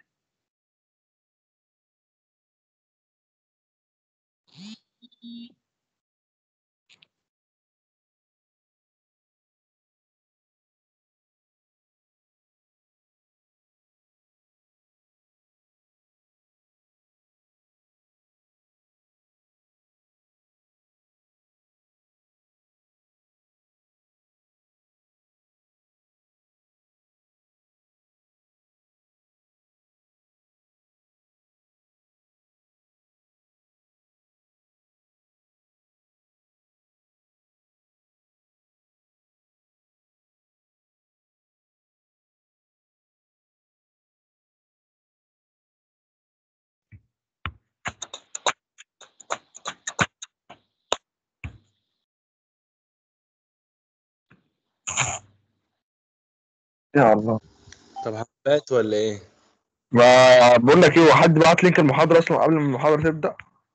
يا الله. طب هبات ولا إيه؟ ما بقول لك ايه، هو حد بعت لينك المحاضرة اصلا قبل ما المحاضرة تبدأ؟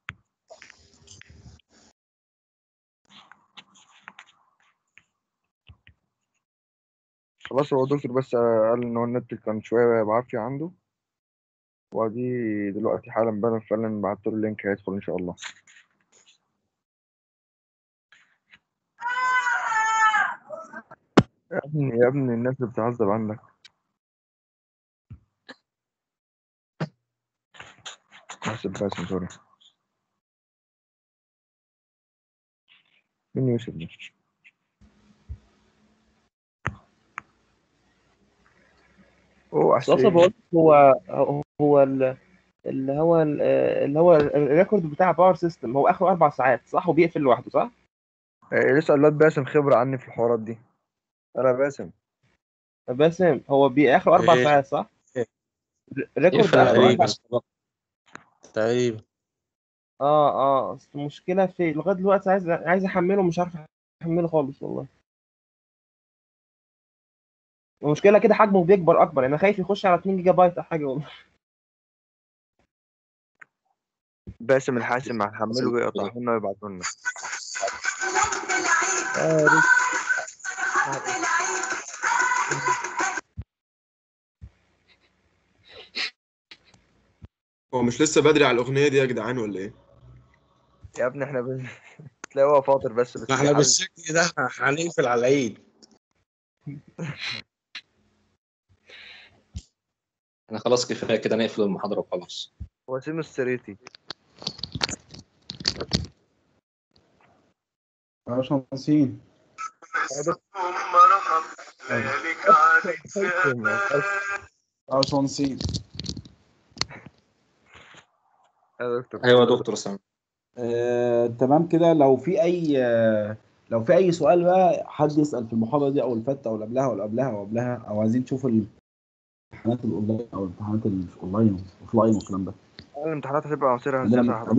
خلاص، هو الدكتور بس قال ان هو النت كان شوية بعافية عنده، وادي دلوقتي حالا بقى فعلا بعت له اللينك هيدخل ان شاء الله. يا ابني يا ابني الناس اللي بتعذب عندك. بحسب باسم سوري. مين يوسف ده؟ اوه بس اصلا بقول هو اللي هو الريكورد بتاع باور سيستم هو اخره 4 ساعات صح وبيقفل لوحده صح؟ لسه الواد باسم خبرة عني في الحوارات دي. انا باسم. باسم هو اخره 4 ساعات صح؟ الريكورد يقفل اخره تقريبا 4 ساعات. تقريبا. بس المشكله في لغايه دلوقتي عايز احمله مش عارف احمله خالص والله. المشكله كده حجمه بيكبر اكبر انا خايف يخش على 2 جيجا بايت او حاجه والله. باسم الحاسم هنحمله ويقطعه لنا ويبعته لنا. هو مش لسه بدري على الأغنية دي يا جدعان ولا إيه؟ يا ابني احنا تلاقي هو فاطر بس ما احنا بالشكل ده هنقفل على العيد. احنا خلاص كفايه كده نقفل المحاضره وخلاص. وسيم السريتي. باشمهندسين باشمهندسين يا دكتور. ايوه يا دكتور سامي. تمام كده. لو في اي سؤال بقى حد يسأل في المحاضرة دي او اللي فاتت او اللي قبلها ولا قبلها او قبلها او عايزين تشوفوا الامتحانات الاونلاين او الامتحانات اللي مش اونلاين اوفلاين والكلام ده. الامتحانات هتبقى مصيرها ازاي عندنا صح؟ عندنا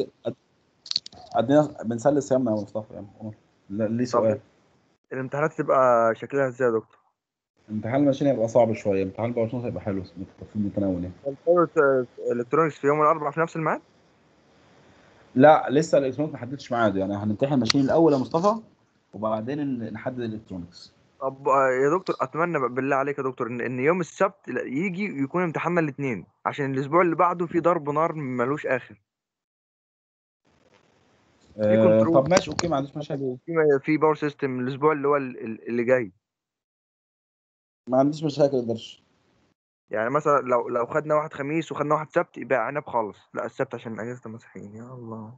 بنسلس يا مصطفى يا عمر. ليه سؤال. الامتحانات تبقى شكلها ازاي يا دكتور؟ امتحان الماشين هيبقى صعب شويه، امتحان الباورتون هيبقى حلو في المتناول يعني. الكترونكس في يوم الاربعاء في نفس الميعاد؟ لا لسه الالكترونيك ما حددتش ميعاده، يعني هنمتحن الماشين الاول يا مصطفى وبعدين نحدد الالكترونكس. طب يا دكتور اتمنى بالله عليك يا دكتور ان يوم السبت يجي يكون امتحاننا الاثنين عشان الاسبوع اللي بعده في ضرب نار ملوش اخر. في كنترول. طب ماشي اوكي ما عنديش مشاكل. في باور سيستم الاسبوع اللي هو اللي جاي. ما عنديش مشاكل يا درش. يعني مثلا لو خدنا واحد خميس وخدنا واحد سبت يبقى عنب خالص. لا السبت عشان اجازه المسيحيين يا الله.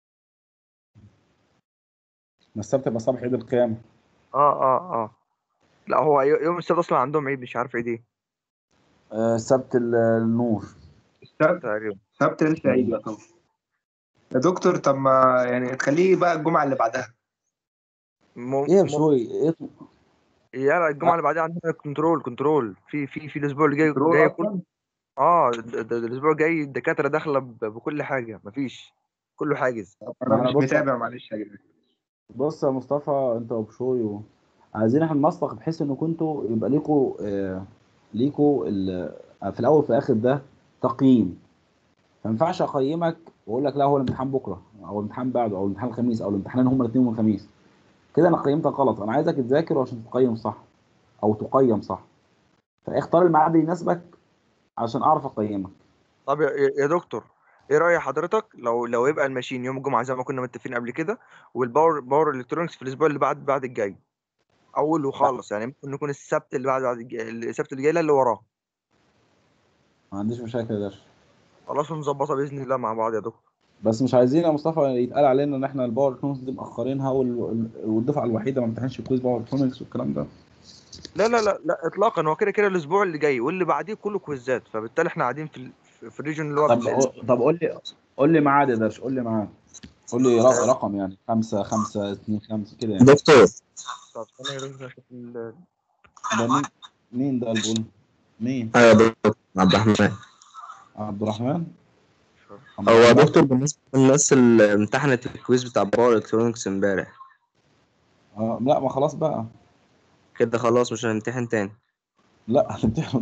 ما السبت يبقى صباح عيد القيامه. اه لا هو يوم السبت اصلا عندهم عيد مش عارف عيد ايه. السبت النور. السبت تقريبا. لسه عيد بقى طبعا. يا دكتور طب ما يعني تخليه بقى الجمعة اللي بعدها. ايه يا بشوي ايه؟ يا الجمعه اللي بعدها عندنا كنترول في الاسبوع اللي جاي كنترول كل. اصلا. الاسبوع الجاي الدكاتره داخله بكل حاجه مفيش كله حاجز. انا مش متابع معلش يا جدعان. بص يا مصطفى انت وبشوي عايزين احنا ننسق بحيث ان كنتوا يبقى ليكوا في الاول وفي الاخر ده تقييم. ما ينفعش اقيمك واقول لك لا هو الامتحان بكره او الامتحان بعده او الامتحان الخميس او الامتحانين هما الاثنين والخميس. كده انا قيمتك غلط. انا عايزك تذاكر عشان تقيم صح او تقيم صح. فاختار الميعاد اللي يناسبك عشان اعرف اقيمك. طب يا دكتور ايه راي حضرتك لو يبقى الماشين يوم الجمعه زي ما كنا متفقين قبل كده والباور الكترونكس في الاسبوع اللي بعد الجاي اوله خالص يعني ممكن نكون السبت اللي بعد السبت اللي جاي لا اللي وراه. ما عنديش مشاكل يا درش. خلاص نظبطها باذن الله مع بعض يا دكتور. بس مش عايزين يا مصطفى يتقال علينا ان احنا الباور الكترونكس دي مأخرينها والدفعه الوحيده ما امتحنش كويز باور الكترونكس والكلام ده. لا اطلاقا هو كده الاسبوع اللي جاي واللي بعديه كله كويزات فبالتالي احنا قاعدين في الريجن اللي هو طب قول لي ميعاد يا درش. قول لي ميعاد. قول لي رقم يعني 5 5 2 5 كده يعني. دكتور طب انا يا دكتور اشوف ده مين ده البول؟ مين؟ يا دكتور عبد الرحمن. عبد الرحمن. هو دكتور بالنسبة للناس اللي امتحنت الكويز بتاع باور الكترونكس امبارح لا ما خلاص بقى كده خلاص مش هنمتحن تاني. لا هتمتحنوا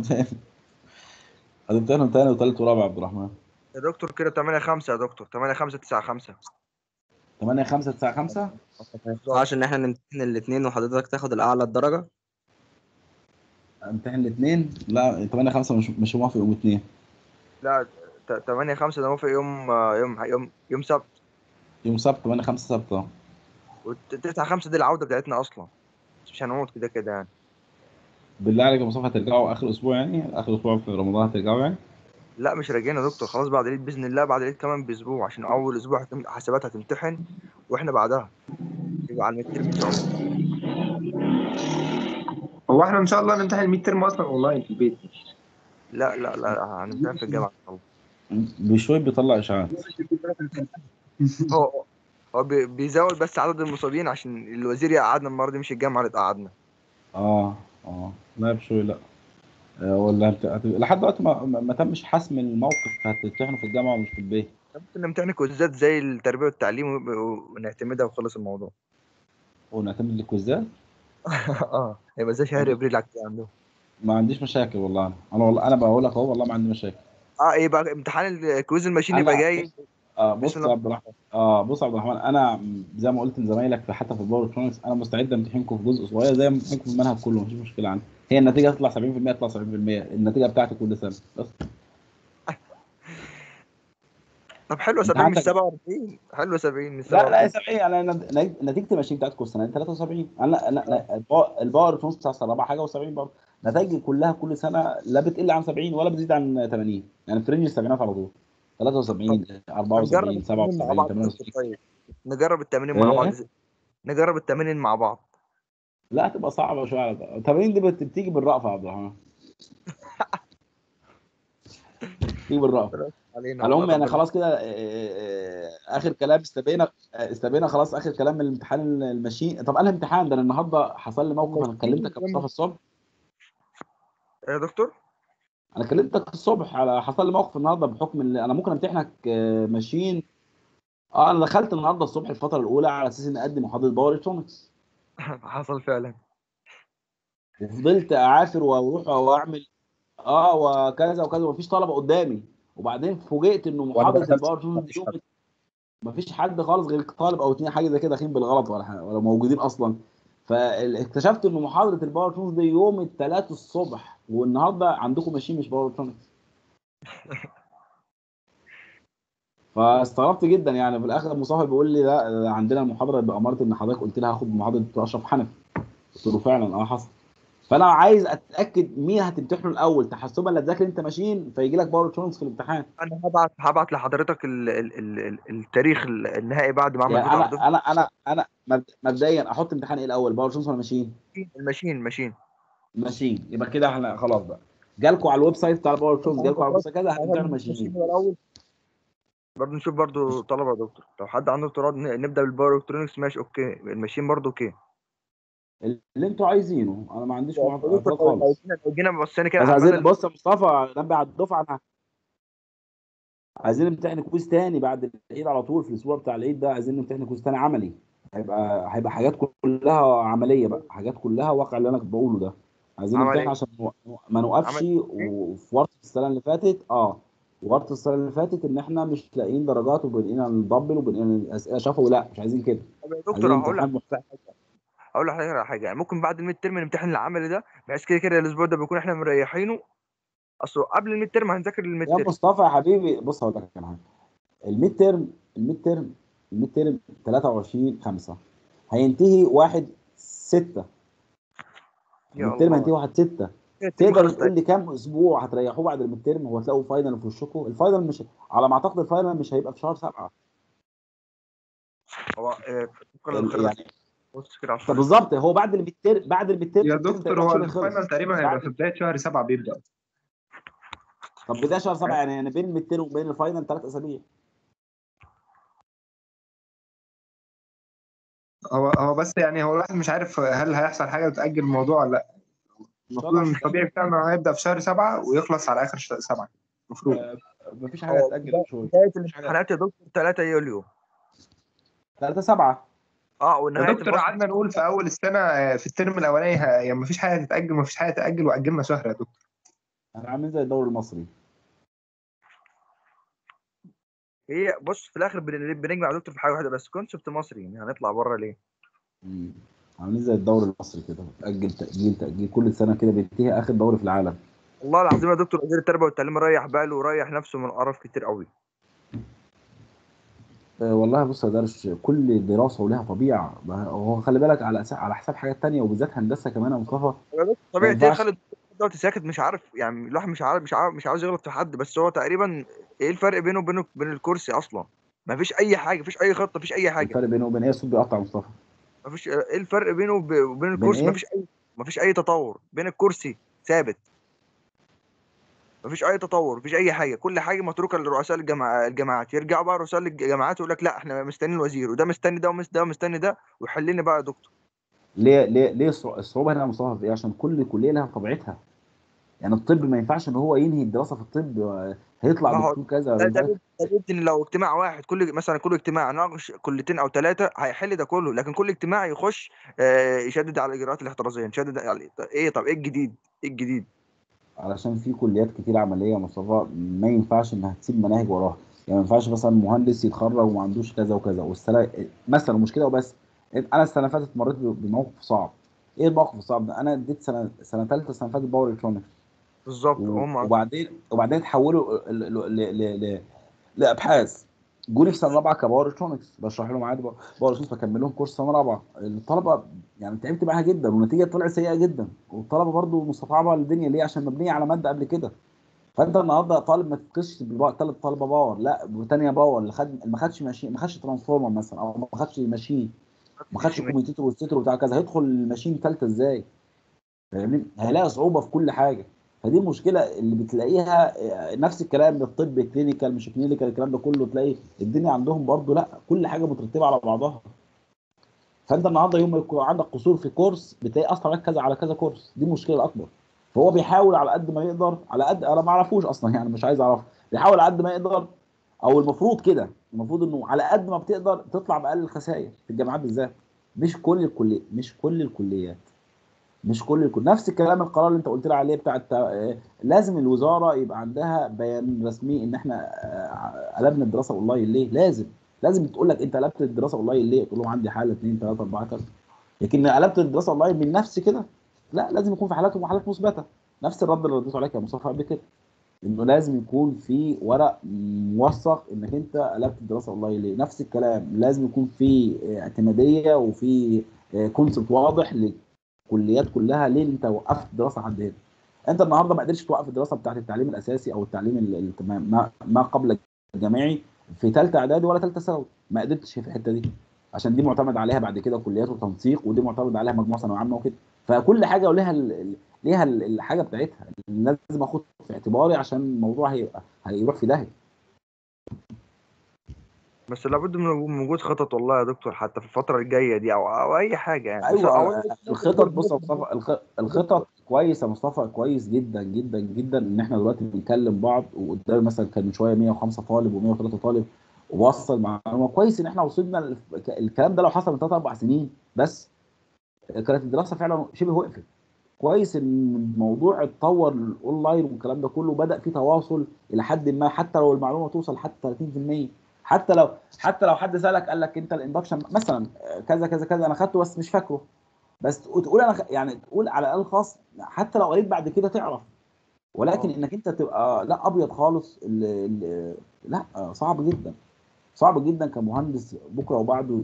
تاني وتالت ورابع يا عبد الرحمن. يا دكتور كده 8/5 يا دكتور 8/5 9/5 8/5 9/5 ما ينفعش ان احنا نمتحن الاثنين وحضرتك تاخد الاعلى الدرجة. امتحن الاثنين. لا 8/5 مش موافق يوم 2. لا 8/5 ده موافق يوم سبت. يوم سبت 8/5 سبت. و9/5 دي العودة بتاعتنا اصلا مش هنموت كده يعني. بالله عليك يا مصطفى هترجعوا اخر اسبوع يعني اخر اسبوع في رمضان هترجعوا يعني. لا مش راجعين يا دكتور، خلاص بعد العيد باذن الله، بعد العيد كمان باسبوع، عشان اول اسبوع حسابات هتمتحن، واحنا بعدها يبقى على الميد ترم ان شاء الله. هو احنا ان شاء الله نمتحن الميد ترم اصلا اونلاين في البيت. لا هنمتحن في الجامعه ان شاء الله. بشوي بيطلع اشاعات. هو بيزود بس عدد المصابين عشان الوزير يقعدنا المره دي، مش الجامعه اللي تقعدنا. اه لا بشوي لا. ولا لحد دلوقتي ما تمش حسم الموقف، هتمتحنوا في الجامعه ومش في البيت. ممكن نمتحن كويزات زي التربيه والتعليم ونعتمدها وخلص الموضوع. ونعتمد الكويزات. هيبقى زي شهر ابريل عندهم. ما عنديش مشاكل والله. انا بقول لك اهو، والله ما عندي مشاكل. يبقى امتحان الكويز الماشين يبقى جاي. بص يا عبد الرحمن بص يا عبد الرحمن، انا زي ما قلت لزمايلك حتى في الباور الكترونكس، انا مستعد امتحنكم في جزء صغير زي ما امتحنكم في المنهج كله، مفيش مشكله عندي. هي النتيجه تطلع 70% تطلع 70%، النتيجه بتاعتي كل سنه بس. طب حلو 70 مش 47. حلو 70 مش 47. لا 70. انا نتيجه الماشين بتاعتكم السنه دي 73. انا الباور الكترونكس بتاع السنه 4 حاجه و70 برضه. نتائجي كلها كل سنه لا بتقل عن 70 ولا بتزيد عن 80، يعني في رينج السبعينات على طول. 73 74 77 78. نجرب التمرين مع بعض. نجرب التمرين مع بعض. لا هتبقى صعبه شويه على التمرين دي، بتيجي بالرأفه يا عبد الرحمن. تيجي بالرأفه. على العموم يعني خلاص كده، اخر كلام استبينا خلاص. اخر كلام من الامتحان الماشين. طب انا الامتحان ده أنا النهارده حصل لي موقف. انا كلمتك يا مصطفى الصبح يا دكتور. انا كلمتك الصبح على حصل لي موقف النهارده بحكم ان انا ممكن امتحنك ماشين. انا دخلت النهارده الصبح الفتره الاولى على اساس اني اقدم محاضره باور الكترونكس. حصل فعلا. وفضلت اعافر واروح واعمل وكذا وكذا، ومفيش طلبه قدامي. وبعدين فوجئت انه محاضره الباور الكترونكس يوم مفيش حد خالص غير طالب او اتنين حاجه زي كده داخلين بالغلط ولا موجودين اصلا. فاكتشفت انه محاضره الباور الكترونكس دي يوم الثلاث الصبح، والنهارده عندكم ماشين مش باور الكترونكس. فاستغربت جدا يعني. في الاخر مصطفى بيقول لي لا عندنا المحاضره باماره ان حضرتك قلت لها هاخد محاضره الدكتور اشرف حنفي. قلت له فعلا حصل. فانا عايز اتاكد مين هتمتحنه الاول، تحسبا لا تذاكر انت ماشين فيجي لك باور الكترونكس في الامتحان. انا هبعت لحضرتك التاريخ النهائي بعد ما اعمل يعني دفعه بدفعه. انا مبدئيا احط امتحان ايه الاول، باور الكترونكس ولا ماشين؟ ماشين. يبقى كده احنا خلاص بقى جالكم على الويب سايت بتاع الباور الكترونكس، جالكم على الويب سايت كده هتمتحنوا ماشين. برضه نشوف برضه طلبه يا دكتور، لو حد عنده اعتراض نبدا بالباور الكترونكس ماشي اوكي، الماشين برضه اوكي. اللي انتوا عايزينه، انا ما عنديش اعتراض خالص. لو جينا بصينا كده بس على عايزين بص يا مصطفى نبه على الدفعه، عايزين نمتحن كويز تاني بعد العيد على طول. في الاسبوع بتاع العيد ده عايزين نمتحن كويز تاني عملي. هيبقى حاجات كلها عمليه بقى، حاجات كلها واقع اللي انا كنت بقوله ده. عايزين نمتحن عشان ما نوقفش. وفي ورطه السنه اللي فاتت ورطه السنه اللي فاتت ان احنا مش لاقيين درجات وبقينا نضبل وبقينا الاسئله شافوا. لا مش عايزين كده. يا دكتور هقول لك على حاجه يعني ممكن بعد الميد ترم نمتحن العملي ده، بحيث كده الاسبوع ده بيكون احنا مريحينه. اصل قبل الميد ترم هنذاكر الميد ترم. يا مصطفى يا حبيبي بص هقول لك على حاجه. الميد ترم 23/5 هينتهي 1/6. الميد ترم هينتهي 1/6. تقدر تقول لي كام اسبوع هتريحوه بعد الميد ترم هو تلاقوا فاينل في وشكم؟ الفاينل مش على ما اعتقد، الفاينل مش هيبقى في شهر 7. هو يعني بالظبط هو بعد الميد ترم يا دكتور هو الفاينل تقريبا هيبقى في بدايه شهر 7 بيبدا. طب بدايه شهر 7 يعني بين الميد ترم وبين الفاينل 3 اسابيع. هو بس يعني هو الواحد مش عارف هل هيحصل حاجه وتاجل الموضوع ولا لا. المفروض ان الطبيعي بتاعنا هيبدا في شهر 7 ويخلص على اخر شهر 7 المفروض. مفيش حاجه هتاجل شويه. بدايه الامتحانات يا دكتور 3 يوليو 3/7. يا دكتور قعدنا نقول في اول السنه في الترم الاولاني يعني مفيش حاجه تتاجل مفيش حاجه تتاجل، واجلنا شهر يا دكتور. احنا عاملين زي الدوري المصري. هي بص في الاخر بنجمع يا دكتور في حاجه واحده بس، كونسبت مصري، يعني هنطلع بره ليه؟ عاملين زي الدوري المصري كده، تأجيل كل سنه كده بينتهي اخر دوري في العالم. والله العظيم يا دكتور وزير التربيه والتعليم ريح باله وريح نفسه من قرف كتير قوي. والله بص يا درش، كل دراسه ولها طبيعه. هو خلي بالك على حساب حاجات تانية وبالذات هندسه كمان يا مصطفى. طبيعه ايه؟ خلي دلوقتي ساكت مش عارف، يعني الواحد مش عاوز يغلط في حد، بس هو تقريبا ايه الفرق بينه وبين الكرسي اصلا؟ ما فيش اي حاجه، مفيش اي خطه، مفيش اي حاجه. الفرق بينه وبين ايه؟ الصوت بيقطع مصطفى. مفيش ايه الفرق بينه وبين بين الكرسي؟ ايه؟ مفيش اي تطور بين الكرسي، ثابت. مفيش اي تطور، مفيش اي حاجه، كل حاجه متروكه لرؤساء الجامعات. يرجعوا بقى رؤساء الجامعات ويقول لك لا احنا مستنيين الوزير، وده مستني ده ده مستني ده، ويحل لنا بقى يا دكتور. ليه الصعوبه هنا يا مصطفى في ايه؟ عشان كل كليه لها طبيعتها. يعني الطب ما ينفعش ان هو ينهي الدراسه في الطب هيطلع ما هو دكتور كذا، ما ده ينفعش. بيدي ان لو اجتماع واحد، كل اجتماع ناقش كلتين او ثلاثه هيحل ده كله، لكن كل اجتماع يخش يشدد على الاجراءات الاحترازيه، يشدد على ايه؟ طب ايه الجديد؟ ايه الجديد؟ علشان في كليات كتير عمليه يا مصطفى ما ينفعش انها تسيب مناهج وراها. يعني ما ينفعش مثلا مهندس يتخرج وما عندوش كذا وكذا والسنه مثلا مشكله وبس. انا السنه اللي فاتت مريت بموقف صعب. ايه الموقف الصعب ده؟ انا اديت سنه ثالثه السنه اللي فاتت باور الكترونكس. بالظبط. هم وبعدين تحولوا لابحاث. جوني في سنه رابعه كباور الكترونكس بشرح لهم عادي باور الكترونكس، بكمل لهم كورس سنه رابعه. الطلبه يعني تعبت معاها جدا والنتيجه طلعت سيئه جدا، والطلبه برضو مستصعبه الدنيا ليه؟ عشان مبنيه على ماده قبل كده. فانت النهارده طالب ما تفكسش ثلاث طلبه باور، لا ثانيه باور اللي ما خدش ماشين، ما خدش ترانسفورمر مثلا، او ما خدش ماشين، ما خدش كوميتيتور والستر بتاع كذا، هيدخل الماشين ثالثه ازاي؟ فاهمني؟ هيلاقي صعوبه في كل حاجه. فدي المشكله اللي بتلاقيها. نفس الكلام بالطب، كلينيكال مش كلينيكال، الكلام ده كله تلاقي الدنيا عندهم برضو لا كل حاجه مترتبه على بعضها. فانت النهارده يوم ما يكون عندك قصور في كورس بتلاقي اصلا عليك كذا على كذا كورس، دي المشكله الاكبر. فهو بيحاول على قد ما يقدر، على قد انا ما اعرفوش اصلا يعني مش عايز اعرف، بيحاول على قد ما يقدر. او المفروض كده، المفروض انه على قد ما بتقدر تطلع باقل الخسائر في الجامعات بالذات. مش كل الكليه. نفس الكلام القرار اللي انت قلت لي عليه بتاع لازم الوزاره يبقى عندها بيان رسمي ان احنا قلبنا الدراسه اونلاين ليه. لازم تقول لك انت قلبت الدراسه اونلاين ليه، تقول لهم عندي حاله 2 3 4 كذا. لكن قلبت الدراسه اونلاين من نفسي كده لا، لازم يكون في حالاتهم وحالات مثبته. نفس الرد اللي رديته عليك يا مصطفى قبل كده، انه لازم يكون في ورق موثق انك انت قلبت الدراسه اونلاين ليه. نفس الكلام لازم يكون في اعتماديه وفي كونسبت واضح للكليات كلها ليه انت وقفت الدراسه عند هنا. انت النهارده ما قدرتش توقف الدراسه بتاعت التعليم الاساسي او التعليم ما قبل الجامعي في ثالثه اعدادي ولا ثالثه ثانوي، ما قدرتش في الحته دي عشان دي معتمد عليها بعد كده كليات وتنسيق، ودي معتمد عليها مجموعه ثانويه عامه وكده. فكل حاجه وليها ليها الحاجه بتاعتها اللي لازم اخد في اعتباري عشان الموضوع هيروح في داهيه. بس لابد من وجود خطط والله يا دكتور، حتى في الفتره الجايه دي او اي حاجه يعني. بس ايوه الخطط. بص يا مصطفى، الخطط كويس يا مصطفى، كويس جدا جدا جدا ان احنا دلوقتي بنكلم بعض، وقدام مثلا كان من شويه 105 طالب و103 طالب ووصل معلومه كويس ان احنا وصلنا الكلام ده لو حصل من 3 4 سنين بس كانت الدراسه فعلا شبه وقفت. كويس ان الموضوع اتطور الاونلاين والكلام ده كله بدا في تواصل الى حد ما، حتى لو المعلومه توصل حتى 30%. حتى لو حد سالك قال لك انت الاندكشن مثلا كذا كذا كذا انا خدته بس مش فاكره، بس تقول انا يعني تقول على الاقل خاص، حتى لو قريت بعد كده تعرف. ولكن انك انت تبقى لا ابيض خالص لا صعب جدا. صعب جدا كمهندس بكره وبعده.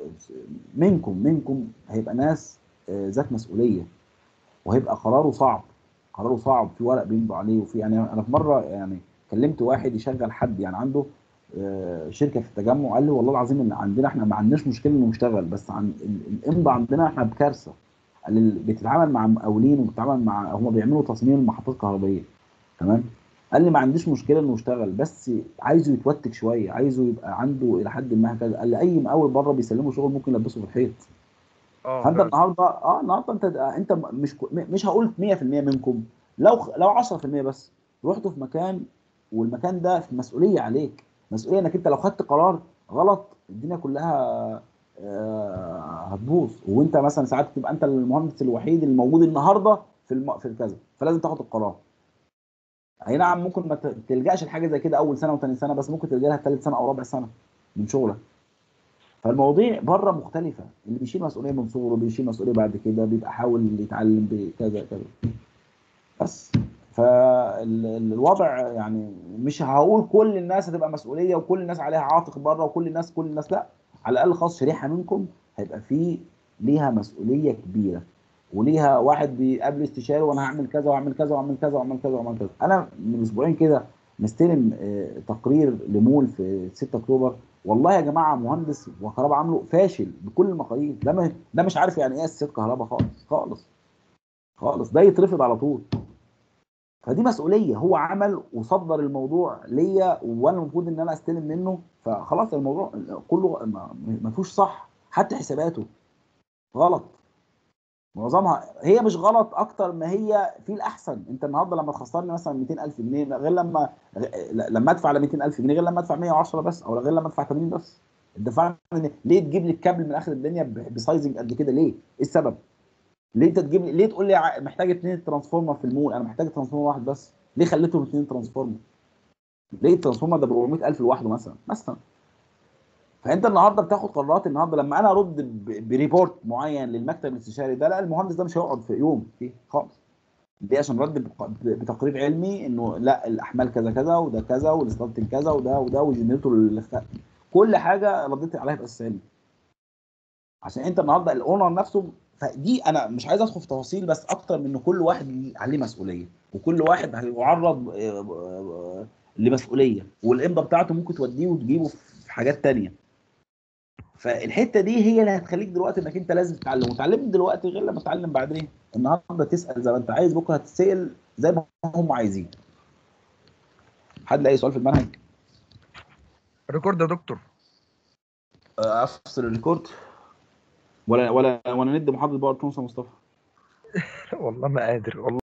منكم هيبقى ناس ذات مسؤوليه، وهيبقى قراره صعب في ورق بيمضوا عليه. وفي يعني انا في مره يعني كلمت واحد يشغل حد يعني عنده شركه في التجمع، قال لي والله العظيم ان عندنا احنا ما عندناش مشكله انه يشتغل، بس عن الامضاء عندنا احنا بكارثه. قال لي بتتعامل مع مقاولين وبتتعامل مع هم بيعملوا تصميم محطات كهربائيه تمام. قال لي ما عنديش مشكله انه يشتغل، بس عايزه يتوتك شويه، عايزه يبقى عنده الى حد ما كذا. قال لي اي مقاول بره بيسلموا شغل ممكن يلبسه في الحيط. فانت فعلا. النهارده انت مش هقول 100% منكم، لو 10% بس رحتوا في مكان، والمكان ده في مسؤوليه عليك، مسؤوليه انك انت لو خدت قرار غلط الدنيا كلها هتبوظ. وانت مثلا ساعات تبقى انت المهندس الوحيد اللي موجود النهارده في الكذا، فلازم تاخد القرار. اي نعم ممكن ما تلجاش لحاجه زي كده اول سنه وثاني سنه، بس ممكن تلجا لها ثالث سنه او رابع سنه من شغلك. فالمواضيع بره مختلفه، اللي بيشيل مسؤوليه من صغره بيشيل مسؤوليه بعد كده بيبقى حاول يتعلم بكذا كذا بس. فالوضع يعني مش هقول كل الناس هتبقى مسؤوليه وكل الناس عليها عاتق بره وكل الناس لا. على الاقل خاص شريحه منكم هيبقى فيه ليها مسؤوليه كبيره. وليها واحد بيقابل استشاري وانا هعمل كذا واعمل كذا واعمل كذا واعمل كذا واعمل كذا. انا من اسبوعين كده مستلم تقرير لمول في 6 اكتوبر، والله يا جماعه مهندس وكهرباء عامله فاشل بكل المقاييس. ده مش عارف يعني ايه اساسيات كهرباء خالص خالص خالص، ده يترفض على طول. فدي مسؤوليه، هو عمل وصدر الموضوع ليا وانا المفروض ان انا استلم منه، فخلاص الموضوع كله ما فيهوش صح، حتى حساباته غلط. معظمها هي مش غلط اكتر ما هي في الاحسن. انت النهارده لما تخسرني مثلا 200,000 جنيه غير لما ادفع على 200,000 جنيه غير لما ادفع 110 بس، او غير لما ادفع 80 بس. الدفع ليه تجيب لي الكابل من اخر الدنيا بسايزنج قد كده؟ ليه؟ ايه السبب؟ ليه انت تجيب لي، ليه تقول لي محتاج 2 ترانسفورمر في المول، انا محتاج ترانسفورمر واحد بس، ليه خليتهم 2 ترانسفورمر؟ ليه الترانسفورمر ده ب 400,000 لوحده مثلا؟ فانت النهارده بتاخد قرارات. النهارده لما انا ارد بريبورت معين للمكتب الاستشاري ده، لا المهندس ده مش هيقعد في يوم فيه خالص. ليه؟ عشان رد بتقرير علمي انه لا الاحمال كذا كذا وده كذا والستارتنج كذا وده والجنريتور كل حاجه رديت عليها باساس علمي. عشان انت النهارده الاونر نفسه. فدي انا مش عايز ادخل في تفاصيل، بس اكتر من ان كل واحد عليه مسؤوليه، وكل واحد هيعرض لمسؤوليه، والامضه بتاعته ممكن توديه وتجيبه في حاجات تانية. فالحته دي هي اللي هتخليك دلوقتي انك انت لازم تتعلم، وتعلم دلوقتي غير لما تتعلم بعدين. النهارده تسال زي ما انت عايز، بكره هتتسال زي ما هم عايزين. حد لاقي سؤال في المنهج؟ ريكورد يا دكتور. افصل الريكورد ولا ندي محاضره باور تونس يا مصطفى؟ والله ما قادر والله.